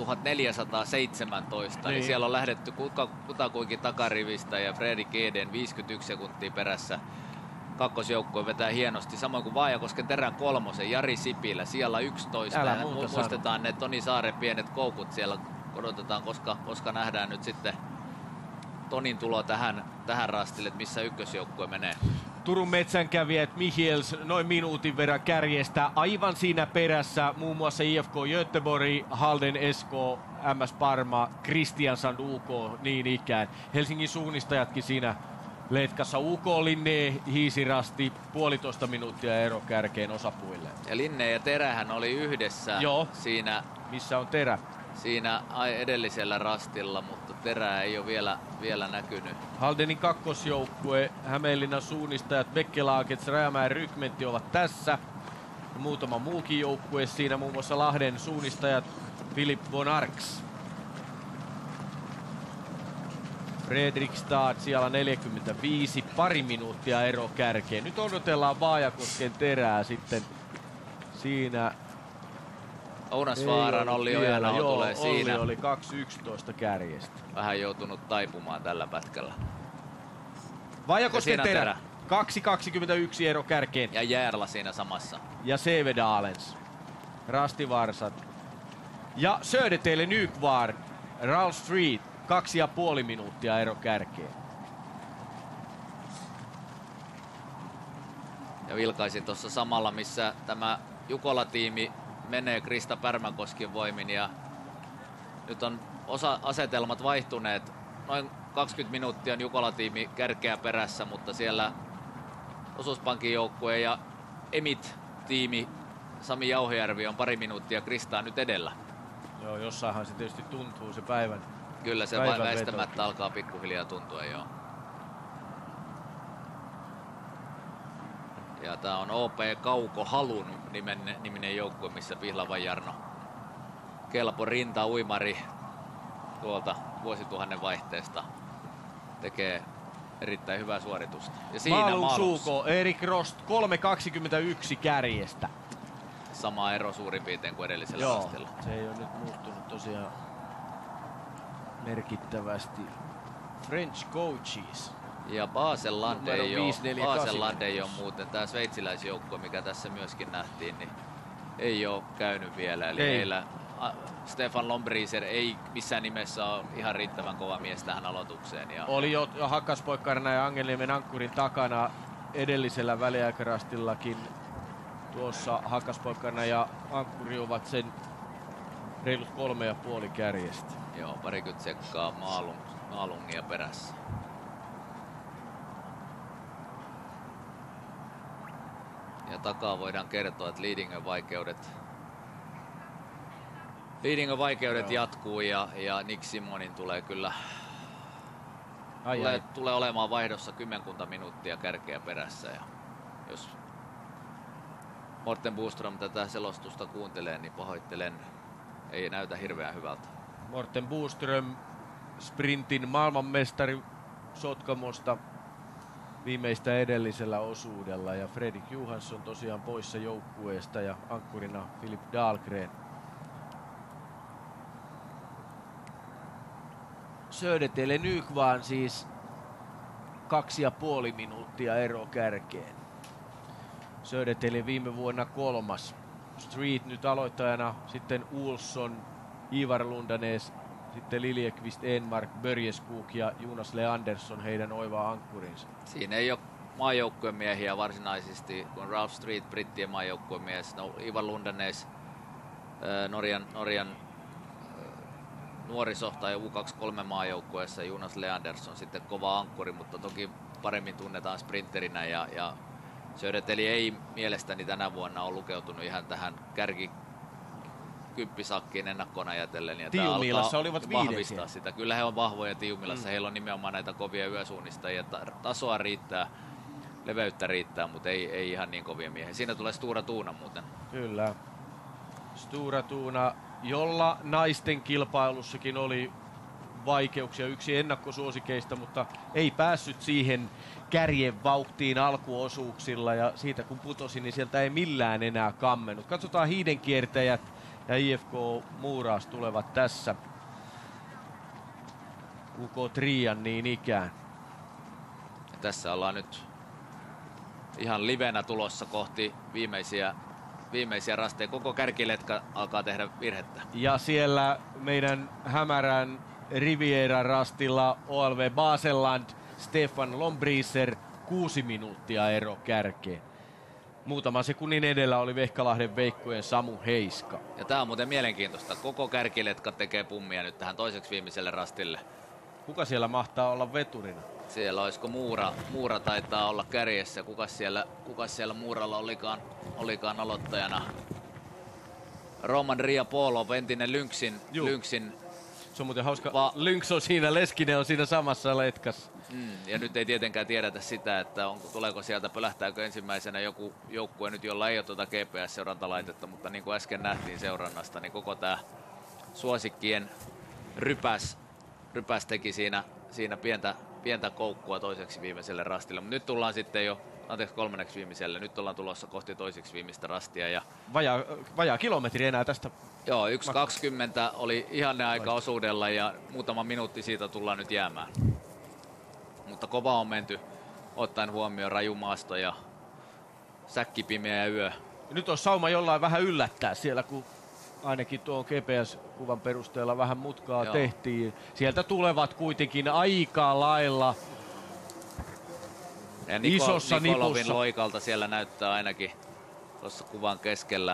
1417, niin siellä on lähdetty kutakuinkin takarivistä ja Fredrik Eden 51 sekuntia perässä. Kakkosjoukkue vetää hienosti, samoin kuin Vaajakosken Terän kolmosen Jari Sipilä siellä 11. Muistetaan ne Toni Saaren pienet koukut siellä. Odotetaan, koska nähdään nyt sitten Tonin tulo tähän rastille, että missä ykkösjoukkue menee. Turun metsänkävijät Michiels noin minuutin verran kärjestä. Aivan siinä perässä muun muassa IFK Göteborg, Halden SK, MS Parma, Kristiansand UK niin ikään. Helsingin suunnistajatkin siinä letkassa. UK Linne, Hiisirasti, 1,5 minuuttia ero kärkeen osapuille. Ja Linne ja Terähän oli yhdessä siinä. Missä on Terä? Siinä edellisellä rastilla, mutta Terää ei ole vielä näkynyt. Haldenin kakkosjoukkue, Hämeenlinnan suunnistajat, Bekkelaakets, Rajamäen Rykmentti ovat tässä. Ja muutama muukin joukkue siinä, muun muassa Lahden suunnistajat, Philip von Arx. Fredrikstad siellä 45, pari minuuttia ero kärkeen. Nyt odotellaan Vaajakosken Terää sitten siinä. Ounasvaaran Olli Ojanaho tulee siinä. Olli oli 2.11 kärjestä. Vähän joutunut taipumaan tällä pätkällä. Vaajakosken Terä. 2.21 ero kärkeen. Ja Järla siinä samassa. Ja Sevedalens. Rastivarsat. Ja Södertälje Nykvar. Ralph Street. 2,5 minuuttia ero kärkeen. Ja vilkaisin tuossa samalla, missä tämä Jukola-tiimi menee Krista Pärmänkosken voimin. Ja nyt on asetelmat vaihtuneet. Noin 20 minuuttia on Jukola-tiimi kärkeä perässä, mutta siellä Osuuspankin joukkue ja Emit-tiimi Sami Jauhojärvi on pari minuuttia Kristaa nyt edellä. Joo, jossainhan se tietysti tuntuu se päivän. Kyllä se väistämättä alkaa pikkuhiljaa tuntua, joo. Ja tää on OP Kauko Halun niminen joukkue, missä Pihlavan Jarno, kelpo rinta-uimari tuolta vuosituhannen vaihteesta, tekee erittäin hyvää suoritusta. Ja siinä Malung Suuko, Erik Rost 3.21 kärjestä. Sama ero suurin piirtein kuin edellisellä rastilla. Se ei ole nyt muuttunut tosiaan merkittävästi. French Coaches. Ja Baselland ei ole muuten. Tämä sveitsiläisjoukkue, mikä tässä myöskin nähtiin, niin ei ole käynyt vielä. Eli heillä Stefan Lombriser ei missään nimessä ole ihan riittävän kova mies tähän aloitukseen. Ja oli jo Hakkaspoikkarina ja Angelniemen ankkurin takana edellisellä väliaikarastillakin. Tuossa Hakkaspoikkarina ja ankkuri ovat sen reilut 3,5 kärjestä. Joo, parikymmentä sekkaa Maalungia perässä. Ja takaa voidaan kertoa, että Leadingen vaikeudet jatkuu ja Nick Simonin tulee kyllä tulee olemaan vaihdossa 10 minuuttia kärkeä perässä. Ja jos Morten Boström tätä selostusta kuuntelee, niin pahoittelen. Ei näytä hirveän hyvältä. Morten Boström, sprintin maailmanmestari Sotkamosta viimeistä edellisellä osuudella, ja Fredrik Johansson tosiaan poissa joukkueesta ja ankkurina Filip Dahlgren. Södertälje Nykvaan siis 2,5 minuuttia ero kärkeen. Södertälje viime vuonna 3. Street nyt aloittajana, sitten Olsson, Ivar Lundanes, sitten Liljekvist, Enmark, Börjeskog ja Jonas Leandersson heidän oiva ankkurinsa. Siinä ei ole maajoukkueen miehiä varsinaisesti, kun Ralph Street, brittien maajoukkueen mies, no, Ivar Lundanes, Norjan nuoriso- tai U23 maajoukkueessa, Jonas Leandersson sitten kova ankkuri, mutta toki paremmin tunnetaan sprinterinä ja Södertälje ei mielestäni tänä vuonna ole lukeutunut ihan tähän kymppisakkiin ennakkoon ajatellen. Ja Tiumilassa olivat vahvistaa sitä. Kyllä he on vahvoja Tiumilassa. Heillä on nimenomaan näitä kovia yösuunnistajia. Tasoa riittää, leveyttä riittää, mutta ei ihan niin kovia miehiä. Siinä tulee Stura Tuuna muuten. Kyllä. Stura Tuuna, jolla naisten kilpailussakin oli vaikeuksia, yksi ennakkosuosikeista, mutta ei päässyt siihen kärjen vauhtiin alkuosuuksilla, ja siitä kun putosi, niin sieltä ei millään enää kammennut. Katsotaan hiidenkiertäjät ja IFK Muuraas tulevat tässä. UK Trian niin ikään. Ja tässä ollaan nyt ihan livenä tulossa kohti viimeisiä rasteja. Koko kärkiletka alkaa tehdä virhettä. Ja siellä meidän hämärän Rivieran rastilla OLV Baselland, Stefan Lombriser, 6 minuuttia ero kärkeen. Muutaman sekunnin edellä oli Vehkalahden Veikkojen Samu Heiska. Ja tää on muuten mielenkiintoista. Koko kärkiletka tekee pummia nyt tähän toiseksi viimeiselle rastille. Kuka siellä mahtaa olla veturina? Siellä olisiko Muura taitaa olla kärjessä. Kuka siellä Muuralla olikaan aloittajana? Roman Riapolov, entinen Lynxin. Se on muuten hauska. Lynx on siinä, Leskinen on siinä samassa letkassa. Ja nyt ei tietenkään tiedetä sitä, että tuleeko sieltä, pölähtääkö ensimmäisenä joku joukkue nyt, jolla ei ole tuota GPS-seurantalaitetta, mutta niin kuin äsken nähtiin seurannasta, niin koko tämä suosikkien rypäs teki siinä pientä koukkua toiseksi viimeiselle rastille. Mutta nyt tullaan sitten jo, kolmanneksi viimeiselle, nyt ollaan tulossa kohti toiseksi viimeistä rastia. Ja vajaa kilometri enää tästä. Joo, 1.20 oli ihanne aika osuudella ja muutama minuutti siitä tullaan nyt jäämään. Mutta kova on menty, ottaen huomioon raju maasto ja säkkipimeä yö. Nyt on sauma jollain vähän yllättää siellä, kun ainakin tuon GPS-kuvan perusteella vähän mutkaa tehtiin. Sieltä tulevat kuitenkin aika lailla ja isossa Nikolovin nipussa. loikalta siellä näyttää ainakin tuossa kuvan keskellä.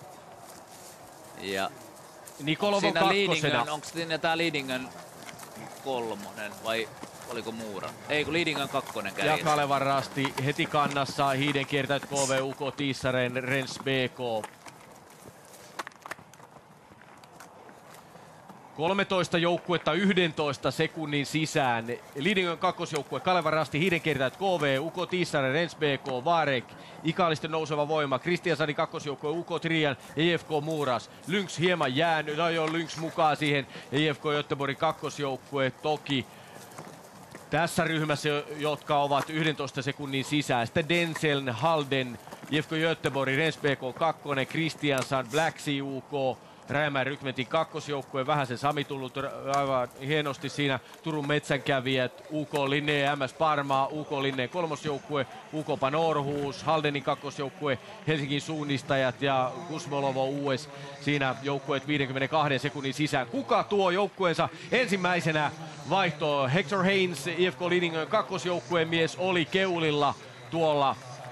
Ja Nikolov on kakkosena. Onko siinä tää Leadingen 3 vai oliko Muura? Ei, kun Leadingen 2 kärjessä. Ja Kalevan rasti heti kannassa, hiidenkiertäjät KV UK Tiissareen, Rens BK. 13 joukkuetta 11 sekunnin sisään. Lidingön kakkosjoukkue Kalevan Rasti, Hiidenkertaat, KV, UK Tiissaren, Rens BK, Varek, Ikaalisten nouseva voima, Kristianstadin kakkosjoukkue, UK Trian ja IFK Muuras. Lynx hieman jäänyt, Lynx mukaan siihen ja IFK Göteborgin kakkosjoukkue toki tässä ryhmässä, jotka ovat 11 sekunnin sisään. Sitten Denseln, Halden, IFK Göteborg, Rens BK 2, Kristiansand, Black Sea UK, Räjämään Rykmentin kakkosjoukkue, vähän se Sami tullut aivan hienosti siinä, Turun metsänkävijät, UK Linneen, MS Parma, UK Linneen kolmosjoukkue, UK Panorhuus, Haldenin kakkosjoukkue, Helsingin suunnistajat ja Kusmolovo US, siinä joukkueet 52 sekunnin sisään. Kuka tuo joukkueensa ensimmäisenä vaihtoon? Hector Haynes, IFK Lidingön kakkosjoukkueen mies, oli keulilla tuolla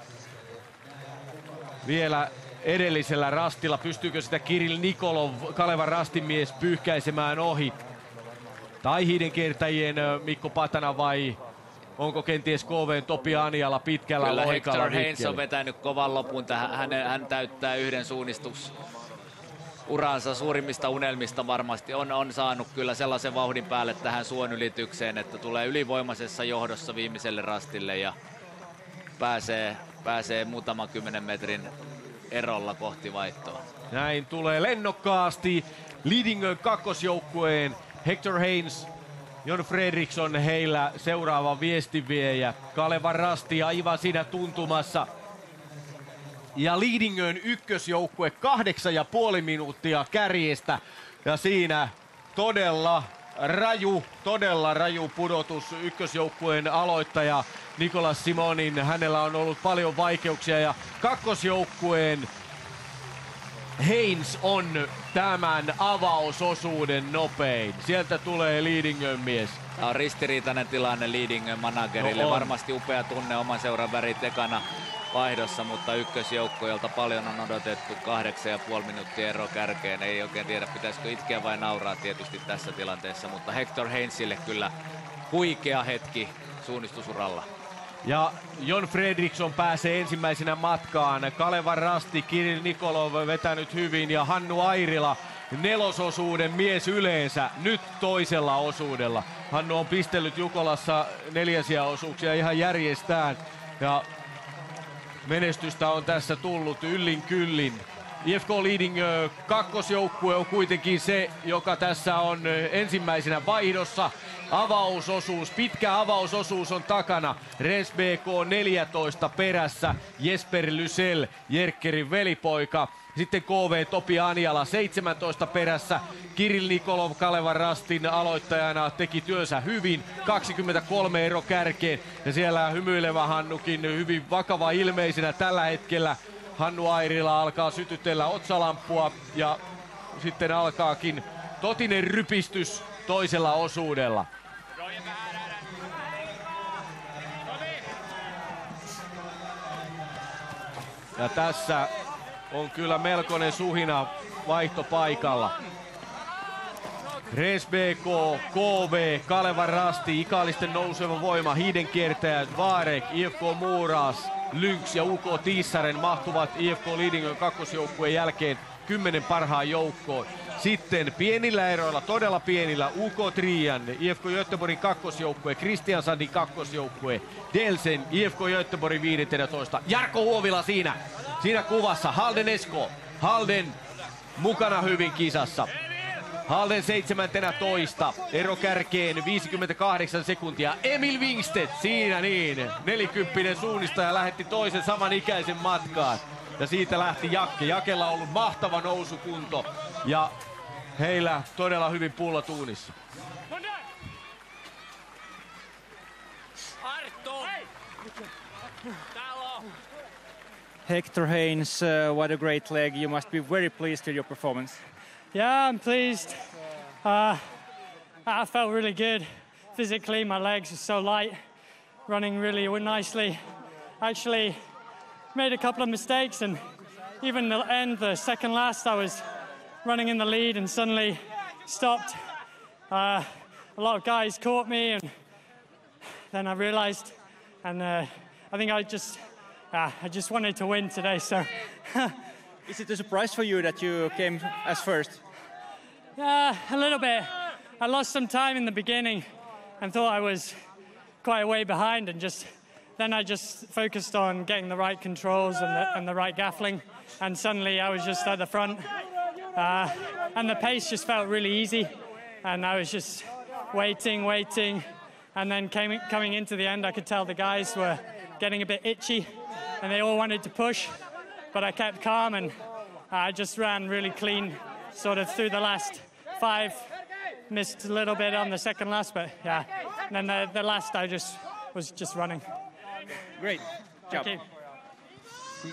vielä edellisellä rastilla. Pystyykö sitä Kirill Nikolov, Kalevan rastimies, pyyhkäisemään ohi? Tai hiidenkiertäjien Mikko Patana vai onko kenties KV:n Topi Anjala pitkällä kyllä loikalla? Hector Haynes on vetänyt kovan lopun tähän. Hän täyttää yhden suunnistusuransa suurimmista unelmista varmasti. On saanut kyllä sellaisen vauhdin päälle tähän suonylitykseen, että tulee ylivoimaisessa johdossa viimeiselle rastille ja pääsee muutaman 10 metrin erolla kohti vaihtoa. Näin tulee lennokkaasti Lidingön kakkosjoukkueen Hector Haynes, Jon Fredriksson heillä seuraava viestinviejä. Kalevan Rasti aivan siinä tuntumassa. Ja Lidingön ykkösjoukkue 8,5 minuuttia kärjestä. Ja siinä todella raju pudotus ykkösjoukkueen aloittaja Nicolas Simonin. Hänellä on ollut paljon vaikeuksia ja kakkosjoukkueen Haynes on tämän avausosuuden nopein. Sieltä tulee Lidingön mies. Tämä on ristiriitainen tilanne Lidingön managerille. No varmasti upea tunne oman seuran värit ekana vaihdossa, mutta ykkösjoukkueelta paljon on odotettu. 8,5 minuuttia ero kärkeen. Ei oikein tiedä, pitäisikö itkeä vai nauraa tietysti tässä tilanteessa, mutta Hector Haynesille kyllä huikea hetki suunnistusuralla. Ja Jon Fredriksson pääsee ensimmäisenä matkaan. Kalevan Rasti, Kirill Nikolov vetänyt hyvin ja Hannu Airila nelososuuden mies yleensä, nyt toisella osuudella. Hannu on pistellyt Jukolassa 4 osuuksia ihan järjestään ja menestystä on tässä tullut yllin kyllin. IFK Lidingö kakkosjoukkue on kuitenkin se, joka tässä on ensimmäisenä vaihdossa. Avausosuus, pitkä avausosuus on takana. Rens BK 14 perässä. Jesper Lysell, Jerkkerin velipoika. Sitten KV Topi Anjala 17 perässä. Kirill Nikolov Kalevan Rastin aloittajana teki työnsä hyvin. 23 ero kärkeen. Ja siellä hymyilevä Hannukin hyvin vakava ilmeisenä tällä hetkellä. Hannu Airila alkaa sytytellä otsalampua ja sitten alkaakin totinen rypistys toisella osuudella. Ja tässä on kyllä melkoinen suhina vaihtopaikalla. Rens BK, KV, Kalevan Rasti, Ikaalisten nouseva voima, Hiidenkiertäjät, Varek, IFK Muuras, Lynx ja UK Tiissaren mahtuvat IFK Lidingön kakkosjoukkueen jälkeen 10 parhaan joukkoon. Sitten pienillä eroilla, todella pienillä, UK Trian, IFK Göteborgin kakkosjoukkue, Kristiansandin kakkosjoukkue, Delsen, IFK Göteborgin 15. Jarkko Huovila siinä kuvassa, Halden Esko, Halden mukana hyvin kisassa. Halden 17, ero kärkeen 58 sekuntia. Emil Wingstedt siinä niin, 40 suunnistaja lähetti toisen samanikäisen matkaan. Ja siitä lähti Jakke. Jakella on ollut mahtava nousukunto ja heillä todella hyvin pullot uunissa. Hector Haynes, what a great leg. You must be very pleased with your performance. Yeah, I'm pleased. I felt really good. Physically, my legs are so light, running really nicely. Actually, made a couple of mistakes, and even the end, the second last, I was running in the lead and suddenly stopped. A lot of guys caught me, and then I realized, and I think I just wanted to win today. So, is it a surprise for you that you came as first? Yeah, a little bit. I lost some time in the beginning and thought I was quite a way behind, and then I just focused on getting the right controls and the right gaffling, and suddenly I was just at the front, and the pace just felt really easy, and I was just waiting, and then coming into the end, I could tell the guys were getting a bit itchy, and they all wanted to push, but I kept calm, and I just ran really clean, sort of through the last 5. Missed a little bit on the second last, but yeah. And then the last I was just running. Great job. Thank you.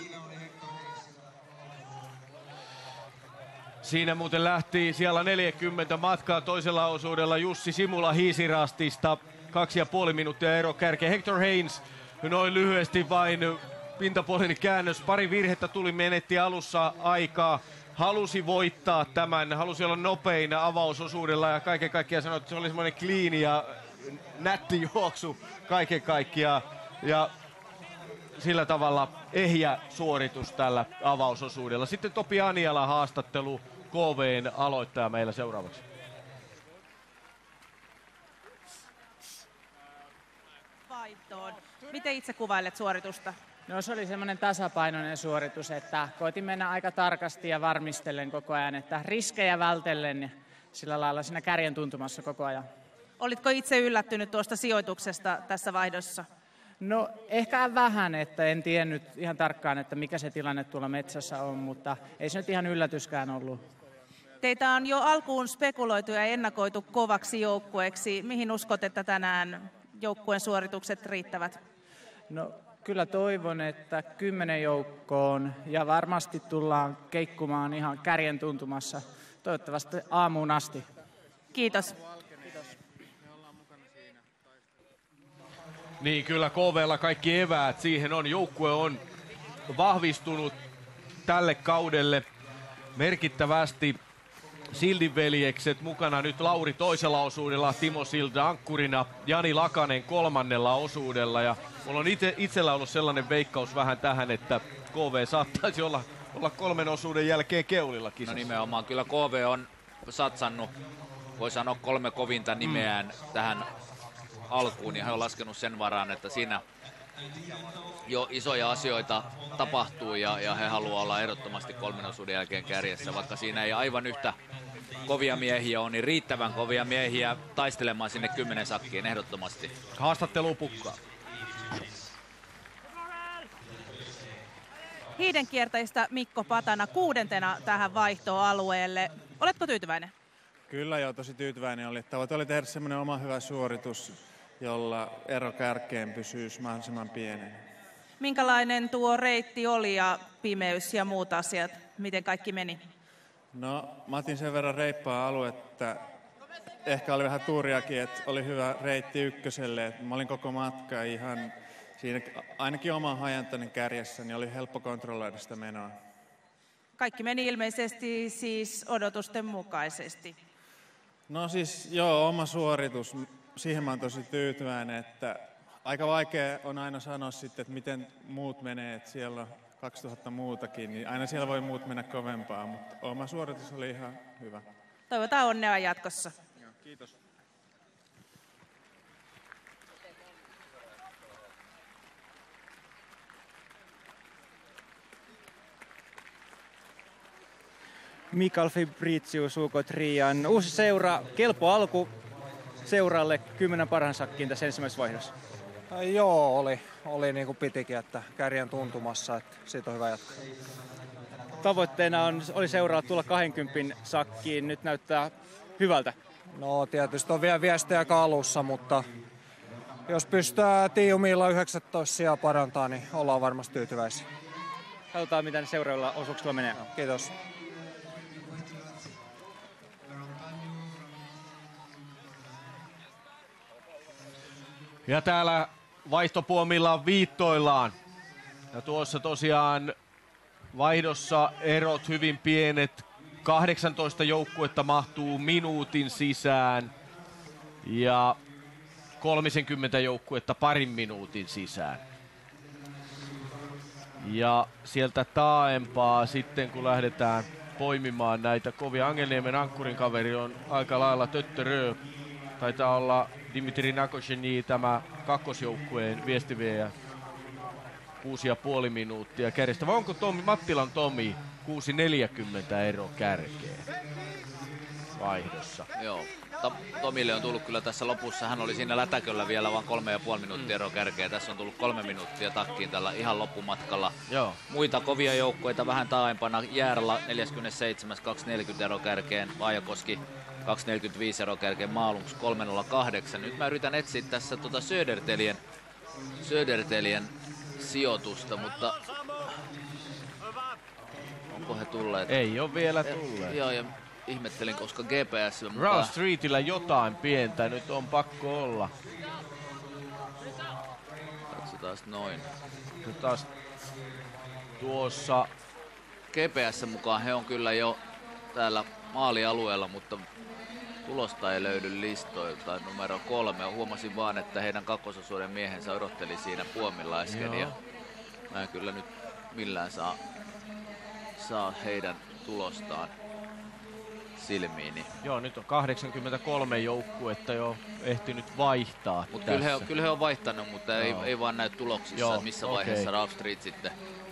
Siinä muuten lähti siellä 40 matkaa toisella osuudella Jussi Simula Hiisirastista. 2,5 minuuttia ero kärkeen. Hector Haynes noin lyhyesti vain pintapuolinen käännös. Pari virhettä tuli, menetti alussa aikaa. Halusi voittaa tämän, halusi olla nopein avausosuudella ja kaiken kaikkiaan sanoi, että se oli semmoinen clean ja nätti juoksu kaiken kaikkiaan. Ja sillä tavalla ehjä suoritus tällä avausosuudella. Sitten Topi Aniala haastattelu, KV:n aloittaja meillä seuraavaksi. Vaihtoon. Miten itse kuvailet suoritusta? No se oli semmoinen tasapainoinen suoritus, että koitin mennä aika tarkasti ja varmistellen koko ajan, että riskejä vältellen ja sillä lailla siinä kärjen tuntumassa koko ajan. Olitko itse yllättynyt tuosta sijoituksesta tässä vaihdossa? No ehkä vähän, että en tiennyt ihan tarkkaan, että mikä se tilanne tuolla metsässä on, mutta ei se nyt ihan yllätyskään ollut. Teitä on jo alkuun spekuloitu ja ennakoitu kovaksi joukkueeksi. Mihin uskot, että tänään joukkueen suoritukset riittävät? No kyllä toivon, että 10 joukkoon ja varmasti tullaan keikkumaan ihan kärjen tuntumassa. Toivottavasti aamuun asti. Kiitos. Niin kyllä KV:lla kaikki eväät siihen on. Joukkue on vahvistunut tälle kaudelle merkittävästi. Sildin veljekset mukana nyt Lauri toisella osuudella, Timo Silda ankkurina, Jani Lakanen kolmannella osuudella. Ja mulla on itsellä ollut sellainen veikkaus vähän tähän, että KV saattaisi olla 3 osuuden jälkeen keulilla kisassa. No nimenomaan, kyllä KV on satsannut, voi sanoa 3 kovinta nimeään tähän alkuun, ja he on laskenut sen varaan, että siinä jo isoja asioita tapahtuu ja he haluaa olla ehdottomasti 3 osuuden jälkeen kärjessä, vaikka siinä ei aivan yhtä kovia miehiä on, niin riittävän kovia miehiä taistelemaan sinne 10 sakkiin ehdottomasti. Haastattelu pukkaa. Hiidenkiertäjistä Mikko Patana 6. tähän vaihtoalueelle. Oletko tyytyväinen? Kyllä joo, tosi tyytyväinen oli. Tavoite oli tehdä semmoinen oma hyvä suoritus, jolla ero kärkeen pysyisi mahdollisimman pienen. Minkälainen tuo reitti oli ja pimeys ja muut asiat? Miten kaikki meni? No, mä otin sen verran reippaa aluetta. Ehkä oli vähän tuuriakin, että oli hyvä reitti ykköselle. Mä olin koko matka ihan siinä ainakin oman hajantainen kärjessä, niin oli helppo kontrolloida sitä menoa. Kaikki meni ilmeisesti siis odotusten mukaisesti. No siis joo, oma suoritus. Siihen mä oon tosi tyytyväinen, että aika vaikea on aina sanoa sitten, että miten muut menee, että siellä on 2000 muutakin, niin aina siellä voi muut mennä kovempaa, mutta oma suoritus oli ihan hyvä. Toivotaan onnea jatkossa. Joo, kiitos. Mikael Fabricius UK3. Uusi seura, kelpo alku seuralle 10 parhaan sakkiin tässä ensimmäisessä vaihdossa. Joo, oli niin kuin pitikin, että kärjen tuntumassa, että siitä on hyvä jatkaa. Tavoitteena oli seuraalla tulla 20 sakkiin, nyt näyttää hyvältä. No tietysti on vielä viestejä alussa, mutta jos pystytään tiiumilla 19 sijaa parantaa, niin ollaan varmasti tyytyväisiä. Katsotaan, mitä seuraavilla osuuksilla menee. Kiitos. Ja täällä vaihtopuomilla viittoillaan. Ja tuossa tosiaan vaihdossa erot hyvin pienet. 18 joukkuetta mahtuu minuutin sisään. Ja 30 joukkuetta parin minuutin sisään. Ja sieltä taaempaa sitten kun lähdetään poimimaan näitä kovia. Angelniemen ankkurin kaveri on aika lailla töttörö. Taitaa olla Dimitri Nakosheni, tämä kakkosjoukkueen viestiviejä. 6,5 minuuttia kärjestä. Vai onko Mattilan Tomi 6.40 ero kärkeen vaihdossa? Joo. Tomille on tullut kyllä tässä lopussa. Hän oli siinä lätäköllä vielä vain 3,5 minuuttia ero kärkeen. Tässä on tullut 3 minuuttia takkiin tällä ihan loppumatkalla. Joo. Muita kovia joukkueita vähän taaempana. Järla 47, 2.40 ero kärkeen. Vaajakoski 2.45 ero kärkeen. Maalungs 3.08. Nyt mä yritän etsiä tässä Södertelien sijoitusta, mutta onko he tulleet? Ei ole vielä tulleet. Joo, ja ihmettelin, koska GPS on Raw Streetillä jotain pientä nyt on pakko olla. Katsotaan noin. Nyt taas tuossa GPS mukaan he on kyllä jo täällä maalialueella, mutta tulosta ei löydy listoilta. Numero 3. Huomasin vaan, että heidän kakkososuuden miehensä odotteli siinä puomilla äsken. Ja mä en kyllä nyt millään saa heidän tulostaan silmiini. Joo, nyt on 83 joukkuetta jo ehtinyt vaihtaa. Mutta kyllä he on vaihtanut, mutta ei vaan näy tuloksissa, missä vaiheessa Raw Street sitten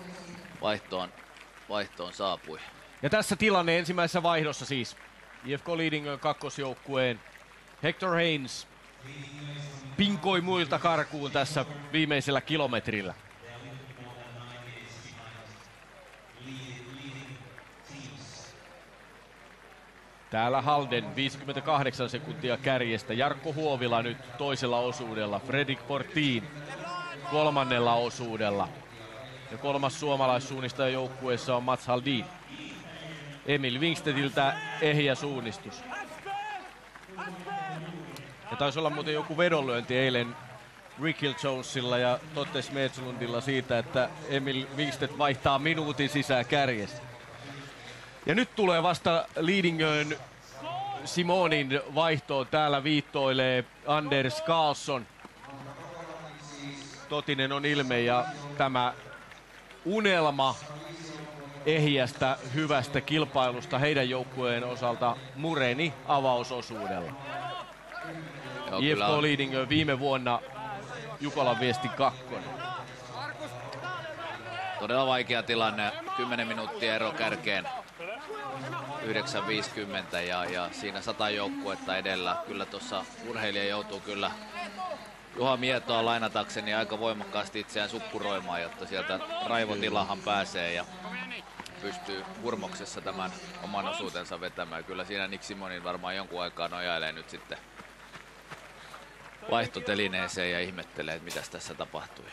vaihtoon saapui. Ja tässä tilanne ensimmäisessä vaihdossa siis. IFK Lidingön kakkosjoukkueen Hector Haynes pinkoi muilta karkuun tässä viimeisellä kilometrillä. Täällä Halden 58 sekuntia kärjestä. Jarkko Huovila nyt toisella osuudella. Fredrik Portin kolmannella osuudella. Ja kolmas suomalaissuunnistaja joukkueessa on Mats Haldin. Emil Wingstediltä ehjä suunnistus. Ja taisi olla muuten joku vedonlyönti eilen Rickil Jonesilla ja Totte Smedslundilla siitä, että Emil Wingsted vaihtaa minuutin sisään kärjestä. Ja nyt tulee vasta Lidingön Simonin vaihtoon. Täällä viittoilee Anders Karlsson. Totinen on ilme ja tämä unelma ehjästä hyvästä kilpailusta heidän joukkueen osalta mureni avausosuudella. IFK Lidingö viime vuonna Jukolan Viestin 2. Todella vaikea tilanne, 10 minuuttia ero kärkeen, 9.50 ja siinä 100 joukkuetta edellä. Kyllä tuossa urheilija joutuu kyllä Juha Mietoa lainatakseni aika voimakkaasti itseään suppuroimaan, jotta sieltä raivotilahan pääsee ja pystyy hurmoksessa tämän oman osuutensa vetämään. Kyllä siinä Nick Simonin varmaan jonkun aikaa nojailee nyt sitten vaihtotelineeseen ja ihmettelee, että mitäs tässä tapahtui.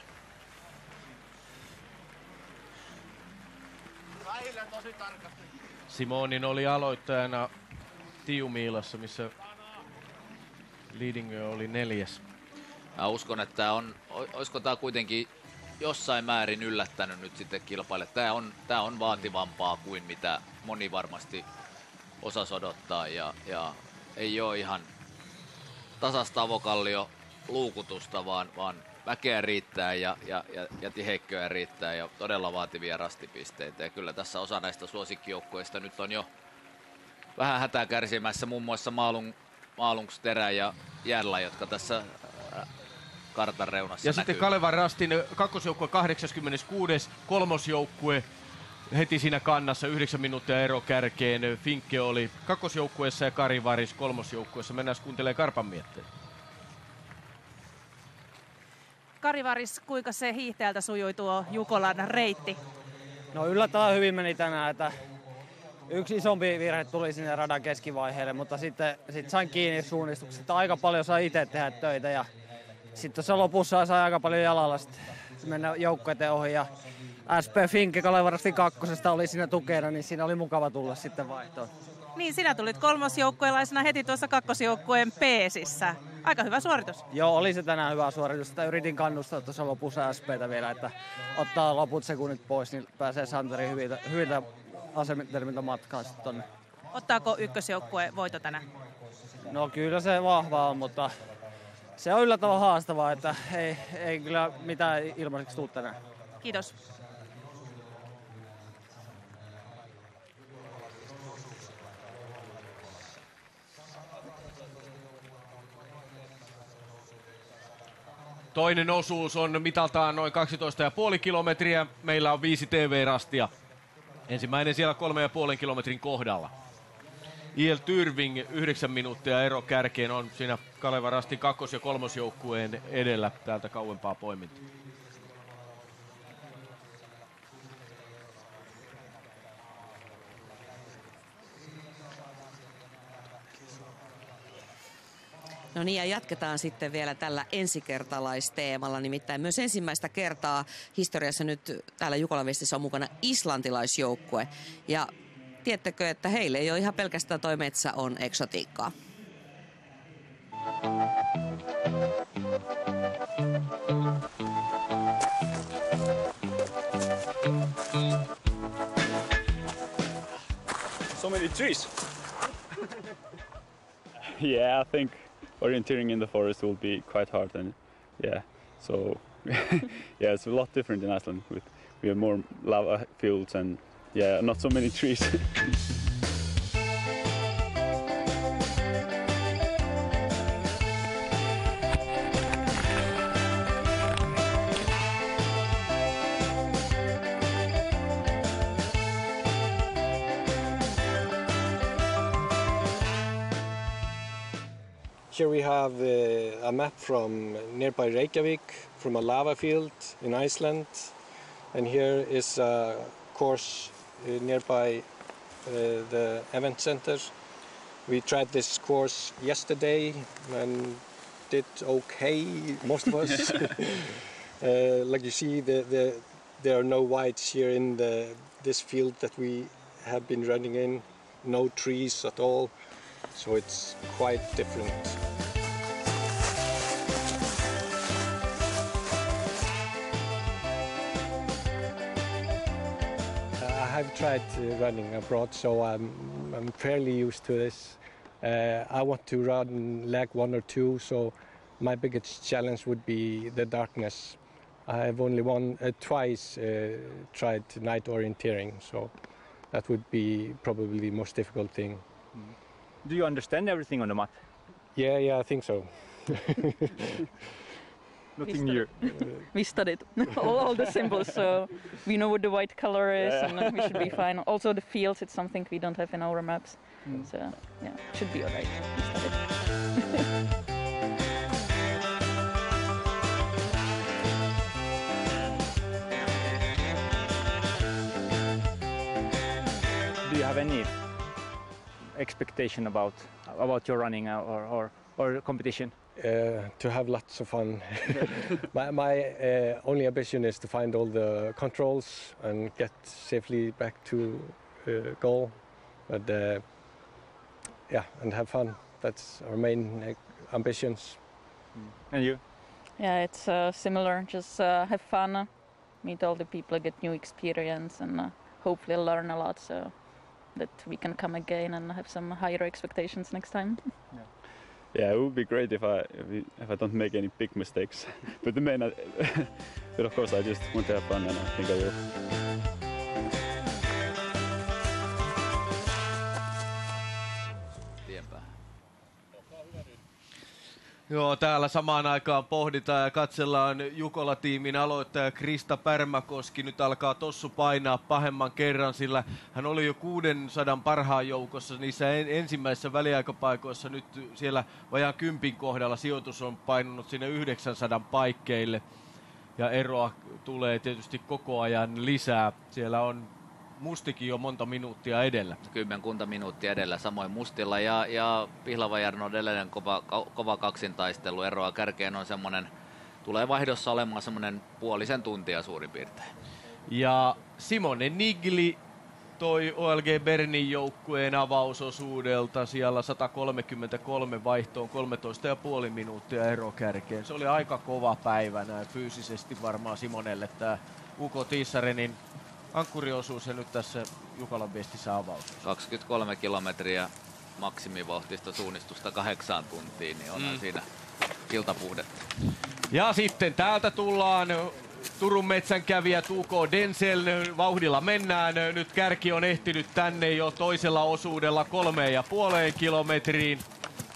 Simonin oli aloittajana Tiumiilassa, missä Lidingö oli 4. Mä uskon, että olisiko tää kuitenkin jossain määrin yllättänyt nyt sitten kilpailijat. Tää on vaativampaa kuin mitä moni varmasti osasi odottaa ja ei ole ihan tasasta avokallio luukutusta, vaan väkeä riittää ja tiheikköä riittää ja todella vaativia rastipisteitä. Ja kyllä tässä osa näistä suosikkijoukkueista nyt on jo vähän hätää kärsimässä, muun muassa Maalungs, Terä ja Järla, jotka tässä kartan reunassa ja näkyy. sitten Kalevan Rastin kakkosjoukkue 86. kolmosjoukkue heti siinä kannassa 9 minuuttia ero kärkeen. Finkke oli kakkosjoukkueessa ja Kari Varis kolmosjoukkueessa. Mennään kuuntelemaan Karpan mietteitä. Kari Varis, kuinka se hiihtäjältä sujui tuo Jukolan reitti? No yllättävän hyvin meni tänään, että yksi isompi virhe tuli sinne radan keskivaiheelle, mutta sitten sain kiinni suunnistuksesta. Aika paljon sai itse tehdä töitä ja sitten tuossa lopussa sai aika paljon jalalla mennä joukkueiden ohi. Ja SP Finke Kalevarastin kakkosesta oli siinä tukena, niin siinä oli mukava tulla sitten vaihtoon. Niin, sinä tulit kolmosjoukkueelaisena heti tuossa kakkosjoukkueen peesissä. Aika hyvä suoritus. Joo, oli se tänään hyvä suoritus. Sitä yritin kannustaa tuossa lopussa SP:tä vielä, että ottaa loput sekunnit pois, niin pääsee Santeri hyviltä asetelmilta matkaan sitten tonne. Ottaako ykkösjoukkue voito tänään? No kyllä se vahva on, mutta se on yllättävän haastavaa, että ei kyllä mitään ilmaiseksi tule tänään. Kiitos. Toinen osuus on mitaltaan noin 12,5 kilometriä. Meillä on 5 TV-rastia. Ensimmäinen siellä 3,5 kilometrin kohdalla. IL Tyrving 9 minuuttia ero kärkeen on siinä Kaleva Rastin kakkos- ja kolmosjoukkueen edellä täältä kauempaa poiminta. No niin, ja jatketaan sitten vielä tällä ensikertalaisteemalla, nimittäin myös ensimmäistä kertaa historiassa nyt täällä Jukolan Viestissä on mukana islantilaisjoukkue. Ja tiedättekö, että heille ei ole ihan pelkästään toi metsä on eksotiikkaa. So many trees. Yeah, I think orienteering in the forest will be quite hard, and yeah, so yeah, it's a lot different in Iceland. We have more lava fields and yeah, not so many trees. Here we have a map from nearby Reykjavik, from a lava field in Iceland. And here is a course nearby the event center. We tried this course yesterday and did okay, most of us. Like you see, there are no whites here in this field that we have been running in, no trees at all. So it's quite different. I have tried running abroad, so I'm fairly used to this. I want to run leg 1 or 2, so my biggest challenge would be the darkness. I have only twice tried night orienteering, so that would be probably the most difficult thing. Do you understand everything on the map? Yeah, I think so. Nothing new. We studied all the symbols, so we know what the white color is, and we should be fine. Also the fields, it's something we don't have in our maps, so yeah, should be alright. We studied. Do you have any expectation about your running or competition? To have lots of fun. my only ambition is to find all the controls and get safely back to goal. But yeah, and have fun. That's our main ambitions. And you? Yeah, it's similar. Just have fun, meet all the people, get new experience, and hopefully learn a lot, so that we can come again and have some higher expectations next time. Yeah, it would be great if I don't make any big mistakes. But but of course I just want to have fun, and I think I will. Joo, täällä samaan aikaan pohditaan ja katsellaan Jukola-tiimin aloittaja Krista Pärmäkoski. Nyt alkaa tossu painaa pahemman kerran, sillä hän oli jo 600 parhaan joukossa niissä ensimmäisissä väliaikapaikoissa. Nyt siellä vajaan 10 kohdalla sijoitus on painunut sinne 900 paikkeille. Ja eroa tulee tietysti koko ajan lisää. Siellä on Mustikin jo monta minuuttia edellä. 10 minuuttia edellä, samoin Mustilla ja Pihlava Jarno on edelleen kova kaksintaistelu. Eroa kärkeen on semmoinen, tulee vaihdossa olemaan semmoinen puolisen tuntia suurin piirtein. Ja Simone Nigli toi OLG Bernin joukkueen avausosuudelta siellä 133 vaihtoon 13,5 minuuttia ero kärkeen. Se oli aika kova päivä näin fyysisesti varmaan Simonelle tämä Uko Tiissarenin ankkuriosuus ja nyt tässä Jukolan Viestissä avaus. 23 kilometriä maksimivauhtista suunnistusta 8 tuntiin, niin onhan siinä iltapuhdetta. Ja sitten täältä tullaan Turun metsänkävijät UK Denzel, vauhdilla mennään. Nyt kärki on ehtinyt tänne jo toisella osuudella 3,5 kilometriin.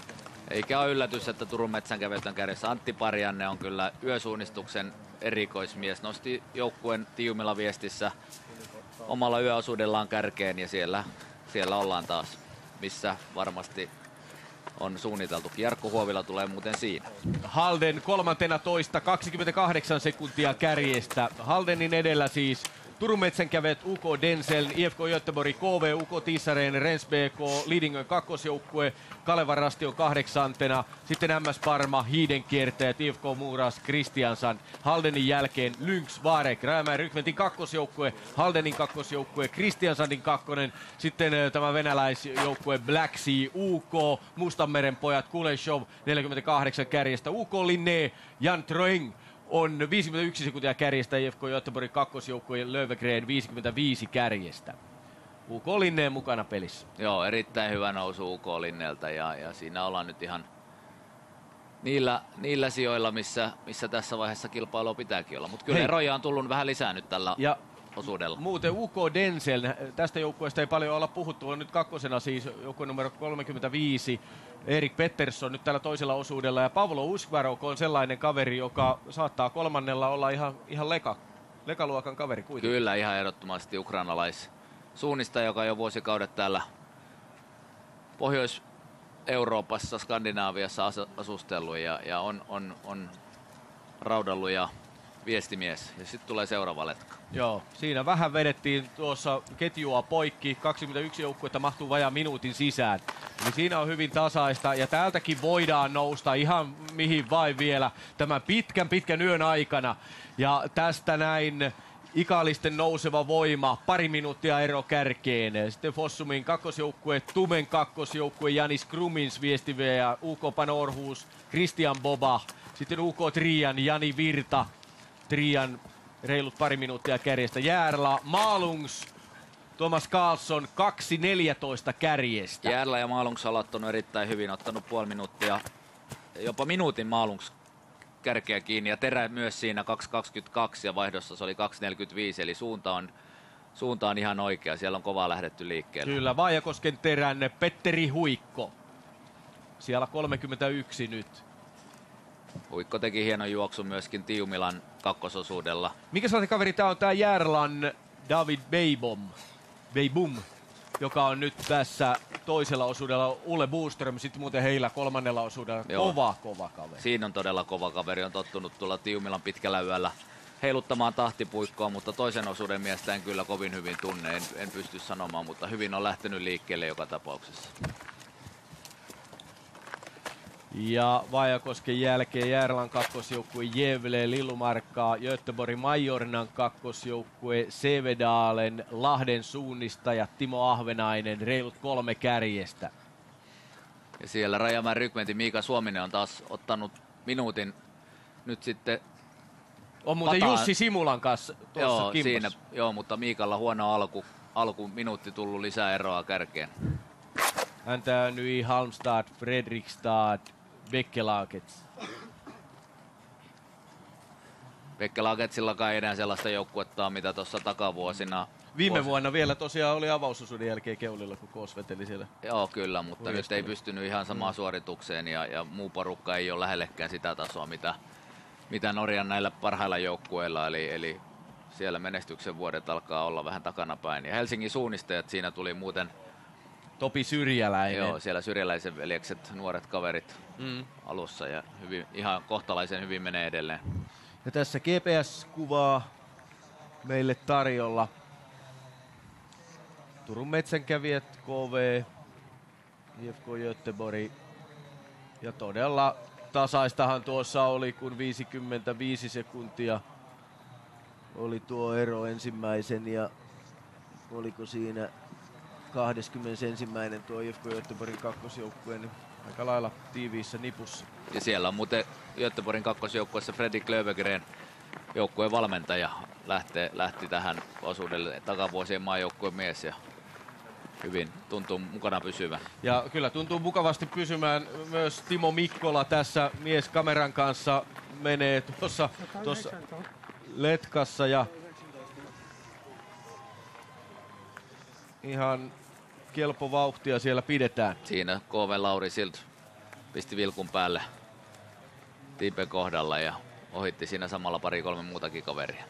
Eikä ole yllätys, että Turun Metsänkävijät on kärjessä. Antti Parjanne on kyllä yösuunnistuksen erikoismies. Nosti joukkueen Tiumilla Viestissä omalla yöosuudellaan kärkeen ja siellä ollaan taas, missä varmasti on suunniteltu. Jarkko Huovila tulee muuten siinä. Halden 13, 28 sekuntia kärjestä. Haldenin edellä siis Turun Metsänkävijät, UK Denseln, IFK Göteborg, KV, UK Tissaren, Rens BK, Lidingön kakkosjoukkue, Kalevan Rasti on 8. Sitten MS Parma, Hiidenkiertäjät, IFK Muras, Kristiansand. Haldenin jälkeen Lynx, Varek, Rajamäen Rykmentin kakkosjoukkue, Haldenin kakkosjoukkue, Kristiansandin kakkonen. Sitten tämä venäläisjoukkue Black Sea, UK, Mustanmeren pojat, Kuleshov, 48 kärjestä, UK Linné, Jan Troeng on 51 sekuntia kärjestä, IFK Göteborgin kakkosjoukkue Löfgren 55 kärjestä. UK Linneen mukana pelissä. Joo, erittäin hyvä nousu UK Linneeltä ja siinä ollaan nyt ihan niillä sijoilla, missä tässä vaiheessa kilpailua pitääkin olla. Mutta kyllä eroja on tullut vähän lisää nyt tällä osuudella. Muuten UK Denzel, tästä joukkueesta ei paljon olla puhuttu, on nyt kakkosena siis joukkue numero 35. Erik Pettersson nyt tällä toisella osuudella ja Pavlo Uskvarok on sellainen kaveri, joka saattaa kolmannella olla ihan lekaluokan kaveri kuitenkin. Kyllä, ihan ehdottomasti ukrainalaissuunnistaja, joka jo vuosikaudet täällä Pohjois-Euroopassa, Skandinaaviassa asustellut ja on raudallut ja viestimies. Ja sitten tulee seuraava letka. Joo, siinä vähän vedettiin tuossa ketjua poikki. 21 joukkuetta mahtuu vajaan minuutin sisään. Eli siinä on hyvin tasaista ja täältäkin voidaan nousta ihan mihin vain vielä tämän pitkän yön aikana. Ja tästä näin Ikalisten nouseva voima, pari minuuttia ero kärkeen. Sitten Fossumin kakkosjoukkue, Tumen kakkosjoukkue, Janis Krumins viestiveä, UK Panorhus, Christian Boba. Sitten UK Trian, Jani Virta. Trian reilut pari minuuttia kärjestä. Järla, Malungs, Thomas Karlsson 2.14 kärjestä. Järla ja Malungs on aloittanut erittäin hyvin, ottanut puoli minuuttia, jopa minuutin Malungs kärkeä kiinni ja Terä myös siinä 2.22 ja vaihdossa se oli 2.45, eli suunta on ihan oikea, siellä on kovaa lähdetty liikkeelle. Kyllä, Vaajakosken Terän Petteri Huikko, siellä 31 nyt. Huikko teki hienon juoksun myöskin Tiumilan kakkososuudella. Mikä sellainen kaveri tää on, tää Järlan David Beibum, joka on nyt tässä toisella osuudella. Ulle Boström sitten muuten heillä kolmannella osuudella. Kova kaveri. Siinä on todella kova kaveri, on tottunut tulla Tiumilan pitkällä yöllä heiluttamaan tahtipuikkoa, mutta toisen osuuden miestä en kyllä kovin hyvin tunne, en pysty sanomaan, mutta hyvin on lähtenyt liikkeelle joka tapauksessa. Ja Vaajakosken jälkeen Järlan kakkosjoukkue Gävle, Lillumarkkaa, Göteborgin Majornan kakkosjoukkue Sevedalen, Lahden suunnistaja Timo Ahvenainen, reilut 3 kärjestä. Ja siellä Rajamäen Rykmentin Miika Suominen on taas ottanut minuutin nyt sitten. On muuten Jussi Simulan kanssa tuossa kimpassa. Joo, mutta Miikalla huono alku minuutti tullut lisää eroa kärkeen. Häntä on nyt Halmstad, Fredrikstad, Bekkelagets. Bekkelagetsilla ei enää sellaista joukkuetta mitä tuossa takavuosina. Viime vuonna vielä tosiaan oli avausosuuden jälkeen Keulilla, kun Koos veteli siellä. Joo, kyllä, mutta nyt ei pystynyt ihan samaan suoritukseen ja muu porukka ei ole lähellekään sitä tasoa, mitä Norjan näillä parhailla joukkueilla. Eli siellä menestyksen vuodet alkaa olla vähän takanapäin. Ja Helsingin suunnistajat siinä tuli muuten Topi Syrjäläinen. Joo, siellä Syrjäläisen veljekset, nuoret kaverit alussa ja ihan kohtalaisen hyvin menee edelleen. Ja tässä GPS-kuvaa meille tarjolla. Turun Metsänkävijät, KV, IFK Göteborg. Ja todella tasaistahan tuossa oli, kun 55 sekuntia oli tuo ero ensimmäisen ja oliko siinä 21. tuo IFK Göteborgin kakkosjoukkue, niin aika lailla tiiviissä nipussa. Ja siellä on muuten Göteborgin kakkosjoukkueessa Fredrik Löfgren, joukkueen valmentaja, lähti tähän osuudelle takavuosien maajoukkueen mies ja hyvin tuntuu mukana pysyvän. Ja kyllä tuntuu mukavasti pysymään myös Timo Mikkola tässä mies kameran kanssa menee tuossa letkassa ja ihan kelpo vauhtia siellä pidetään. Siinä KV Lauri Silt pisti vilkun päälle Tiipen kohdalla ja ohitti siinä samalla 2-3 muutakin kaveria.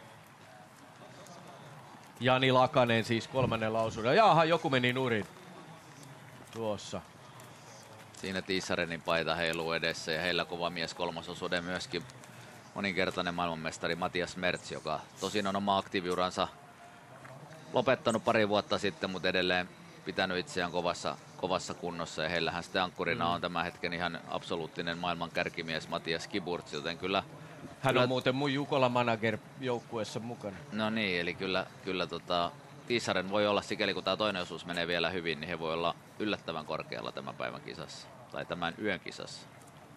Jani Lakanen siis 3. lausuudella. Jaaha, joku meni nurin tuossa. Siinä Tiissarenin paita heiluu edessä ja heillä kova mies 3. osuuden myöskin moninkertainen maailmanmestari Matias Mertz, joka tosin on oma aktiiviuransa lopettanut pari vuotta sitten, mutta edelleen pitänyt itseään kovassa kunnossa ja heillähän sitten ankkurina on tämän hetken ihan absoluuttinen maailman kärkimies Matias Kiburtz, joten kyllä... Hän on muuten mun Jukola manager joukkueessa mukana. No niin, eli kyllä Tiissaren voi olla, sikäli kun tämä toinen osuus menee vielä hyvin, niin he voi olla yllättävän korkealla tämän päivän kisassa tai tämän yön kisassa.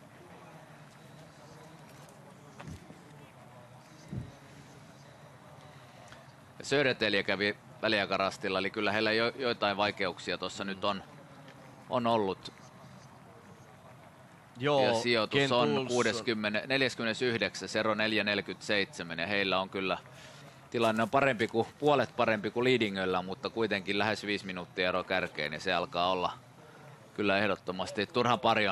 Södertälje kävi väliaikarastilla, eli kyllä heillä joitain vaikeuksia tuossa nyt on ollut. Joo, ja sijoitus on 49, ero 4.47 ja heillä on kyllä tilanne on puolet parempi kuin Leadingöllä, mutta kuitenkin lähes 5 minuuttia ero kärkeen ja se alkaa olla kyllä ehdottomasti turhan paljon.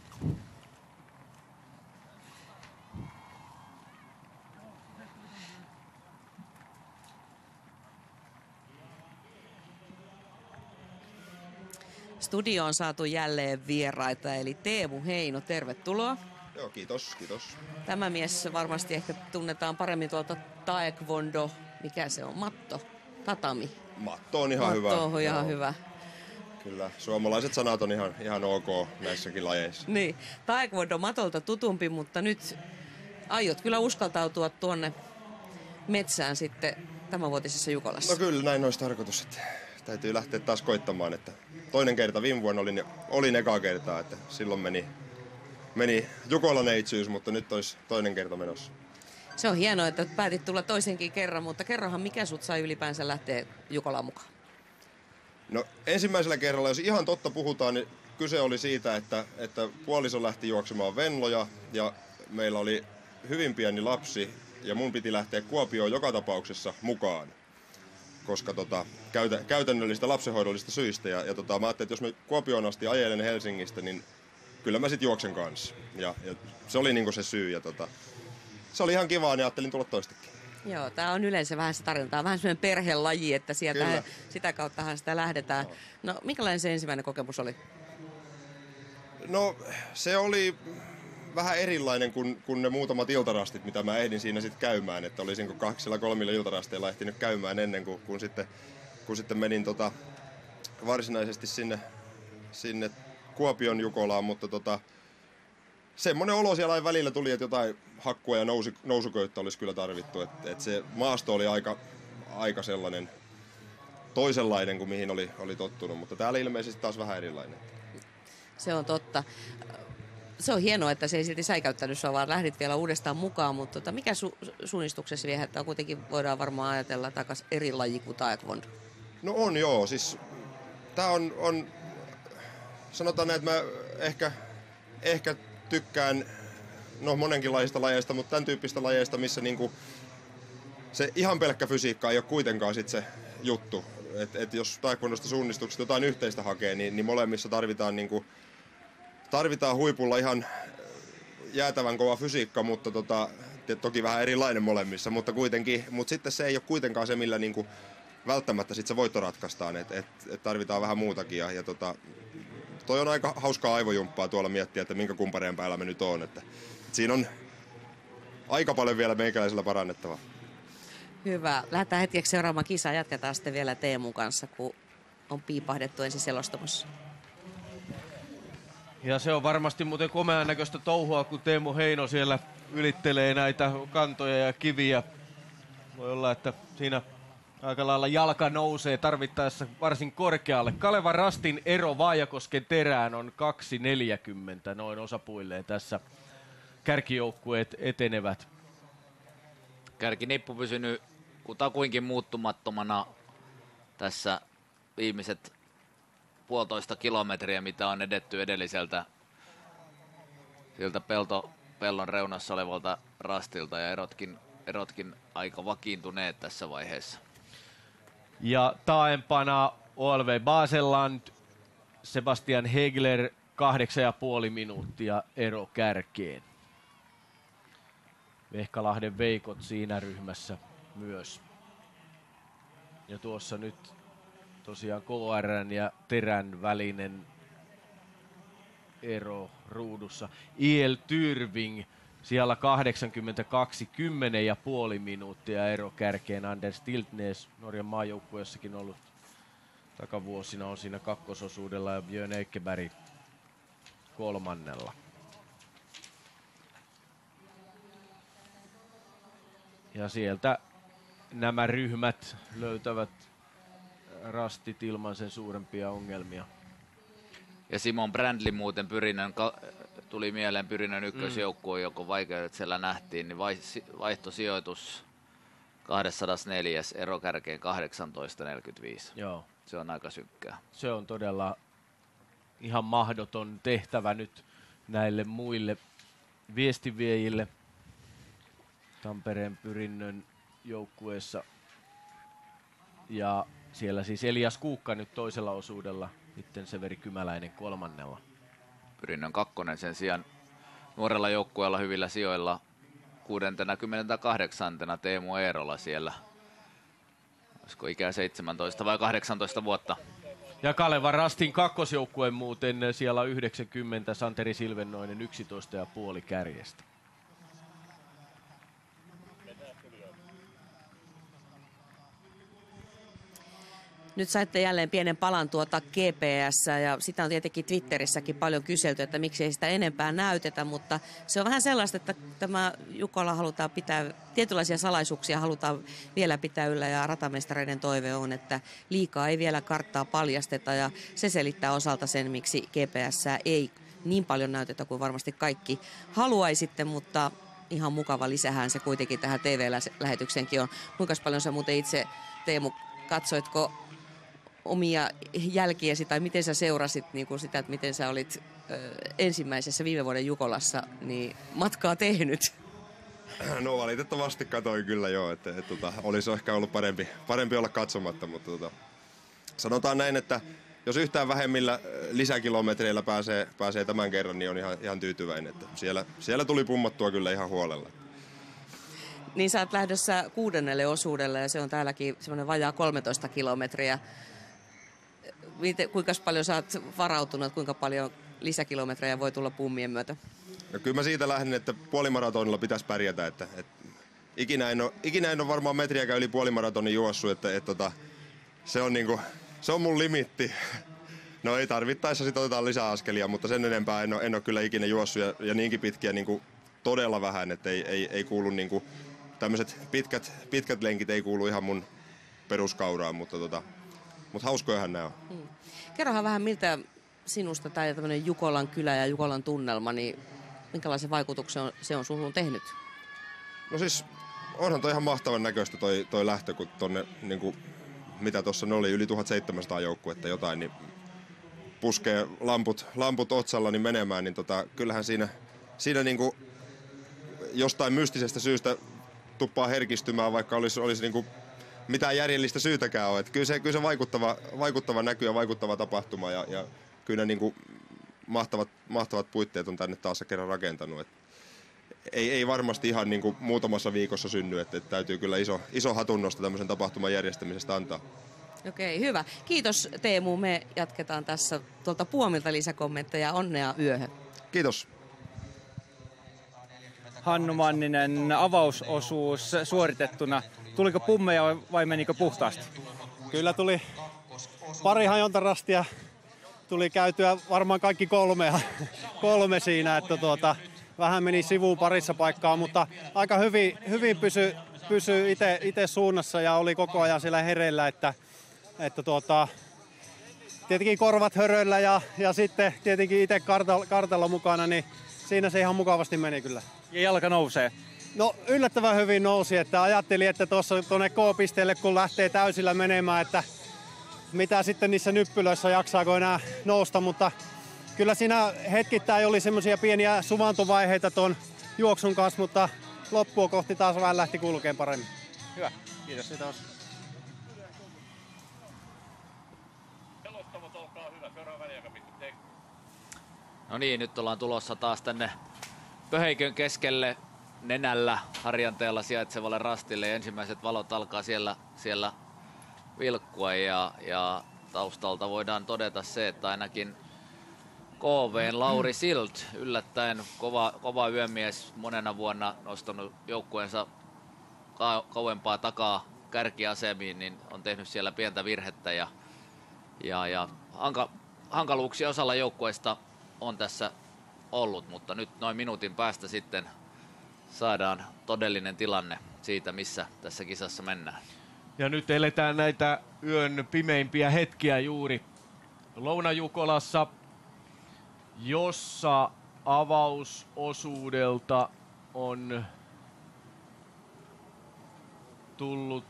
Studioon on saatu jälleen vieraita, eli Teemu Heino, tervetuloa. Joo, kiitos. Tämä mies varmasti ehkä tunnetaan paremmin tuolta taekwondo, mikä se on, tatami. Matto on ihan hyvä. Matto on ihan hyvä. Kyllä, suomalaiset sanat on ihan ok näissäkin lajeissa. Niin, taekwondo matolta tutumpi, mutta nyt aiot kyllä uskaltautua tuonne metsään sitten tämänvuotisessa Jukolassa. No kyllä, näin olisi tarkoitus, että täytyy lähteä taas koittamaan, että toinen kerta viime vuonna olin ekaa kertaa, että silloin meni Jukola-neitsyys, mutta nyt olisi toinen kerta menossa. Se on hienoa, että päätit tulla toisenkin kerran, mutta kerrohan, mikä sut sai ylipäänsä lähteä Jukolaan mukaan? No ensimmäisellä kerralla, jos ihan totta puhutaan, niin kyse oli siitä, että puoliso lähti juoksemaan Venloja ja meillä oli hyvin pieni lapsi ja mun piti lähteä Kuopioon joka tapauksessa mukaan, koska käytännöllistä lapsenhoidollista syistä. Ja mä ajattelin, että jos mä Kuopioon asti ajelen Helsingistä, niin kyllä mä sit juoksen kanssa. Ja se oli niinku se syy. Ja se oli ihan kivaa, niin ajattelin tulla toistakin. Joo, tää on yleensä vähän se tarina. Tää on vähän semmoinen perhelaji, että sitä kauttahan sitä lähdetään. No, minkälainen se ensimmäinen kokemus oli? No, se oli vähän erilainen kuin ne muutamat iltarastit, mitä mä ehdin siinä sitten käymään. Että olisinko 2-3 iltarasteilla ehtinyt käymään ennen kuin sitten menin varsinaisesti sinne Kuopion Jukolaan, mutta semmoinen olo siellä välillä tuli, että jotain hakkua ja nousuköyttä olisi kyllä tarvittu. Että se maasto oli aika sellainen toisenlainen kuin mihin oli tottunut, mutta täällä ilmeisesti taas vähän erilainen. Se on totta. Se on hienoa, että se ei silti säikäyttänyt sua, vaan lähdit vielä uudestaan mukaan, mutta mikä suunnistuksessa vielä, että kuitenkin voidaan varmaan ajatella takaisin eri laji kuin taekwondo? No on joo, siis tää on sanotaan näin, että mä ehkä tykkään monenkinlaisista lajeista, mutta tämän tyyppistä lajeista, missä niinku se ihan pelkkä fysiikka ei ole kuitenkaan sit se juttu. Et jos taekwondosta suunnistuksesta jotain yhteistä hakee, niin molemmissa tarvitaan huipulla ihan jäätävän kova fysiikka, mutta toki vähän erilainen molemmissa, mutta kuitenkin. Mutta sitten se ei ole kuitenkaan se, millä niinku välttämättä sit se voitto ratkaistaan, et tarvitaan vähän muutakin. Ja toi on aika hauskaa aivojumppaa tuolla miettiä, että minkä kumpareen päällä me nyt on. Että siinä on aika paljon vielä meikäläisellä parannettavaa. Hyvä. Lähdetään hetkeksi seuraamaan kisaa. Jatketaan sitten vielä Teemun kanssa, kun on piipahdettu ensin selostamossa. Ja se on varmasti muuten komean näköistä touhua, kun Teemu Heino siellä ylittelee näitä kantoja ja kiviä. Voi olla, että siinä aika lailla jalka nousee tarvittaessa varsin korkealle. Kalevan rastin ero Vaajakosken terään on 2.40 noin osapuilleen tässä kärkijoukkueet etenevät. Kärkinippu pysynyt kutakuinkin muuttumattomana tässä viimeiset 1,5 kilometriä, mitä on edetty edelliseltä siltä pellon reunassa olevalta rastilta, ja erotkin aika vakiintuneet tässä vaiheessa. Ja taaempana OLV Baselland, Sebastian Hegler 8,5 minuuttia ero kärkeen. Vehkalahden Veikot siinä ryhmässä myös. Ja tuossa nyt tosiaan KR:n ja Terän välinen ero ruudussa. IL Tyrving siellä 82, 10,5 minuuttia ero kärkeen. Anders Tiltnes, Norjan maajoukkueessakin ollut takavuosina, on siinä kakkososuudella ja Björn Eikeberg kolmannella. Ja sieltä nämä ryhmät löytävät rastit ilman sen suurempia ongelmia. Ja Simon Brändli muuten tuli mieleen Pyrinnön ykkösjoukkue, joko vaikeudet siellä nähtiin, niin vaihtosijoitus 204, ero kärkeen 18,45. Joo. Se on aika synkkää. Se on todella ihan mahdoton tehtävä nyt näille muille viestinviejille Tampereen Pyrinnön joukkueessa. Ja siellä siis Elias Kuukka nyt toisella osuudella, sitten Severi Kymäläinen kolmannella. Pyrinnön kakkonen sen sijaan nuorella joukkueella hyvillä sijoilla 68. Teemu Eerola siellä. Olisiko ikää 17 vai 18 vuotta? Ja Kalevan Rastin kakkosjoukkue muuten siellä 90, Santeri Silvennoinen 11,5 kärjestä. Nyt saitte jälleen pienen palan tuota GPS ja sitä on tietenkin Twitterissäkin paljon kyselty, että miksi ei sitä enempää näytetä, mutta se on vähän sellaista, että tämä Jukola halutaan pitää, tietynlaisia salaisuuksia halutaan vielä pitää yllä ja ratamestareiden toive on, että liikaa ei vielä karttaa paljasteta ja se selittää osalta sen, miksi GPS ei niin paljon näytetä kuin varmasti kaikki haluaisitte, mutta ihan mukava lisähän se kuitenkin tähän TV-lähetykseenkin on. Kuinka paljon sä muuten itse, Teemu, katsoitko omia jälkiäsi tai miten sä seurasit niin kuin sitä, että miten sä olit ensimmäisessä viime vuoden Jukolassa niin matkaa tehnyt? No valitettavasti katoin kyllä joo, että olisi ehkä ollut parempi olla katsomatta, mutta sanotaan näin, että jos yhtään vähemmillä lisäkilometreillä pääsee tämän kerran, niin on ihan tyytyväinen, että siellä tuli pummattua kyllä ihan huolella. Niin sä oot lähdössä 6. osuudelle ja se on täälläkin semmoinen vajaa 13 kilometriä. Kuinka paljon sä oot varautunut, kuinka paljon lisäkilometrejä voi tulla pummien myötä? No kyllä mä siitä lähdin, että puolimaratonilla pitäisi pärjätä, että ikinä en ole varmaan metriäkään yli puolimaratonin juossut, että se on mun limitti. No ei tarvittaessa sit otetaan lisäaskelia, mutta sen enempää en ole kyllä ikinä juossut ja niinkin pitkiä niin todella vähän, että ei kuulu niin tämmöiset pitkät lenkit ei kuulu ihan mun peruskauraan, mutta hauskojahan nämä on. Kerrohan vähän, miltä sinusta tämä tämmöinen Jukolan kylä ja Jukolan tunnelma, niin minkälaisen vaikutuksen se on suhun tehnyt? No siis onhan toi ihan mahtavan näköistä toi lähtö, kun tonne niinku, mitä tuossa oli yli 1700 joukkuetta jotain, niin puskee lamput otsalla niin menemään, niin kyllähän siinä niinku jostain mystisestä syystä tuppaa herkistymään, vaikka olisi niinku mitään järjellistä syytäkään ole. Kyllä se vaikuttava näky ja vaikuttava tapahtuma ja kyllä niinku mahtavat puitteet on tänne taas kerran rakentanut. Ei varmasti ihan niinku muutamassa viikossa synny, että täytyy kyllä iso hatunnosto tämmöisen tapahtuman järjestämisestä antaa. Okei, hyvä. Kiitos Teemu. Me jatketaan tässä tuolta Puomilta lisäkommentteja. Onnea yöhön. Kiitos. Hannu Manninen, avausosuus suoritettuna. Tuliko pummeja vai menikö puhtaasti? Kyllä tuli pari hajontarastia. Tuli käytyä varmaan kaikki kolme siinä, että vähän meni sivuun parissa paikkaa, mutta aika hyvin pysyi itse suunnassa ja oli koko ajan siellä hereillä, että tietenkin korvat höröllä ja sitten tietenkin itse kartalla mukana, niin siinä se ihan mukavasti meni kyllä. Ja jalka nousee? No yllättävän hyvin nousi, että ajattelin, että tuonne K-pisteelle kun lähtee täysillä menemään, että mitä sitten niissä nyppylöissä jaksaako enää nousta, mutta kyllä siinä hetkittäin oli semmoisia pieniä suvantovaiheita tuon juoksun kanssa, mutta loppua kohti taas vähän lähti kulkeen paremmin. Hyvä, kiitos. Kiitos. No niin, nyt ollaan tulossa taas tänne Pöheikön keskelle nenällä Harjanteella sijaitsevalle rastille. Ja ensimmäiset valot alkaa siellä vilkkua ja taustalta voidaan todeta se, että ainakin KV:n Lauri Silt, yllättäen kova yömies, monena vuonna nostanut joukkueensa kauempaa takaa kärkiasemiin, niin on tehnyt siellä pientä virhettä ja hankaluuksia osalla joukkueista on tässä ollut, mutta nyt noin minuutin päästä sitten saadaan todellinen tilanne siitä, missä tässä kisassa mennään. Ja nyt eletään näitä yön pimeimpiä hetkiä juuri Louna-Jukolassa, jossa avausosuudelta on tullut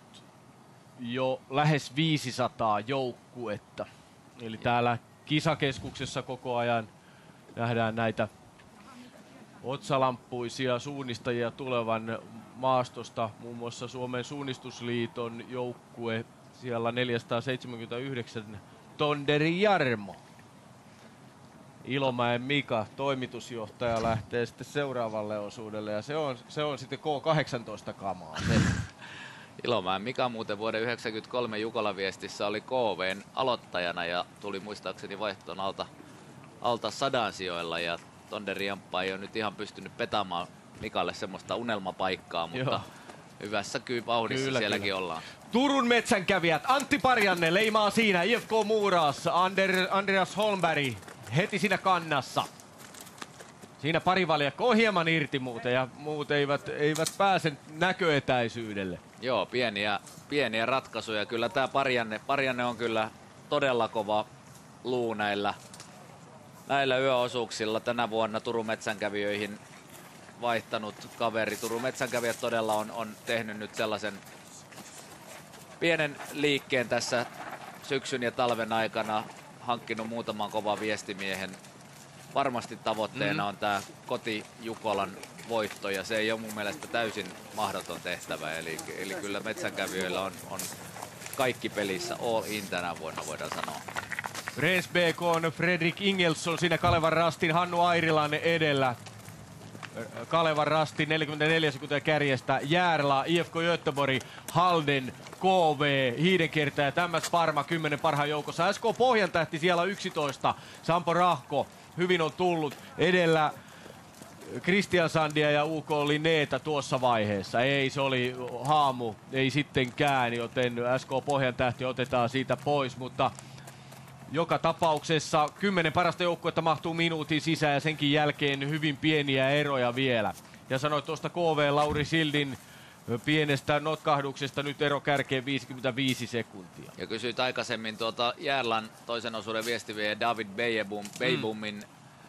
jo lähes 500 joukkuetta. Eli täällä kisakeskuksessa koko ajan nähdään näitä otsalamppuisia suunnistajia tulevan maastosta. Muun muassa Suomen suunnistusliiton joukkue siellä 479 Tonderi Jarmo. Ilomäen Mika, toimitusjohtaja, lähtee sitten seuraavalle osuudelle ja se on sitten K18 kamaa. Ilomäen Mika muuten vuoden 1993 Jukolan viestissä oli KV:n aloittajana ja tuli muistaakseni vaihtoon alta Sadansijoilla ja Tonderi Jamppa ei ole nyt ihan pystynyt petaamaan Mikalle semmoista unelmapaikkaa, mutta hyvässä vauhdissa sielläkin ollaan. Turun metsänkävijät, Antti Parjanne leimaa siinä, IFK Muuras, Andreas Holmberg heti siinä kannassa. Siinä parivaljakko on hieman irti muuten ja muut eivät pääse näköetäisyydelle. Joo, pieniä ratkaisuja. Kyllä tää Parjanne on kyllä todella kova luu näillä yöosuuksilla. Tänä vuonna Turun metsänkävijöihin vaihtanut kaveri. Turun metsänkävijät todella on tehnyt nyt sellaisen pienen liikkeen tässä syksyn ja talven aikana. Hankkinut muutaman kovan viestimiehen. Varmasti tavoitteena on tää koti Jukolan voitto ja se ei ole mun mielestä täysin mahdoton tehtävä. Eli kyllä metsänkävijöillä on kaikki pelissä all in tänä vuonna, voidaan sanoa. Rens BK:n Fredrik Ingelsson siinä Kalevan rastin Hannu Airilan edellä. Kalevan rasti 44 sekuntia kärjestä. Järla, IFK Göteborg, Halden, KV, Hiidenkiertäjä, MS Parma 10 parhaan joukossa. SK Pohjantähti siellä 11. Sampo Rahko hyvin on tullut edellä. Christian Sandia ja UK Lineeta tuossa vaiheessa. Ei, se oli haamu, ei sittenkään, joten SK Pohjantähti otetaan siitä pois, mutta joka tapauksessa 10 parasta joukkuetta mahtuu minuutin sisään ja senkin jälkeen hyvin pieniä eroja vielä. Ja sanoit tuosta KV Lauri Sildin pienestä notkahduksesta nyt ero kärkeen 55 sekuntia. Ja kysyit aikaisemmin tuota Järlan toisen osuuden viestivien David Beibumin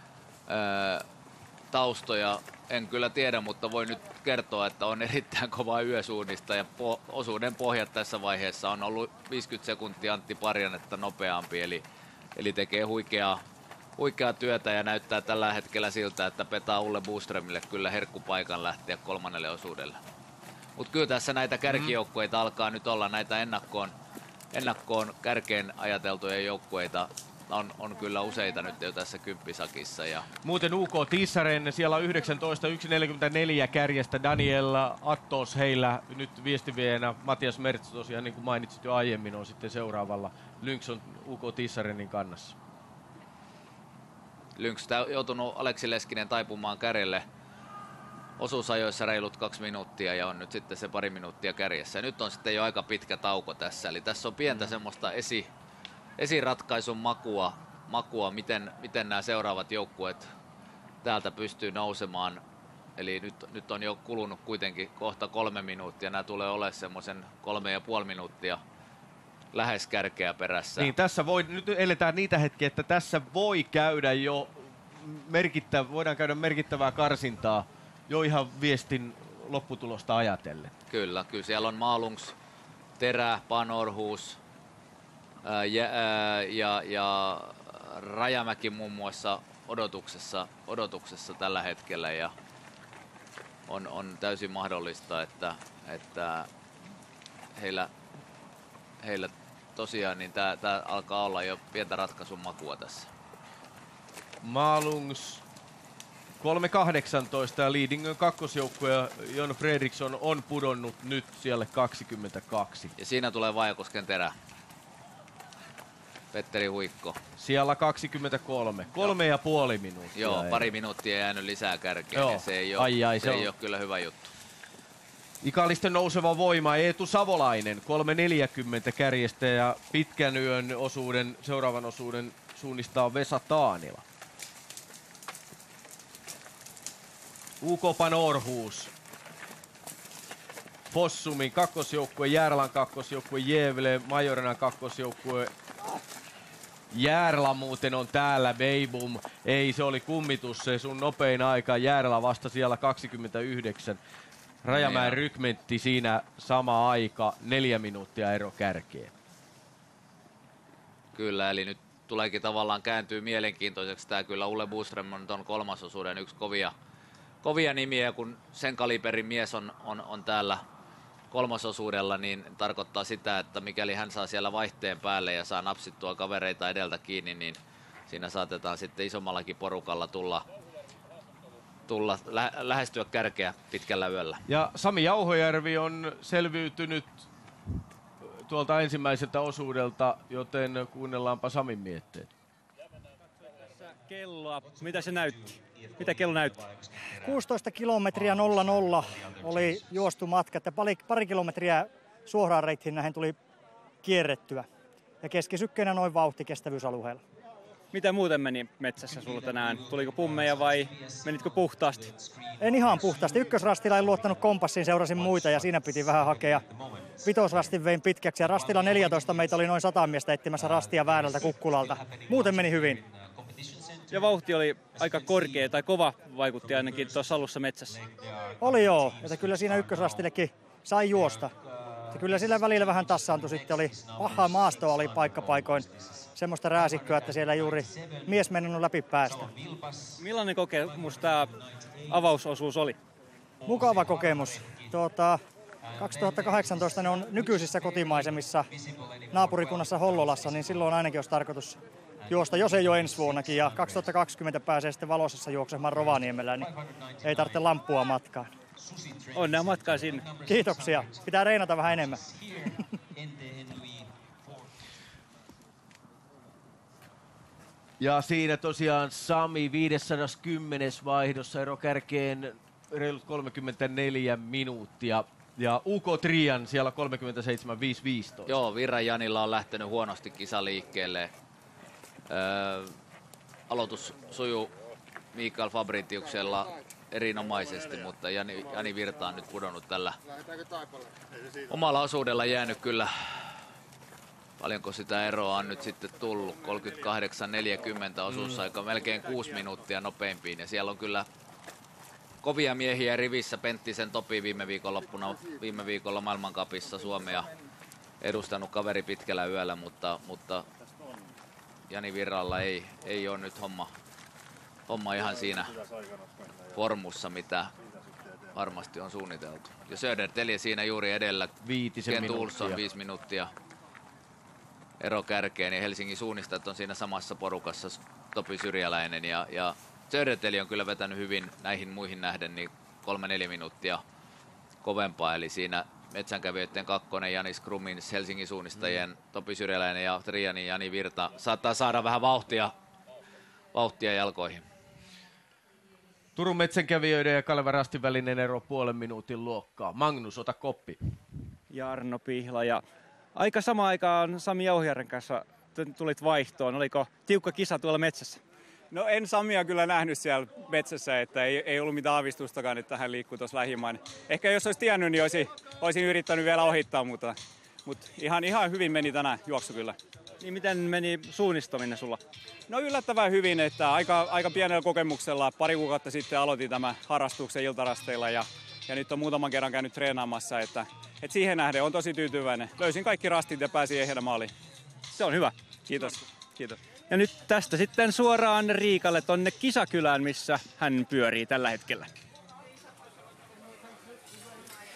taustoja. En kyllä tiedä, mutta voin nyt kertoa, että on erittäin kova yösuunnista ja osuuden pohjat tässä vaiheessa on ollut 50 sekuntia Antti Parjannetta nopeampi, eli tekee huikeaa työtä ja näyttää tällä hetkellä siltä, että petaa Ulle Boströmille kyllä herkkupaikan lähteä kolmannelle osuudelle. Mutta kyllä tässä näitä kärkijoukkueita alkaa nyt olla, näitä ennakkoon kärkeen ajateltuja joukkueita on kyllä useita nyt jo tässä kymppisakissa. Ja muuten UK Tissaren siellä on 19.1.44 kärjestä Daniel Attos heillä nyt viestivienä. Matias Mertz tosiaan niin kuin mainitsit jo aiemmin on sitten seuraavalla. Lynx on UK Tissarenin kannassa. Lynx joutunut Aleksi Leskinen taipumaan kärjelle osuusajoissa reilut 2 minuuttia ja on nyt sitten se pari minuuttia kärjessä. Ja nyt on sitten jo aika pitkä tauko tässä, eli tässä on pientä semmoista esiratkaisun makua miten nämä seuraavat joukkueet täältä pystyy nousemaan. Eli nyt on jo kulunut kuitenkin kohta 3 minuuttia. Nämä tulee olemaan semmoisen 3,5 minuuttia lähes kärkeä perässä. Niin, nyt eletään niitä hetkiä, että tässä voi käydä jo voidaan käydä merkittävää karsintaa jo ihan viestin lopputulosta ajatellen. Kyllä siellä on Malungs, Terä, Panorhus ja Rajamäki muun muassa odotuksessa tällä hetkellä ja on täysin mahdollista, että heillä tosiaan niin tää alkaa olla jo pientä ratkaisun makua tässä. Malungs 3.18 ja Lidingön kakkosjoukkue Jon Fredriksson on pudonnut nyt siellä 22. Ja siinä tulee Vaajakosken terä. Petteri Huikko. Siellä 23. 3,5 minuuttia. Joo, pari minuuttia jäänyt lisää kärkeen. Joo. Se ei ole kyllä hyvä juttu. Ikalisten nouseva voima Eetu Savolainen 3.40 kärjestä ja pitkän yön seuraavan osuuden suunnistaa Vesa Taanila. UK Panorhus. Fossumin kakkosjoukkue, Järlan kakkosjoukkue, Gävle, Majorina kakkosjoukkue. Järla muuten on täällä, Beibum. Ei, se oli kummitus se sun nopein aika. Järla vasta siellä 29. Rajamäen rykmentti siinä sama aika, 4 minuuttia ero kärkeen. Kyllä, eli nyt tuleekin tavallaan kääntyy mielenkiintoiseksi. Tämä kyllä Ulle Boström on ton kolmasosuuden yksi kovia nimiä, kun sen kaliberin mies on täällä kolmasosuudella, niin tarkoittaa sitä, että mikäli hän saa siellä vaihteen päälle ja saa napsittua kavereita edeltä kiinni, niin siinä saatetaan sitten isommallakin porukalla lähestyä kärkeä pitkällä yöllä. Ja Sami Jauhojärvi on selviytynyt tuolta ensimmäiseltä osuudelta, joten kuunnellaanpa Samin mietteet. Kelloa, mitä se näytti? Mitä kello näytti? 16 kilometriä 00 oli juostu matka, että pari kilometriä suoraan reittiin näihin tuli kierrettyä. Ja keskisykkeinä noin vauhti kestävyysalueella. Mitä muuten meni metsässä sulla tänään? Tuliko pummeja vai menitkö puhtaasti? En ihan puhtaasti. Ykkösrastilla en luottanut kompassiin, seurasin muita ja siinä piti vähän hakea. Vitosrastin vein pitkäksi ja rastilla 14 meitä oli noin 100 miestä etsimässä rastia väärältä kukkulalta. Muuten meni hyvin. Ja vauhti oli aika korkea tai kova, vaikutti ainakin tuossa alussa metsässä. Oli joo, että kyllä siinä ykkösrastillekin sai juosta. Ja kyllä sillä välillä vähän tassaantui sitten, oli pahaa maastoa oli paikkapaikoin. Semmoista rääsikköä, että siellä juuri mies mennyt läpi päästä. Millainen kokemus tämä avausosuus oli? Mukava kokemus. 2018 ne on nykyisissä kotimaisemissa naapurikunnassa Hollolassa, niin silloin ainakin olisi tarkoitus juosta, jos ei ole ensi vuonnakin. Ja 2020 pääsee sitten Valossassa juoksemaan Rovaniemellä, niin ei tarvitse lamppua matkaan. Onnea matkaa sinne. Kiitoksia. Pitää reenata vähän enemmän. Ja siinä tosiaan Sami 510 vaihdossa ero kärkeen reilut 34 minuuttia. Ja UK Trian siellä 37.515. Joo, Virran Janilla on lähtenyt huonosti kisa liikkeelle. Aloitus sujuu Mikael Fabritiuksella erinomaisesti, mutta Jani Virta on nyt pudonnut tällä omalla osuudella jäänyt kyllä. Paljonko sitä eroa on nyt sitten tullut? 38-40 osuusaika, melkein 6 minuuttia nopeimpiin. Ja siellä on kyllä kovia miehiä rivissä. Penttisen Topi viime viikolla maailmancupissa Suomea edustanut kaveri pitkällä yöllä, mutta Jani Virralla ei ole nyt homma ihan siinä formussa, mitä varmasti on suunniteltu. Ja Södertälje siinä juuri edellä. Kent Olsson 5 minuuttia ero kärkeen, ja Helsingin suunnistajat on siinä samassa porukassa, Topi Syrjäläinen ja Södertälje on kyllä vetänyt hyvin näihin muihin nähden niin 3-4 minuuttia kovempaa, eli siinä metsänkävijöiden kakkonen Janis Krumins, Helsingin suunnistajien Topi Syrjäläinen ja Trianin Jani Virta saattaa saada vähän vauhtia jalkoihin. Turun metsänkävijöiden ja Kalevan Rastin välinen ero 0,5 minuutin luokkaa. Magnus, ota koppi. Ja Arno Pihla ja aika sama aikaan Sami Jauhojärven kanssa tulit vaihtoon. Oliko tiukka kisa tuolla metsässä? No en Samia kyllä nähnyt siellä metsässä, että ei ollut mitään aavistustakaan, että hän liikkuu tuossa lähimain. Ehkä jos olisi tiennyt, niin olisin yrittänyt vielä ohittaa, mutta ihan hyvin meni tänään juoksu kyllä. Niin miten meni suunnistaminen sulla? No yllättävän hyvin, että aika pienellä kokemuksella pari kuukautta sitten aloitin tämän harrastuksen iltarasteilla ja nyt on muutaman kerran käynyt treenaamassa, että siihen nähden on tosi tyytyväinen. Löysin kaikki rastit ja pääsin ehjänä maaliin. Se on hyvä. Kiitos. Ja nyt tästä sitten suoraan Riikalle tonne kisakylään, missä hän pyörii tällä hetkellä.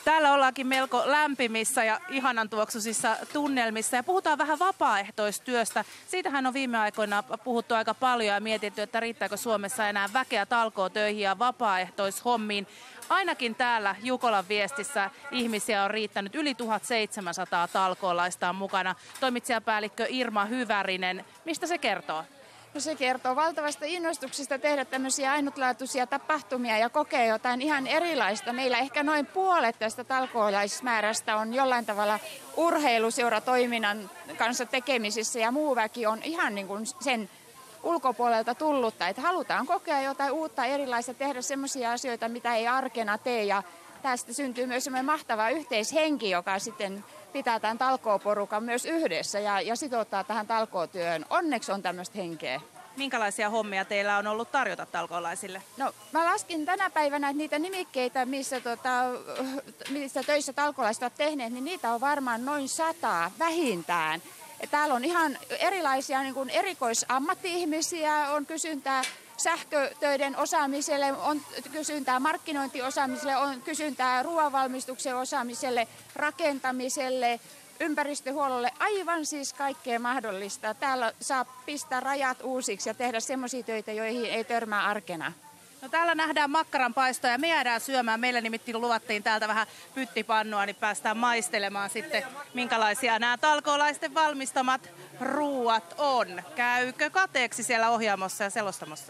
Täällä ollaankin melko lämpimissä ja ihanan tuoksuisissa tunnelmissa ja puhutaan vähän vapaaehtoistyöstä. Siitähän on viime aikoina puhuttu aika paljon ja mietitty, että riittääkö Suomessa enää väkeä talkootöihin ja vapaaehtoishommiin. Ainakin täällä Jukolan viestissä ihmisiä on riittänyt yli 1700 talkoolaista on mukana. Toimitsijapäällikkö Irma Hyvärinen, mistä se kertoo? No se kertoo valtavasta innostuksesta tehdä tämmöisiä ainutlaatuisia tapahtumia ja kokea jotain ihan erilaista. Meillä ehkä noin puolet tästä talkoolaismäärästä on jollain tavalla urheiluseuratoiminnan kanssa tekemisissä ja muu väki on ihan niin kuin sen ulkopuolelta tullutta. Että halutaan kokea jotain uutta erilaista, tehdä semmoisia asioita, mitä ei arkena tee ja tästä syntyy myös semmoinen mahtava yhteishenki, joka sitten pitää tämän talkooporukan myös yhdessä ja sitouttaa tähän talkootyöhön. Onneksi on tämmöistä henkeä. Minkälaisia hommia teillä on ollut tarjota talkoolaisille? No mä laskin tänä päivänä niitä nimikkeitä, missä töissä talkoolaiset ovat tehneet, niin niitä on varmaan noin 100 vähintään. Ja täällä on ihan erilaisia niin kuin erikoisammatti-ihmisiä, on kysyntää sähkötöiden osaamiselle, on kysyntää markkinointiosaamiselle, on kysyntää ruoanvalmistuksen osaamiselle, rakentamiselle, ympäristöhuollolle, aivan siis kaikkea mahdollista. Täällä saa pistää rajat uusiksi ja tehdä semmoisia töitä, joihin ei törmää arkena. No täällä nähdään makkaranpaistoa ja me jäädään syömään. Meillä nimittäin luvattiin täältä vähän pyttipannua, niin päästään maistelemaan sitten, minkälaisia nämä talkoolaisten valmistamat ruuat on. Käykö kateeksi siellä ohjaamossa ja selostamossa?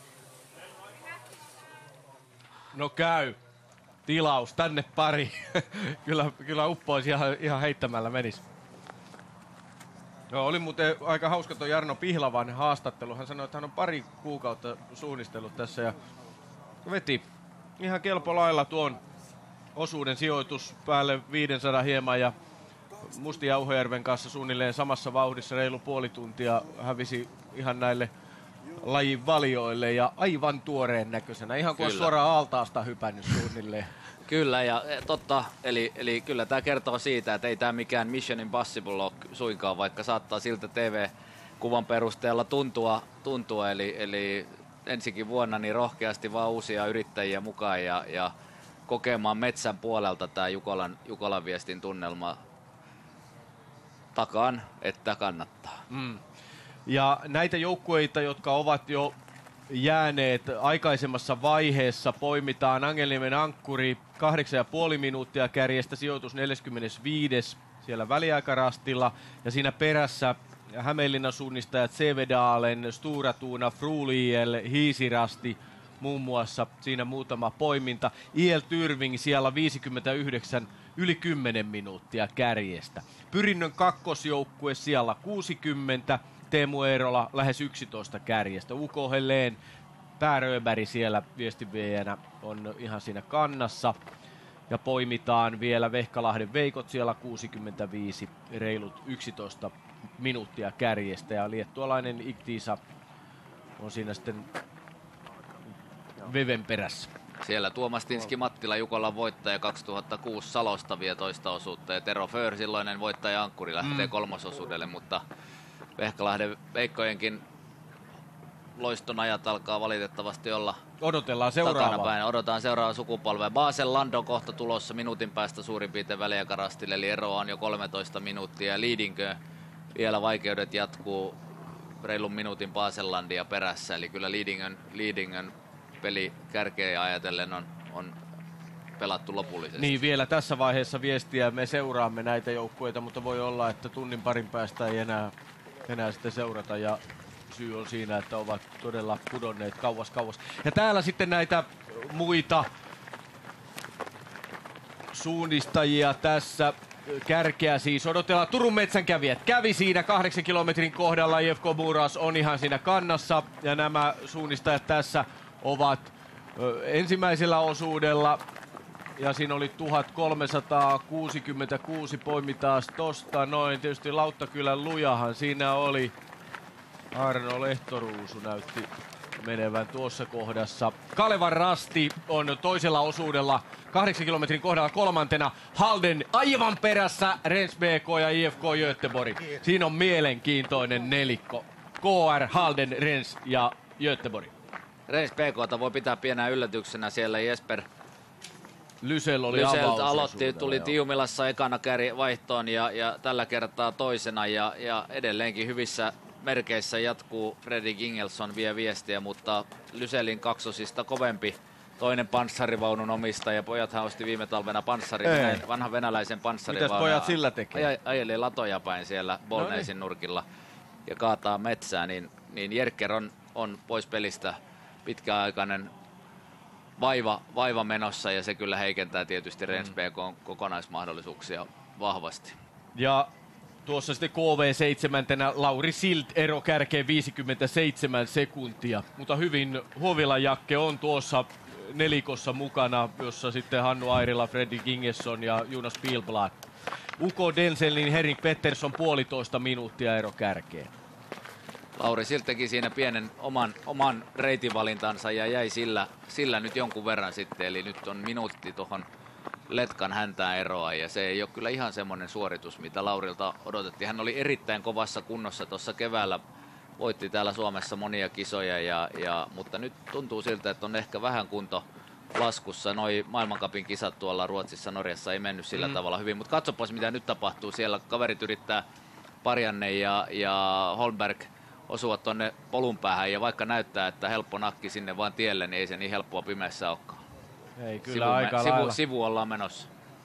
No käy. Tilaus, tänne pari. kyllä uppoisi ihan heittämällä menis. No, oli muuten aika hauska tuo Jarno Pihlavan haastattelu. Hän sanoi, että hän on pari kuukautta suunnistellut tässä ja veti ihan kelpo lailla tuon osuuden sijoitus päälle 500 hieman ja Musti Jauhojärven kanssa suunnilleen samassa vauhdissa reilu puoli tuntia hävisi ihan näille lajin valioille ja aivan tuoreen näköisenä, ihan kuin suoraan altaasta hypännyt suunnilleen. Kyllä, ja totta, eli kyllä tämä kertoo siitä, että ei tämä mikään Mission Impossible ole suinkaan, vaikka saattaa siltä TV-kuvan perusteella tuntua eli ensikin vuonna niin rohkeasti vaan uusia yrittäjiä mukaan ja kokemaan metsän puolelta tämä Jukolan viestin tunnelma takaan, että kannattaa. Ja näitä joukkueita, jotka ovat jo jääneet aikaisemmassa vaiheessa, poimitaan Angelniemen Ankkuri 8,5 minuuttia kärjestä, sijoitus 45. siellä väliaikarastilla ja siinä perässä Hämeenlinnan suunnistajat Sevedalen, Stora Tuna, Fruliel, Hiisirasti muun muassa, siinä muutama poiminta. IL Tyrving siellä 59 yli 10 minuuttia kärjestä. Pyrinnön kakkosjoukkue siellä 60, Teemu Eerola lähes 11 kärjestä. UK Helleen Pää Röberg siellä viestinviejänä on ihan siinä kannassa. Ja poimitaan vielä Vehkalahden Veikot siellä 65, reilut 11 minuuttia kärjestä. Ja liettualainen Iktiisa on siinä sitten Veven perässä. Siellä Tuomas Tinski Mattila, Jukolan voittaja 2006 Salosta vie toista osuutta ja Tero Föör, silloinen voittaja Ankkuri, lähtee kolmososuudelle, mutta Vehkalahden Veikkojenkin loiston ajat alkaa valitettavasti olla odotellaan seuraavaa. Odotetaan seuraavaa sukupolvea. Basel Lando kohta tulossa minuutin päästä suurin piirtein väliaikarastille, eli eroa on jo 13 minuuttia ja Liedinkö vielä vaikeudet jatkuu reilun minuutin Basellandia perässä, eli kyllä Liedingön peli kärkeä ajatellen on pelattu lopullisesti. Niin, vielä tässä vaiheessa viestiä, me seuraamme näitä joukkueita, mutta voi olla, että tunnin parin päästä ei enää sitten seurata ja syy on siinä, että ovat todella pudonneet kauas. Ja täällä sitten näitä muita suunnistajia tässä. Kärkeä siis odotellaan. Turun metsänkävijät kävi siinä 8 kilometrin kohdalla. IFK Muras on ihan siinä kannassa ja nämä suunnistajat tässä ovat ensimmäisellä osuudella. Ja siinä oli 1366 poimitaan tosta noin. Tietysti Lauttakylän lujahan siinä oli. Arno Lehtoruusu näytti menevän tuossa kohdassa. Kalevan Rasti on toisella osuudella 8 kilometrin kohdalla kolmantena. Halden aivan perässä, Rens BK ja IFK Göteborg. Siinä on mielenkiintoinen nelikko. KR, Halden, Rens ja Göteborg. Rens BK:ta voi pitää pienää yllätyksenä siellä Lysel oli Lyseltä aloitti, tuli Tiumilassa ekana vaihtoon ja tällä kertaa toisena ja edelleenkin hyvissä merkeissä jatkuu. Fredrik Ingelsson vie viestiä, mutta Lyselin kaksosista kovempi. Toinen panssarivaunun omistaja. Pojathan osti viime talvena vanhan venäläisen panssarivaunun. Mitäs pojat sillä teki? Ajeli latoja päin siellä Bolneisin nurkilla ja kaataa metsää. Niin Jerker on pois pelistä, pitkäaikainen vaiva menossa ja se kyllä heikentää tietysti Rens-BK:n kokonaismahdollisuuksia vahvasti. Ja tuossa sitten KV7, Lauri Sild ero kärkeen 57 sekuntia, mutta hyvin Huovilan Jakke on tuossa nelikossa mukana, jossa sitten Hannu Airila, Fredrik Ingesson ja Jonas Pilblad. Uko Denselin Henrik Pettersson 1,5 minuuttia ero kärkeen. Lauri Sild teki siinä pienen oman reitinvalintansa ja jäi sillä nyt jonkun verran sitten, eli nyt on minuutti tuohon letkan häntään eroa ja se ei ole kyllä ihan semmoinen suoritus, mitä Laurilta odotettiin. Hän oli erittäin kovassa kunnossa tuossa keväällä, voitti täällä Suomessa monia kisoja, mutta nyt tuntuu siltä, että on ehkä vähän kunto laskussa. Noi maailmancupin kisat tuolla Ruotsissa, Norjassa ei mennyt sillä tavalla hyvin, mutta katsopas mitä nyt tapahtuu. Siellä kaverit yrittää Parjanne ja Holmberg osuvat tonne polun päähän ja vaikka näyttää, että helppo nakki sinne vaan tielle, niin ei se niin helppoa pimeässä olekaan. Ei kyllä aika lailla. Sivu ollaan menossa.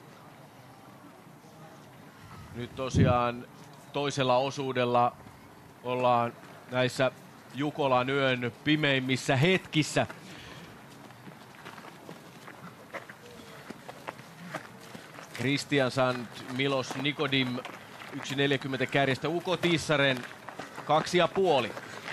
Nyt tosiaan toisella osuudella ollaan näissä Jukolan yön pimeimmissä hetkissä. Christian Sand, Milos Nikodim 1.40 kärjestä, Uko Tissaren 2,5.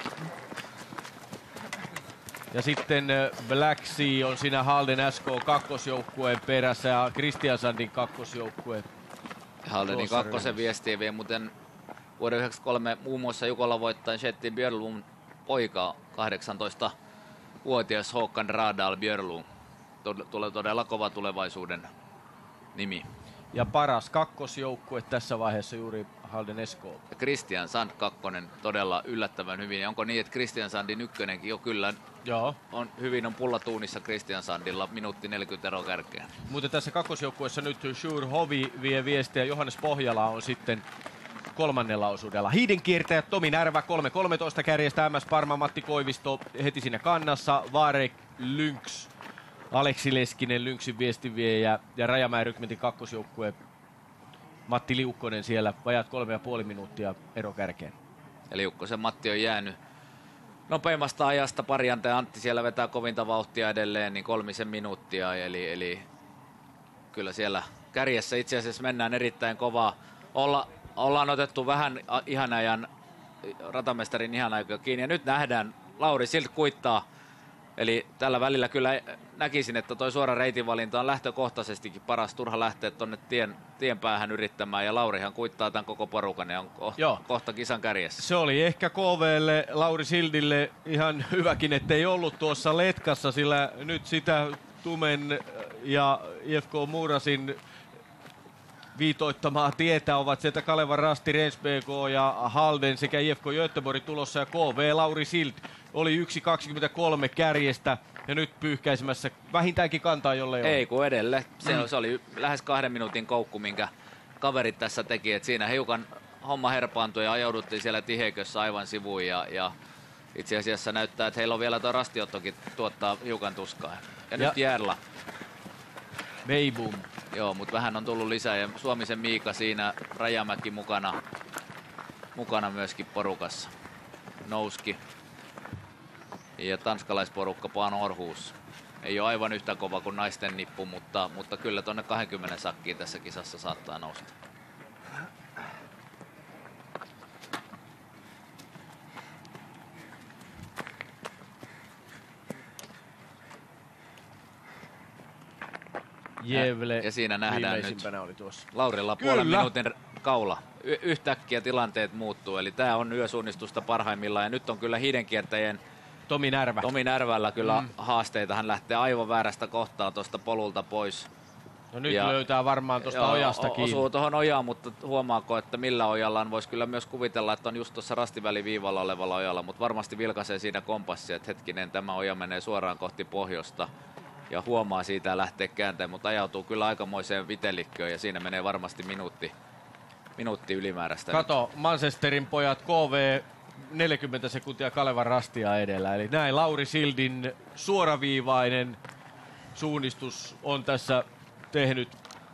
Ja sitten Black Sea on siinä Halden SK kakkosjoukkueen perässä ja Christian Sandin kakkosjoukkue. Haldenin kakkosen viestiä vie muuten vuoden 1993 muun muassa Jukola voittajan Shettin Björlun poika, 18-vuotias Håkan Radal Björlun. Tulee todella kova tulevaisuuden nimi. Ja paras kakkosjoukkue tässä vaiheessa juuri Halden SK. Ja Christian Sand kakkonen todella yllättävän hyvin. Ja onko niin, että Christian Sandin ykkönenkin jo kyllä on pullatuunissa Christian Sandilla, minuutti 40 ero kärkeen. Mutta tässä kakkosjoukkueessa nyt Sjur Hovi vie viestiä, Johannes Pohjala on sitten kolmannella osuudella. Hiidenkiertäjät Tomi Närvä 3.13 kärjestä, MS Parma Matti Koivisto heti siinä kannassa, Varek Lynx, Aleksi Leskinen Lynxin viestinviejä ja Rajamäen rykmentin kakkosjoukkue Matti Liukkonen siellä, vajaat 3,5 minuuttia ero kärkeen. Ja Liukkosen Matti on jäänyt nopeimmasta ajasta, Parjante ja Antti siellä vetää kovinta vauhtia edelleen, niin 3 minuuttia, eli kyllä siellä kärjessä itse asiassa mennään erittäin kovaa. Ollaan otettu vähän ihan ajan ratamestarin ihan aikaa kiinni ja nyt nähdään Lauri Sild kuittaa. Eli tällä välillä kyllä näkisin, että toi suora reitinvalinta on lähtökohtaisestikin paras, turha lähteä tuonne tien päähän yrittämään ja Laurihan kuittaa tämän koko porukan ja on kohta kisan kärjessä. Se oli ehkä KVlle, Lauri Sildille ihan hyväkin, ettei ollut tuossa letkassa, sillä nyt sitä Tumen ja IFK Muurasin viitoittamaa tietä ovat sieltä Kalevan Rasti, Rens-BK ja Halden sekä IFK Göteborg tulossa ja KV Lauri Sild oli 1.23 kärjestä ja nyt pyyhkäisemässä vähintäänkin kantaa, jolle ei kun edelle. Se oli lähes 2 minuutin koukku, minkä kaverit tässä teki. Et siinä hiukan homma herpaantui ja ajauduttiin siellä tiheikössä aivan sivuun ja itse asiassa näyttää, että heillä on vielä tuo rastiottokin tuottaa hiukan tuskaa. Ja nyt Järla. Meibum. Joo, mutta vähän on tullut lisää ja Suomisen Miika siinä, Rajamäki mukana myöskin porukassa. Nouski. Ja tanskalaisporukka Pan Orhus. Ei ole aivan yhtä kova kuin naisten nippu, mutta kyllä tuonne 20 sakkiin tässä kisassa saattaa nousta. Jevle ja siinä nähdään nyt oli tuossa. Laurilla puolen minuutin kaula. Yhtäkkiä tilanteet muuttuu, eli tämä on yösuunnistusta parhaimmillaan ja nyt on kyllä hiidenkiertäjien Tomi Närvällä kyllä haasteita. Hän lähtee aivan väärästä kohtaa tuosta polulta pois. No nyt löytää varmaan tuosta ojasta kiinni. Osuu tuohon ojaan, mutta huomaako, että millä ojallaan voisi kyllä myös kuvitella, että on just tuossa rastiväliviivalla olevalla ojalla, mutta varmasti vilkaisee siinä kompassia, että hetkinen, tämä oja menee suoraan kohti pohjoista. ja huomaa siitä ja lähtee kääntämään, mutta ajautuu kyllä aikamoiseen vitelikköön ja siinä menee varmasti minuutti ylimääräistä. Kato, Manchesterin pojat KV 40 sekuntia Kalevan Rastia edellä. Eli näin Lauri Sildin suoraviivainen suunnistus on tässä tehnyt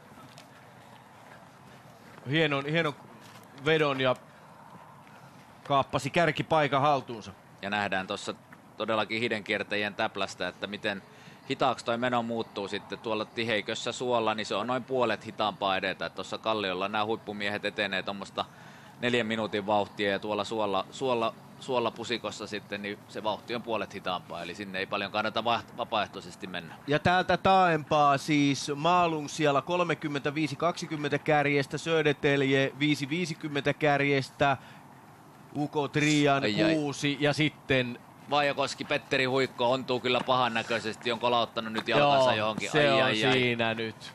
hienon vedon ja kaappasi kärkipaikan haltuunsa. Ja nähdään tuossa todellakin hidenkiertäjien täplästä, että miten hitaaksi toi meno muuttuu sitten tuolla tiheikössä suolla, niin se on noin puolet hitaampaa edetä. Tuossa kalliolla nämä huippumiehet etenee tuommoista 4 minuutin vauhtia ja tuolla suolla pusikossa sitten, niin se vauhti on puolet hitaampaa, eli sinne ei paljon kannata vapaaehtoisesti mennä. Ja täältä taaempaa siis Malung siellä 35-20 kärjestä, Södertälje 5-50 kärjestä, Uko Trian 6 ja sitten Vaajakoski, Petteri Huikko ontuu kyllä pahan näköisesti, on kolauttanut nyt jalkansa johonkin. Se on siinä nyt.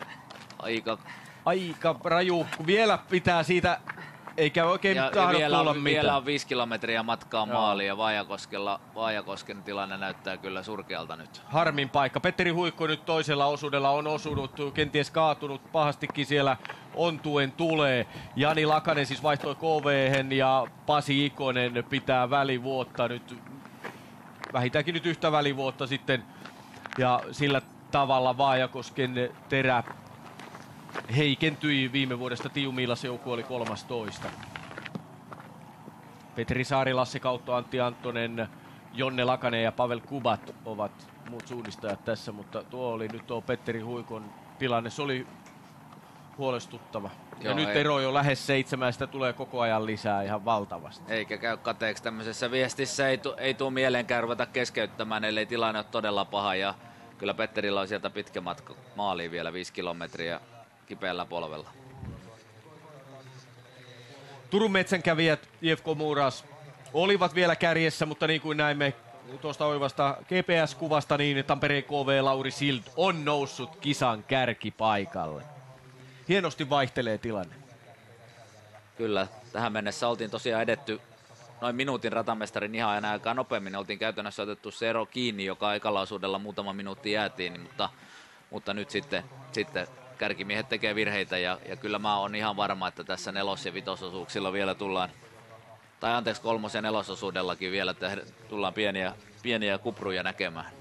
Aika raju, vielä pitää siitä, eikä oikein tahdo tulla mitään. Vielä on 5 kilometriä matkaa maaliin ja Vaajakosken tilanne näyttää kyllä surkealta nyt. Harmin paikka. Petteri Huikko nyt toisella osuudella on osunut, kenties kaatunut pahastikin siellä ontuen tulee. Jani Lakanen siis vaihtoi KV:hen ja Pasi Ikonen pitää välivuotta nyt. Vähintäänkin nyt yhtä välivuotta sitten ja sillä tavalla Vaajakosken terä heikentyi viime vuodesta. Tiiu Miilas joukkue oli 13. Petri Saari, Lasse Kautto, Antti Anttonen, Jonne Lakanen ja Pavel Kubat ovat muut suunnistajat tässä, mutta tuo Petteri Huikon tilanne, se oli huolestuttava. Ja nyt ero jo lähes 7, sitä tulee koko ajan lisää ihan valtavasti. Eikä käy kateeksi tämmöisessä viestissä, ei tule mieleenkään ruveta keskeyttämään, ellei tilanne ole todella paha. Ja kyllä Petterillä on sieltä pitkä matka maaliin vielä 5 kilometriä kipeällä polvella. Turun metsänkävijät Jevko Muras olivat vielä kärjessä, mutta niin kuin näimme tuosta oivasta GPS-kuvasta, niin Tampereen KV Lauri Sild on noussut kisan kärkipaikalle. Hienosti vaihtelee tilanne. Kyllä, tähän mennessä oltiin tosiaan edetty noin minuutin ratamestarin ihan aina aikaa nopeammin. Oltiin käytännössä otettu se ero kiinni, joka ekalla osuudella muutama minuutti jäätiin, mutta nyt sitten kärkimiehet tekee virheitä ja kyllä mä oon ihan varma, että tässä 4- ja 5-osuuksilla vielä tullaan, tai anteeksi 3- ja 4-osuudellakin vielä tullaan pieniä kupruja näkemään.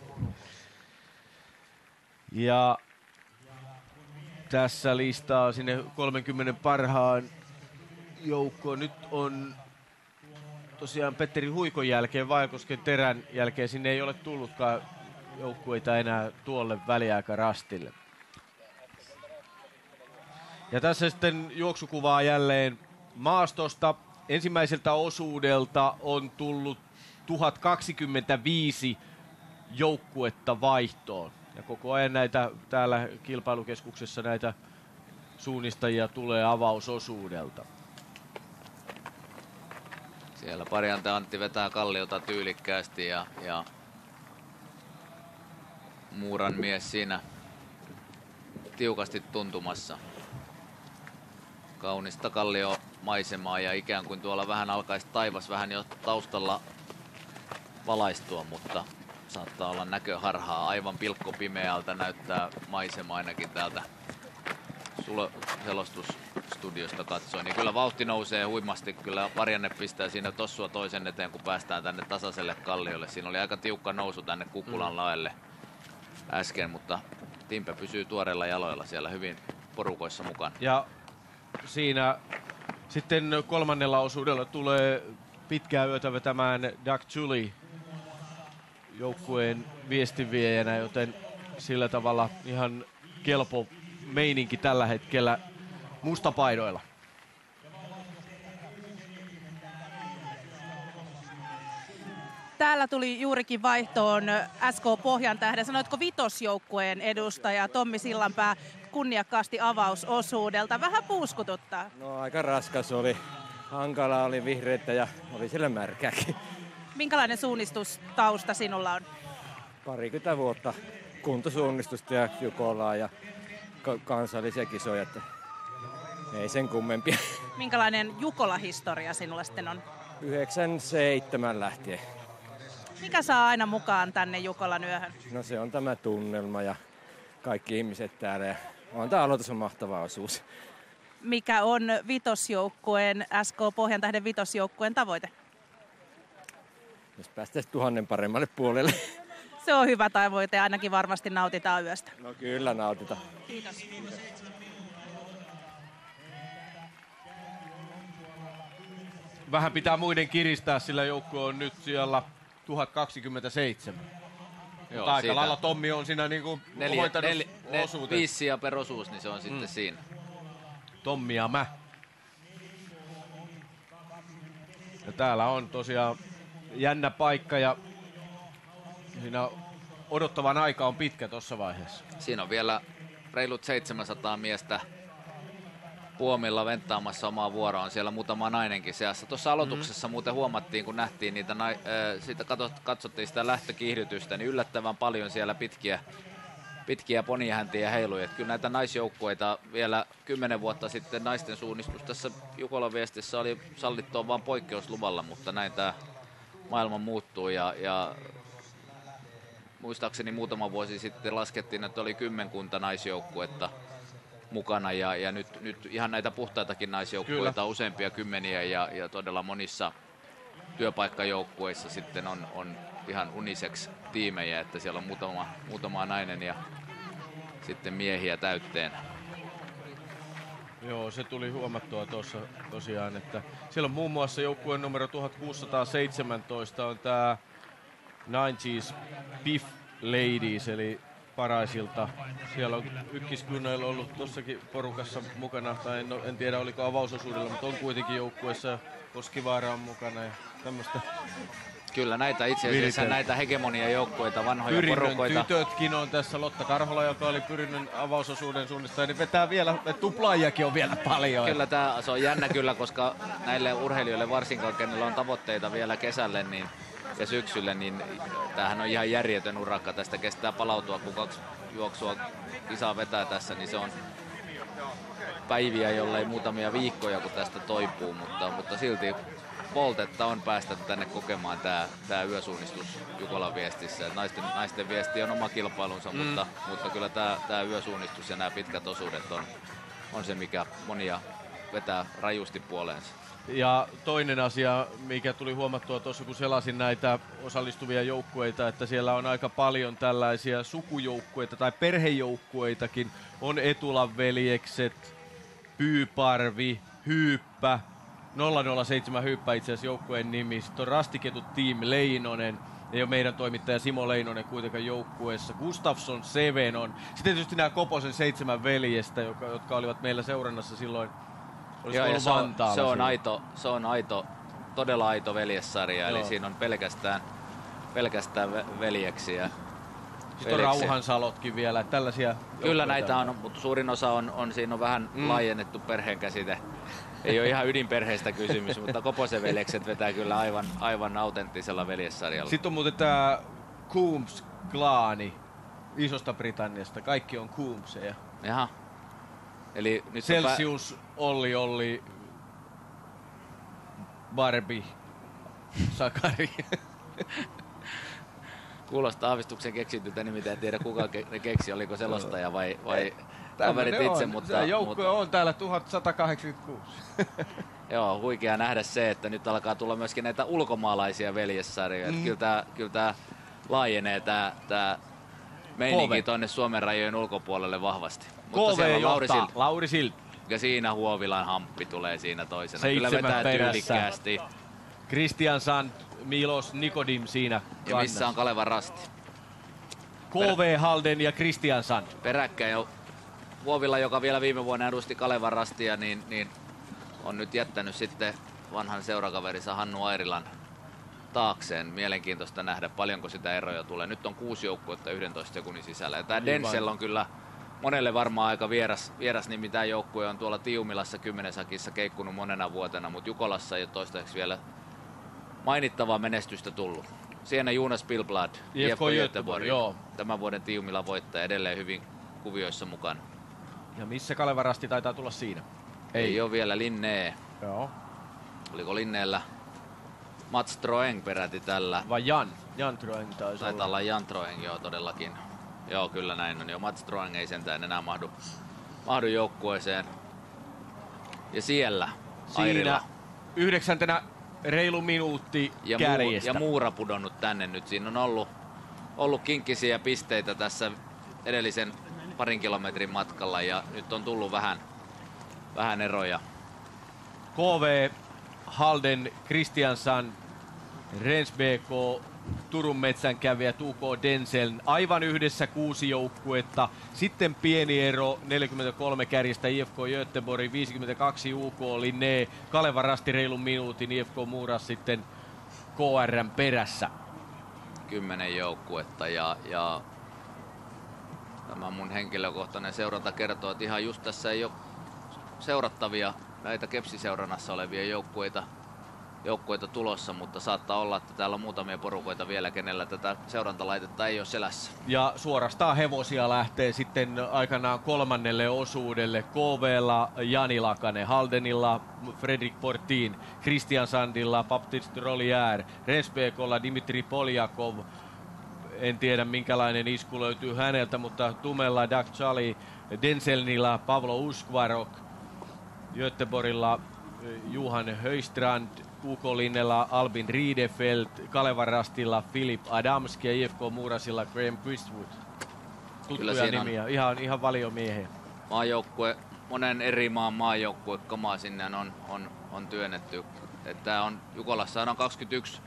Ja tässä listaa sinne 30 parhaan joukkoon. Nyt on tosiaan Petteri Huikon jälkeen, Vaajakosken terän jälkeen, sinne ei ole tullutkaan joukkueita enää tuolle väliaikarastille. Ja tässä sitten juoksukuvaa jälleen maastosta. Ensimmäiseltä osuudelta on tullut 1025 joukkuetta vaihtoon. Ja koko ajan näitä täällä kilpailukeskuksessa näitä suunnistajia tulee avausosuudelta. Siellä Parjante Antti vetää kalliota tyylikkäästi ja Muuran mies siinä tiukasti tuntumassa. Kaunista kalliomaisemaa ja ikään kuin tuolla vähän alkaisi taivas vähän jo taustalla valaistua, mutta saattaa olla näköharhaa. Aivan pilkkopimeältä näyttää maisema ainakin täältä selostusstudiosta katsoen. Niin kyllä vauhti nousee huimasti. Kyllä Varjanne pistää siinä tossua toisen eteen, kun päästään tänne tasaiselle kalliolle. Siinä oli aika tiukka nousu tänne Kukkulan laelle äsken, mutta Timpe pysyy tuoreilla jaloilla siellä hyvin porukoissa mukaan. Ja siinä sitten kolmannella osuudella tulee pitkää yötä vetämään Doug Tully joukkueen viestinviejänä, joten sillä tavalla ihan kelpo meininki tällä hetkellä mustapaidoilla. Täällä tuli juurikin vaihtoon SK Pohjantähden. Sanoitko vitosjoukkueen edustaja Tommi Sillanpää kunniakkaasti avausosuudelta? Vähän puuskututtaa. No aika raskas oli. Hankala oli vihreitä ja oli siellä märkääkin. Minkälainen suunnistustausta sinulla on? 20 vuotta kuntosuunnistusta ja Jukolaa ja kansallisia kisoja. Että ei sen kummempia. Minkälainen Jukola-historia sinulla sitten on? 97 lähtien. Mikä saa aina mukaan tänne Jukolan yöhön? No se on tämä tunnelma ja kaikki ihmiset täällä. Ja on tämä aloitus on mahtava osuus. Mikä on vitosjoukkueen, SK Pohjantähden vitosjoukkueen tavoite? Jos päästäisiin 1000 paremmalle puolelle. Se on hyvä tavoite ja ainakin varmasti nautitaan yöstä. No kyllä nautitaan. Kiitos. Vähän pitää muiden kiristää, sillä joukkue on nyt siellä 1027. Joo, aika lailla Tommi on siinä niinku hoitanut osuuteen. 5 per osuus, niin se on sitten siinä. Tommi ja mä. Ja täällä on tosiaan jännä paikka ja siinä odottavan aika on pitkä tuossa vaiheessa. Siinä on vielä reilut 700 miestä puomilla venttaamassa omaa vuoroaan, siellä muutama nainenkin seassa. Tuossa aloituksessa muuten huomattiin, kun nähtiin niitä, siitä katsottiin sitä lähtökiihdytystä, niin yllättävän paljon siellä pitkiä ponihäntiä heilui. Että kyllä näitä naisjoukkueita vielä 10 vuotta sitten naisten suunnistus tässä Jukolan Viestissä oli sallittua vain poikkeusluvalla, mutta näin tämä maailma muuttuu ja muistaakseni muutama vuosi sitten laskettiin, että oli 10 naisjoukkuetta mukana ja nyt ihan näitä puhtaitakin naisjoukkueita kyllä. Useampia kymmeniä ja todella monissa työpaikkajoukkueissa sitten on ihan unisex-tiimejä, että siellä on muutama nainen ja sitten miehiä täytteen. Joo, se tuli huomattua tuossa tosiaan, että siellä on muun muassa joukkueen numero 1617 on tää 90s Biff Ladies, eli paraisilta. Siellä on Ykkiskunnilla ollut tuossakin porukassa mukana, tai en tiedä oliko avausosuudella, mutta on kuitenkin joukkueessa. Koskivaara on mukana ja tämmöistä. Kyllä näitä itse asiassa näitä hegemonia joukkueita, vanhoja Pyrinnön porukoita. Tytötkin on tässä. Lotta Karhola, joka oli Pyrinnön avausosuuden suunnistaja, niin vetää vielä, tuplaajakin on vielä paljon. Kyllä se on jännä kyllä, koska näille urheilijoille varsinkaan, kenellä on tavoitteita vielä kesälle ja syksylle, niin tämähän on ihan järjetön urakka. Tästä kestää palautua, kun 2 juoksua kisaa vetää tässä, niin se on päiviä, jollei muutamia viikkoja, kun tästä toipuu, mutta silti poltetta on päästä tänne kokemaan tämä yösuunnistus Jukolan Viestissä. Naisten viesti on oma kilpailunsa, mutta kyllä tämä yösuunnistus ja nämä pitkät osuudet on se, mikä monia vetää rajusti puoleensa. Ja toinen asia, mikä tuli huomattua tuossa, kun selasin näitä osallistuvia joukkueita, että siellä on aika paljon tällaisia sukujoukkueita tai perhejoukkueitakin. On Etulan veljekset, Pyyparvi, Hyyppä, 007 Hyyppä itse asiassa joukkueen nimi. Sitten on Rastiketut Team Leinonen, ei ole meidän toimittaja Simo Leinonen kuitenkaan joukkueessa. Gustafsson Seven on. Sitten tietysti nämä Koposen 7 veljestä, jotka olivat meillä seurannassa silloin. Joo, ja se on aito, todella aito veljessarja, eli siinä on pelkästään veljeksiä. Sitten on Rauhansalotkin vielä, tällaisia. Kyllä näitä on, mutta suurin osa siinä on vähän laajennettu perheenkäsite. Ei ole ihan ydinperheestä kysymys, mutta Koposen veljekset vetää kyllä aivan autenttisella veljessarjalla. Sitten on muuten tämä Coombs-klaani Isosta Britanniasta, kaikki on Coombseja. Jaha. Eli nyt Celsius, Olli, Barbie, Sakari. Kuulostaa aavistuksen keksityltä, nimittäin en tiedä kuka ne keksi, oliko selostaja vai kaverit itse. Mutta joukkue on täällä 1186. Joo, huikea nähdä se, että nyt alkaa tulla myöskin näitä ulkomaalaisia veljessarjoja. Kyllä tämä laajenee tämä meininki tuonne Suomen rajojen ulkopuolelle vahvasti. KV johtaa Lauri Sild. Ja siinä Huovilan hamppi tulee siinä toisena. 7 kyllä vetää perässä. tyylikkäästi. Kristiansson, Milos Nikodim siinä kannassa. Ja missä on Kalevan Rasti? KV Halden ja Kristiansson. Peräkkäin jo Huovila, joka vielä viime vuonna edusti Kalevan Rastia, niin on nyt jättänyt sitten vanhan seurakaverinsa Hannu Airilan taakseen. Mielenkiintoista nähdä, paljonko sitä eroja tulee. Nyt on 6 joukkuetta 11 sekunnin sisällä. Ja tämä Denzel on kyllä monelle varmaan aika vieras nimi. Tämä joukkue on tuolla Tiumilassa 10 sakissa keikkunut monena vuotena, mutta Jukolassa ei ole toistaiseksi vielä mainittavaa menestystä tullut. Siinä Jonas Pilblad, IFK Göteborg, tämän vuoden Tiumilla voittaja, edelleen hyvin kuvioissa mukana. Ja missä Kalevan Rasti taitaa tulla siinä? Ei ole vielä Linnee. Joo. Oliko Linneellä Mats Troeng peräti tällä? Vai Jan? Jan Troeng taisi Taitaa olla Jan Troeng, joo todellakin. Joo, kyllä näin on. Jo Mats Troeng ei sentään enää mahdu joukkueeseen. Ja siellä Airila. 9. reilu minuutti kärjestä. Ja Muura pudonnut tänne nyt. Siinä on ollut kinkkisiä pisteitä tässä edellisen parin kilometrin matkalla ja nyt on tullut vähän eroja. KV, Halden, Kristiansand, Rensbk, Turun metsänkävijät, UK Denseln, aivan yhdessä 6 joukkuetta. Sitten pieni ero, 43 kärjestä IFK Göteborg, 52 UK Linné, Kaleva Rasti reilun minuutin, IFK Muura sitten KR:n perässä. 10 joukkuetta ja tämä mun henkilökohtainen seuranta kertoo, että ihan just tässä ei ole seurattavia näitä Kepsi-seurannassa olevia joukkueita tulossa, mutta saattaa olla, että täällä on muutamia porukoita vielä, kenellä tätä seurantalaitetta ei ole selässä. Ja suorastaan hevosia lähtee sitten aikanaan 3. osuudelle. KV:lla Jani Lakanen, Haldenilla Fredrik Portin, Kristiansandilla Baptiste Rollier, Rensbk:lla Dimitri Poljakov. En tiedä minkälainen isku löytyy häneltä, mutta Tumella Dag Chali, Denselnillä Pavlo Uskvarok, Göteborgilla Johan Höjstrand, UK-linnella Albin Riedefeld, Kalevan Rastilla Filip Adamski ja IFK Muurasilla Graham Quistwood. Tuttuja nimiä, ihan valiomiehiä. Monen eri maan maajoukkue kamaa sinne on työnnetty. Että on Jukolassa on 21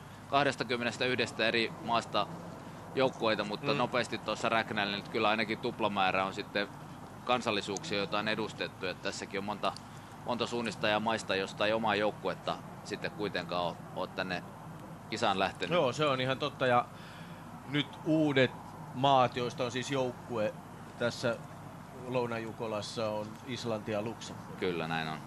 eri maasta joukkueita, mutta nopeasti tuossa räknällä nyt kyllä ainakin tuplamäärä on sitten kansallisuuksia, joita on edustettu. Että tässäkin on monta suunnistajaa maista, josta ei omaa joukkuetta sitten kuitenkaan ole tänne kisaan lähtenyt. Joo, se on ihan totta. Ja nyt uudet maat, joista on siis joukkue tässä Louna-Jukolassa, on Islanti ja Luxemburg. Kyllä, näin on.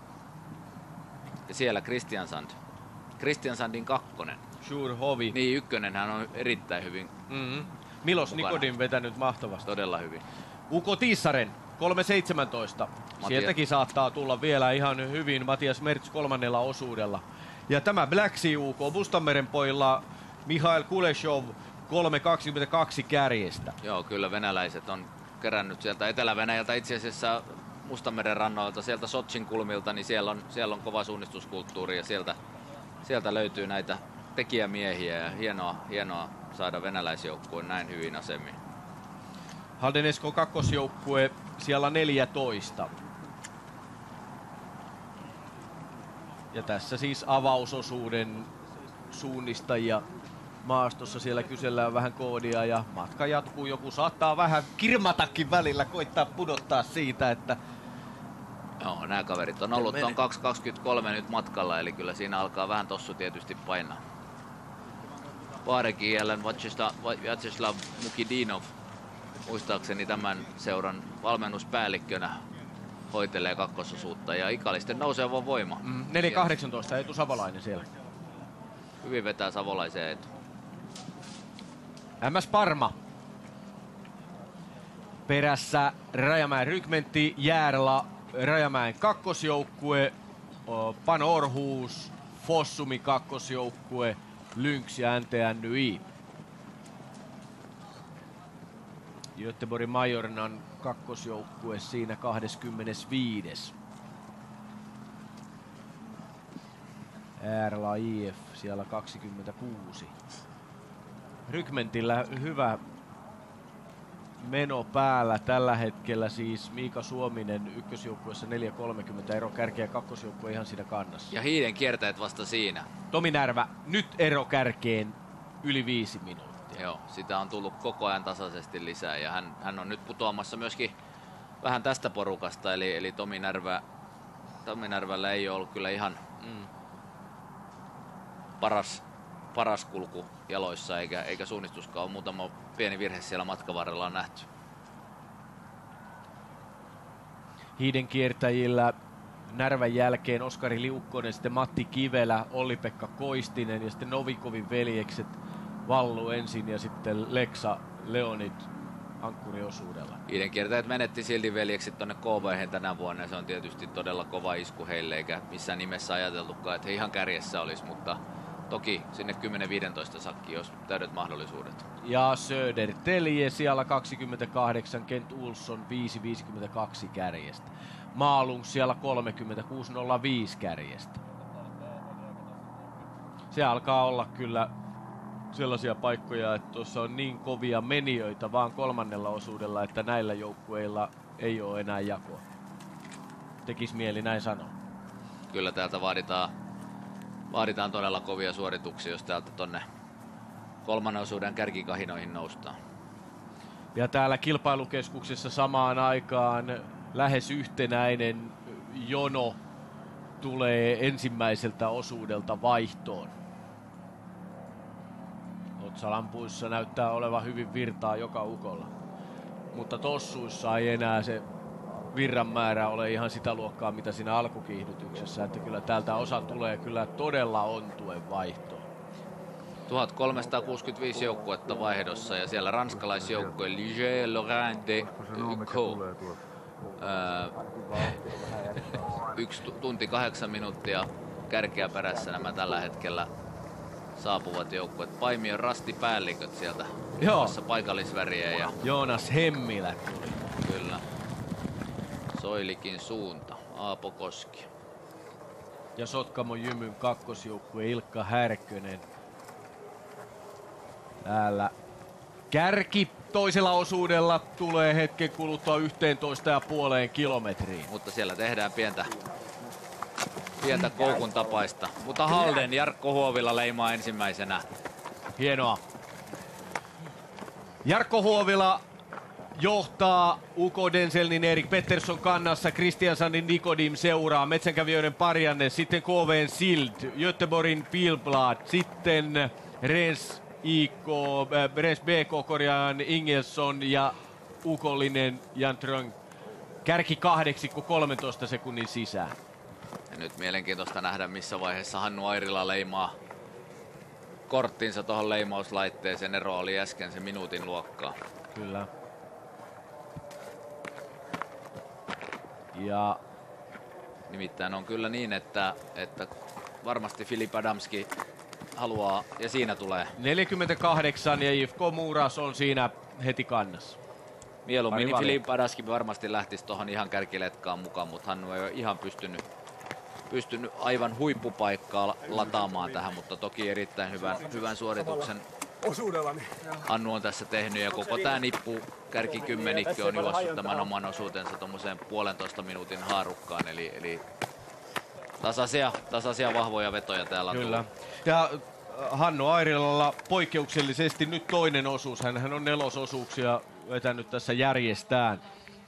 Ja siellä Kristiansandin 2. Sure Hovi. Niin, 1 hän on erittäin hyvin. Milos Nikodin vetänyt mahtavasti. Todella hyvin. Uko Tiissaren 3.17. Sieltäkin saattaa tulla vielä ihan hyvin Matias Mertz 3. osuudella. Ja tämä Black Sea UK Mustanmeren pojilla Mihail Kuleshov 3.22 kärjestä. Joo, kyllä venäläiset on kerännyt sieltä Etelä-Venäjältä itse asiassa Mustanmeren rannoilta, sieltä Sotsin kulmilta, niin siellä on kova suunnistuskulttuuri ja sieltä löytyy näitä tekijämiehiä ja hienoa saada venäläisjoukkueen näin hyvin asemiin. Halden Esko kakkosjoukkue siellä 14. Ja tässä siis avausosuuden suunnistajia maastossa. Siellä kysellään vähän koodia ja matka jatkuu. Joku saattaa vähän kirmatakin välillä, koittaa pudottaa siitä, että... Joo, nämä kaverit on ollut tuon 2.23 nyt matkalla, eli kyllä siinä alkaa vähän tossu tietysti painaa. Vaarekin jälleen Vyacheslav Mukidinov, muistaakseni tämän seuran valmennuspäällikkönä, hoitelee kakkososuutta ja Ikalisten nousee vaan voima. 4.18 Eetu Savolainen siellä. Hyvin vetää Savolaisen Eetu. MS Parma. Perässä Rajamäen rykmentti, Järla Rajamäen kakkosjoukkue, Pano Orhus, Fossumi kakkosjoukkue, Lynx ja NTNY. Göteborgin Majornan kakkosjoukkue siinä 25. Ärla IF siellä 26. Rykmentillä hyvä meno päällä tällä hetkellä, siis Miika Suominen ykkösjoukkueessa 4.30 ero kärkeä, kakkosjoukkue ihan siinä kannassa. Ja Hiiden kiertäjät vasta siinä. Tomi Närvä nyt ero kärkeen yli 5 minuuttia. Joo, sitä on tullut koko ajan tasaisesti lisää ja hän on nyt putoamassa myöskin vähän tästä porukasta, eli Tomi Närvällä ei ole ollut kyllä ihan paras kulku jaloissa, eikä suunnistuskaan ole. Muutama pieni virhe siellä matkan varrella on nähty. Hiiden kiertäjillä Närvän jälkeen Oskari Liukkonen, sitten Matti Kivelä, Olli-Pekka Koistinen ja sitten Novikovin veljekset Vallu ensin ja sitten Leksa Leonid ankkuriosuudella. Hiiden kiertäjät menetti silti veljekset tuonne KV:hen tänä vuonna ja se on tietysti todella kova isku heille, eikä missään nimessä ajateltukaan, että he ihan kärjessä olisi, mutta toki sinne 10-15 sakkiin, jos täydet mahdollisuudet. Ja Södertelje siellä 28, Kent Olsson 5.52 kärjestä. Malung siellä 36.05 kärjestä. Se alkaa olla kyllä sellaisia paikkoja, että tuossa on niin kovia menijöitä vaan kolmannella osuudella, että näillä joukkueilla ei ole enää jakoa. Tekis mieli näin sanoa. Kyllä täältä vaaditaan todella kovia suorituksia, jos täältä tonne kolmannen osuuden kärkikahinoihin noustaan. Ja täällä kilpailukeskuksessa samaan aikaan lähes yhtenäinen jono tulee ensimmäiseltä osuudelta vaihtoon. Otsalampuissa näyttää olevan hyvin virtaa joka ukolla. Mutta tossuissa ei enää se virran määrä ole ihan sitä luokkaa, mitä siinä alkukiihdytyksessä. Että kyllä täältä osa tulee kyllä todella ontuen vaihtoon. 1365 joukkuetta vaihdossa ja siellä ranskalaisjoukkue Ligier Laurent de Ucaux. 1 tunti 8 minuuttia kärkeä perässä nämä tällä hetkellä saapuvat joukkueet. Paimion rastipäälliköt sieltä paikallisväriä ja Joonas Hemmilä tuli. Kyllä. Soilikin suunta. Aapo Koski. Ja Sotkamo Jymyn kakkosjoukkue Ilkka Härkönen. Täällä kärki toisella osuudella tulee hetken kuluttua 11,5 kilometriin. Mutta siellä tehdään pientä koukun tapaista. Mutta Halden, Jarkko Huovila leimaa ensimmäisenä. Hienoa. Jarkko Huovila johtaa Uko Denselnin Erik Pettersson kannassa, Kristiansandin Nikodim seuraa, Metsänkävijöiden Parjanne, sitten KVn Sild, Göteborgin Pilblad, sitten Rens BK korjaan Ingelsson ja ukollinen Jan Tröng. Kärki 8 13 sekunnin sisään. Ja nyt mielenkiintoista nähdä, missä vaiheessa Hannu Airila leimaa korttinsa tuohon leimauslaitteeseen. Ero oli äsken se minuutin luokkaa. Kyllä. Ja nimittäin on kyllä niin, että varmasti Filip Adamski haluaa, ja siinä tulee 48 ja IFK Muras on siinä heti kannassa. Mieluummin Filip Adamski varmasti lähtisi tuohon ihan kärkiletkaan mukaan, mutta Hannu ei ole ihan pystynyt aivan huippupaikkaa lataamaan tähän, mutta toki erittäin hyvän suorituksen Hannu on tässä tehnyt, ja koko tämä nippu kärkikymmenikko on juossut tämän oman osuutensa tommoseen 1,5 minuutin haarukkaan, eli tasaisia vahvoja vetoja täällä on kyllä tullut. Ja Hannu Airilalla poikkeuksellisesti nyt toinen osuus, hän on 4 osuuksia vetänyt tässä järjestään.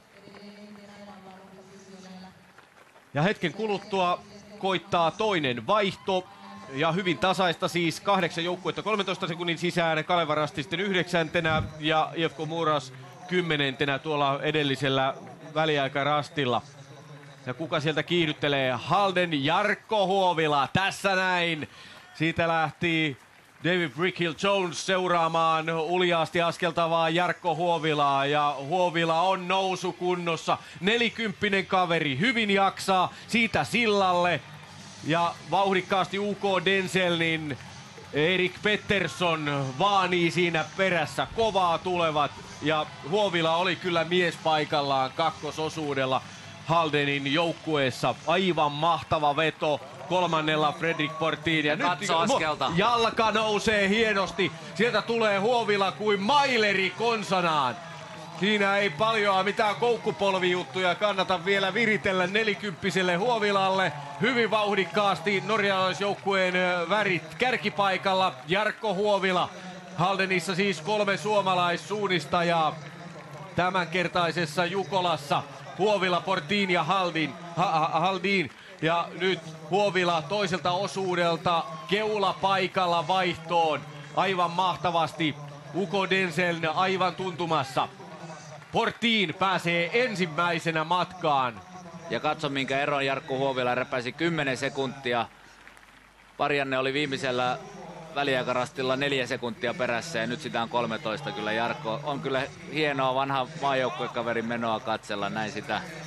Ja hetken kuluttua koittaa toinen vaihto. Ja hyvin tasaista siis 8 joukkuetta 13 sekunnin sisään. Kaleva Rasti sitten 9. ja IFK Muras 10. tuolla edellisellä väliaikarastilla. Ja kuka sieltä kiihdyttelee? Halden Jarkko Huovila. Tässä näin. Siitä lähti David Brickhill Jones seuraamaan uljaasti askeltavaa Jarkko Huovilaa. Ja Huovila on nousukunnossa. 40 kaveri. Hyvin jaksaa siitä sillalle. Ja vauhdikkaasti UK Denselnin Erik Pettersson vaanii siinä perässä. Kovaa tulevat ja Huovila oli kyllä mies paikallaan kakkososuudella Haldenin joukkueessa. Aivan mahtava veto kolmannella Fredrik Portin. Ja nyt jalka nousee hienosti. Sieltä tulee Huovila kuin maileri konsanaan. Siinä ei paljoa mitään koukkupolvijuttuja kannata vielä viritellä 40-selle Huovilalle. Hyvin vauhdikkaasti norjalaisjoukkueen värit kärkipaikalla. Jarkko Huovila. Haldenissa siis 3 suomalaissuunnistajaa tämänkertaisessa Jukolassa. Huovila, Portin ja Haldin. Ja nyt Huovila toiselta osuudelta keulapaikalla vaihtoon. Aivan mahtavasti. Uko Denseln aivan tuntumassa. Portin pääsee ensimmäisenä matkaan. Ja katso minkä eron Jarkko Huovila repäisi 10 sekuntia. Parjanne oli viimeisellä väliaikarastilla 4 sekuntia perässä ja nyt sitä on 13. Kyllä Jarkko on kyllä hienoa vanha maajoukkuekaverin menoa katsella näin sitä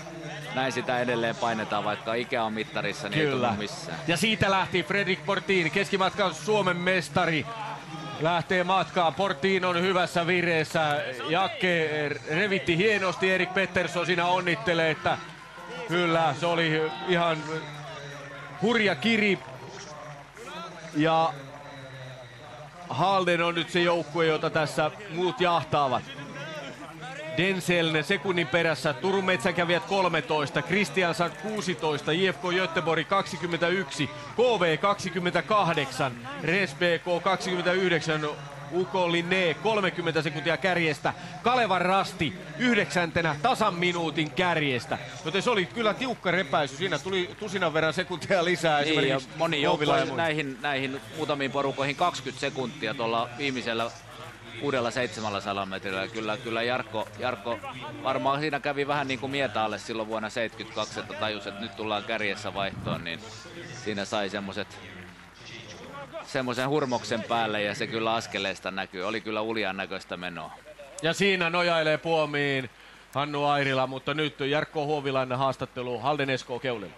näin sitä edelleen painetaan, vaikka ikä on mittarissa, niin Kyllä. ei tunnu missään. Ja siitä lähti Fredrik Portin, keskimatkan Suomen mestari. Lähtee matkaan. Portin on hyvässä vireessä. Jakke revitti hienosti. Erik Pettersson siinä onnittelee, että kyllä se oli ihan hurja kiri. Ja Halden on nyt se joukkue, jota tässä muut jahtaavat. Denseln sekunnin perässä, Turun Metsänkävijät 13, Kristiansand 16, IFK Göteborg 21, KV 28, Res BK 29, UK Linné 30 sekuntia kärjestä, Kalevan Rasti 9. tasan minuutin kärjestä. Joten se oli kyllä tiukka repäisy, siinä tuli tusinan verran sekuntia lisää. Niin, ja moni joukkue ja näihin muutamiin porukoihin 20 sekuntia tuolla viimeisellä 600-700 metrillä. Kyllä Jarkko varmaan siinä kävi vähän niin kuin Mietaalle silloin vuonna 72, että tajusi, että nyt tullaan kärjessä vaihtoon, niin siinä sai semmoisen hurmoksen päälle ja se kyllä askeleesta näkyy. Oli kyllä uljan näköistä menoa. Ja siinä nojailee puomiin Hannu Airila, mutta nyt Jarkko Huovilainen haastattelu Halden SK Keulilla.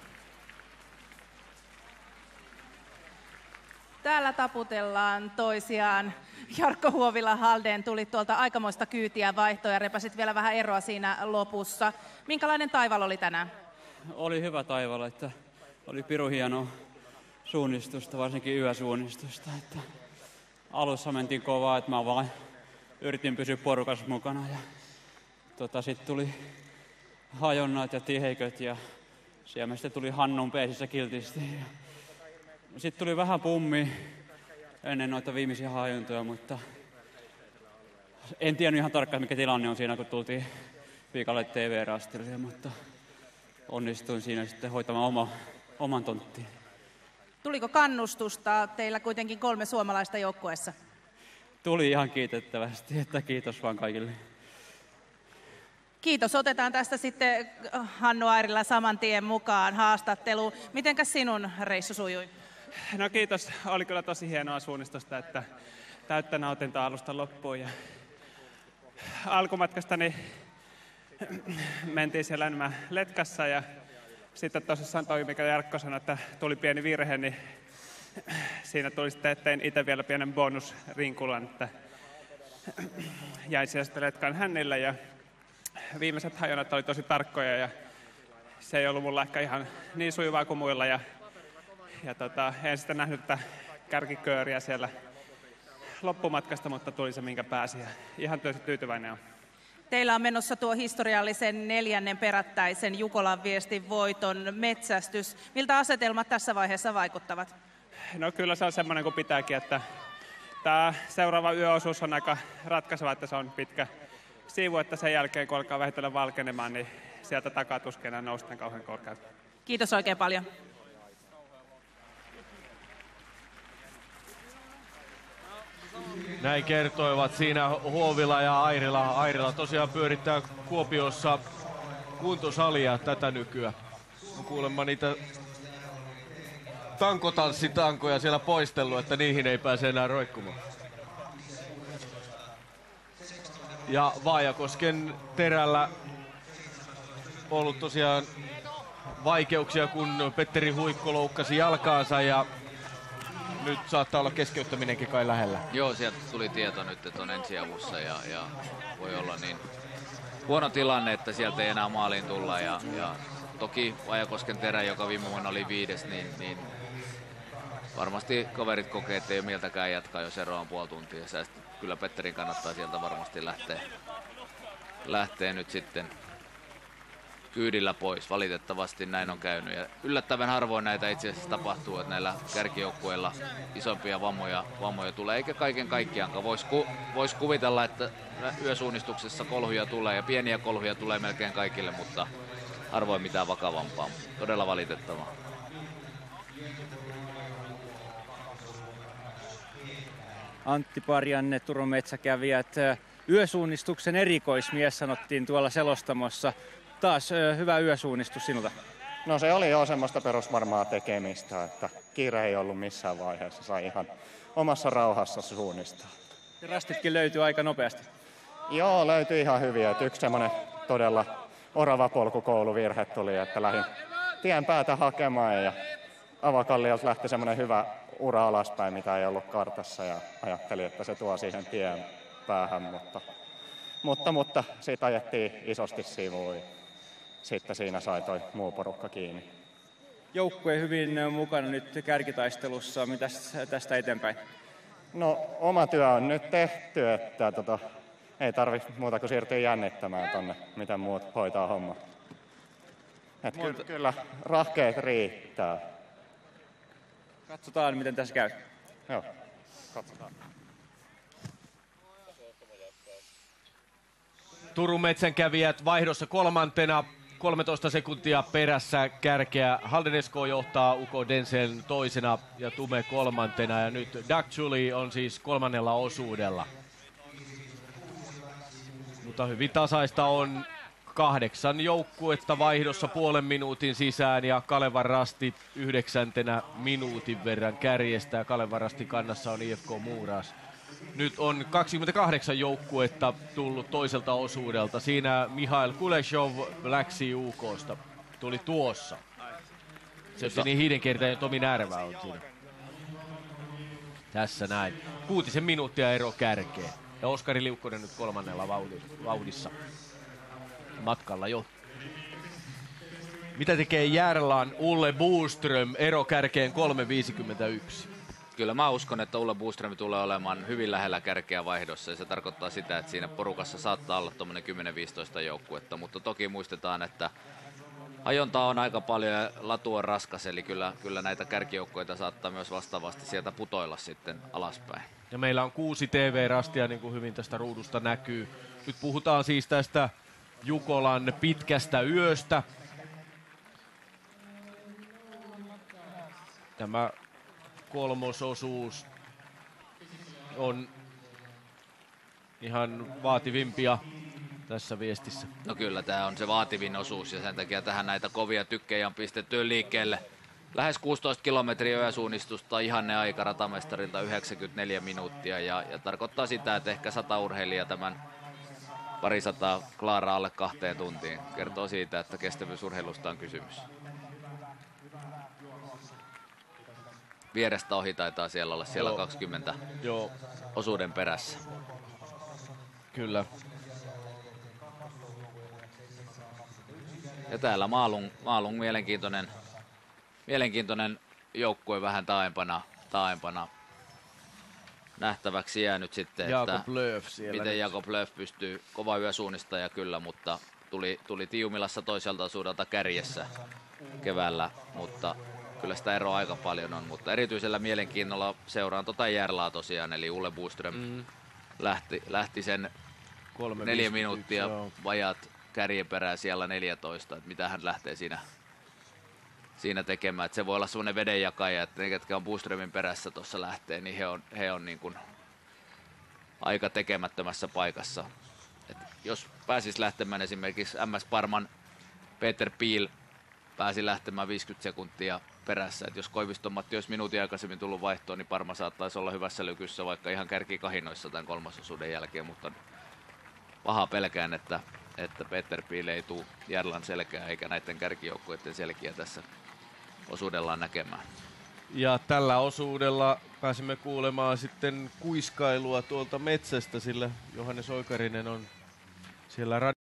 Täällä taputellaan toisiaan. Jarkko Huovila, Halden, tuli tuolta aikamoista kyytiä vaihtoa ja repäsit vielä vähän eroa siinä lopussa. Minkälainen taival oli tänään? Oli hyvä taival, että oli pirun hienoa suunnistusta, varsinkin yösuunnistusta. Että alussa mentiin kovaa, että mä vaan yritin pysyä porukassa mukana. Ja sitten tuli hajonnat ja tiheiköt ja siellä sitten tuli Hannun peesissä kiltisti. Sitten tuli vähän pummi ennen noita viimeisiä hajontoja, mutta en tiennyt ihan tarkkaan mikä tilanne on siinä, kun tultiin viikalle TV-rastille, mutta onnistuin siinä sitten hoitamaan oman tonttiin. Tuliko kannustusta? Teillä kuitenkin 3 suomalaista joukkueessa. Tuli ihan kiitettävästi, että kiitos vaan kaikille. Kiitos. Otetaan tästä sitten Hannu Airila saman tien mukaan haastattelu. Mitenkäs sinun reissu sujui? No kiitos. Oli kyllä tosi hienoa suunnistusta, että täyttä nautintaa alusta loppuun. Ja alkumatkastani mentiin siellä enemmän letkassa ja sitten tosissaan toi, mikä Jarkko sanoi, että tuli pieni virhe, niin siinä tuli sitten, että tein itse vielä pienen bonusrinkulan, että jäin siellä sitten letkan hännille ja viimeiset hajonnat oli tosi tarkkoja ja se ei ollut mulla ehkä ihan niin sujuvaa kuin muilla ja en sitten nähnyt tätä kärkikööriä siellä loppumatkasta, mutta tuli se minkä pääsi ja ihan tyytyväinen on. Teillä on menossa tuo historiallisen 4. perättäisen Jukolan viestin voiton metsästys. Miltä asetelmat tässä vaiheessa vaikuttavat? No kyllä se on semmoinen kuin pitääkin, että tämä seuraava yöosuus on aika ratkaiseva, että se on pitkä siivu, että sen jälkeen kun alkaa vähitellen valkenemaan, niin sieltä takaa tuskin enää noustaan kauhean korkealta. Kiitos oikein paljon. Näin kertoivat siinä Huovila ja Airila. Airila tosiaan pyörittää Kuopiossa kuntosalia tätä nykyään. Kuulemma niitä tankotanssitankoja siellä poistellut, että niihin ei pääse enää roikkumaan. Ja Vaajakosken terällä ollut tosiaan vaikeuksia, kun Petteri Huikko loukkasi jalkaansa ja nyt saattaa olla keskeyttäminenkin kai lähellä. Joo, sieltä tuli tieto nyt, että on ensiavussa ja voi olla niin huono tilanne, että sieltä ei enää maaliin tulla. Ja toki Vaajakosken terä, joka viime vuonna oli 5, niin varmasti kaverit kokee, että ei ole mieltäkään jatkaa, jos ero on puoli tuntia. Kyllä Petterin kannattaa sieltä varmasti lähteä nyt sitten kyydillä pois. Valitettavasti näin on käynyt. Ja yllättävän harvoin näitä itse asiassa tapahtuu, että näillä kärkijoukkueilla isompia vammoja tulee, eikä kaiken kaikkiaankaan. Vois kuvitella, että yösuunnistuksessa kolhuja tulee ja pieniä kolhuja tulee melkein kaikille, mutta harvoin mitään vakavampaa. Todella valitettavaa. Antti Parjanne, Turun Metsäkävijät. Yösuunnistuksen erikoismies sanottiin tuolla selostamossa. Taas hyvä yösuunnistus sinulta. No se oli jo semmoista perusvarmaa tekemistä, että kiire ei ollut missään vaiheessa. Sai ihan omassa rauhassa suunnistaa. Rastitkin löytyy aika nopeasti. Joo, löytyi ihan hyviä. Yksi semmoinen todella oravapolkukouluvirhe tuli, että lähdin tien päätä hakemaan ja Avakalliolta lähti semmoinen hyvä ura alaspäin, mitä ei ollut kartassa ja ajattelin, että se tuo siihen tien päähän, mutta siitä ajettiin isosti sivuun. Sitten siinä sai toi muu porukka kiinni. Joukkue hyvin mukana nyt kärkitaistelussa. Mitäs tästä eteenpäin? No oma työ on nyt tehty, että ei tarvitse muuta kuin siirtyä jännittämään tonne, miten muut hoitaa homma. Kyllä rahkeet riittää. Katsotaan, miten tässä käy. Joo, katsotaan. Turun metsänkävijät vaihdossa kolmantena, 13 sekuntia perässä kärkeä. Haldenesko johtaa Uko Densen toisena ja Tume kolmantena. Ja nyt Doug Julie on siis kolmannella osuudella. Mutta hyvin tasaista on 8 joukkuetta vaihdossa puolen minuutin sisään ja Kalevan Rasti 9. minuutin verran kärjestää. Kalevan Rastin kannassa on IFK Muuras. Nyt on 28 joukkuetta tullut toiselta osuudelta. Siinä Mihail Kuleshov läksi UK:sta. Tuli tuossa. Se niin hiidenkertainen Tomi Närvä on siinä. Tässä näin. 6 minuuttia ero kärkeen. Ja Oskari Liukkonen nyt kolmannella vauhdissa. Matkalla jo. Mitä tekee Järlan Ulle Boström ero kärkeen 3.51? Kyllä mä uskon, että Ulle Boström tulee olemaan hyvin lähellä kärkeä vaihdossa ja se tarkoittaa sitä, että siinä porukassa saattaa olla tuommoinen 10-15 joukkuetta, mutta toki muistetaan, että ajontaa on aika paljon ja latu on raskas, eli kyllä näitä kärkijoukkoita saattaa myös vastaavasti sieltä putoilla sitten alaspäin. Ja meillä on 6 TV-rastia, niin kuin hyvin tästä ruudusta näkyy. Nyt puhutaan siis tästä Jukolan pitkästä yöstä. Tämä kolmososuus on ihan vaativimpia tässä viestissä. No kyllä, tämä on se vaativin osuus ja sen takia tähän näitä kovia tykkejä on pistetty liikkeelle. Lähes 16 kilometriä yösuunnistusta, ihanne aika ratamestarilta 94 minuuttia ja tarkoittaa sitä, että ehkä 100 urheilijaa tämän parisataa klaaraa alle 2 tuntiin. Kertoo siitä, että kestävyysurheilusta on kysymys. Vierestä ohi taitaa siellä olla siellä 20 osuuden perässä. Kyllä. Ja täällä Maalung mielenkiintoinen joukkue vähän taaempana. Nähtäväksi jää nyt sitten, Jakob Lööf miten Jakob Lööf pystyy, kova yösuunnistaja kyllä, mutta tuli Tiumilassa toiselta osuudelta kärjessä keväällä, mutta kyllä sitä eroa aika paljon on, mutta erityisellä mielenkiinnolla seuraan Järlaa tosiaan, eli Ulle Boström lähti sen 4 minuuttia vajaat kärjenperää siellä 14, että mitä hän lähtee siinä tekemään, että se voi olla semmoinen vedenjakaja, että ne, ketkä on Boströmin perässä tuossa lähtee, niin he on niin kuin aika tekemättömässä paikassa. Et jos pääsis lähtemään esimerkiksi MS Parman Peter Piel pääsi lähtemään 50 sekuntia perässä, että jos Koiviston Matti olisi minuutin aikaisemmin tullut vaihtoon, niin Parma saattaisi olla hyvässä lykyssä vaikka ihan kärkikahinoissa tämän kolmasosuuden jälkeen, mutta paha pelkään, että Peter Piel ei tule Järlan selkää eikä näiden kärkijoukkueiden selkiä tässä osuudellaan näkemään. Ja tällä osuudella pääsemme kuulemaan sitten kuiskailua tuolta metsästä, sillä Johannes Oikarinen on siellä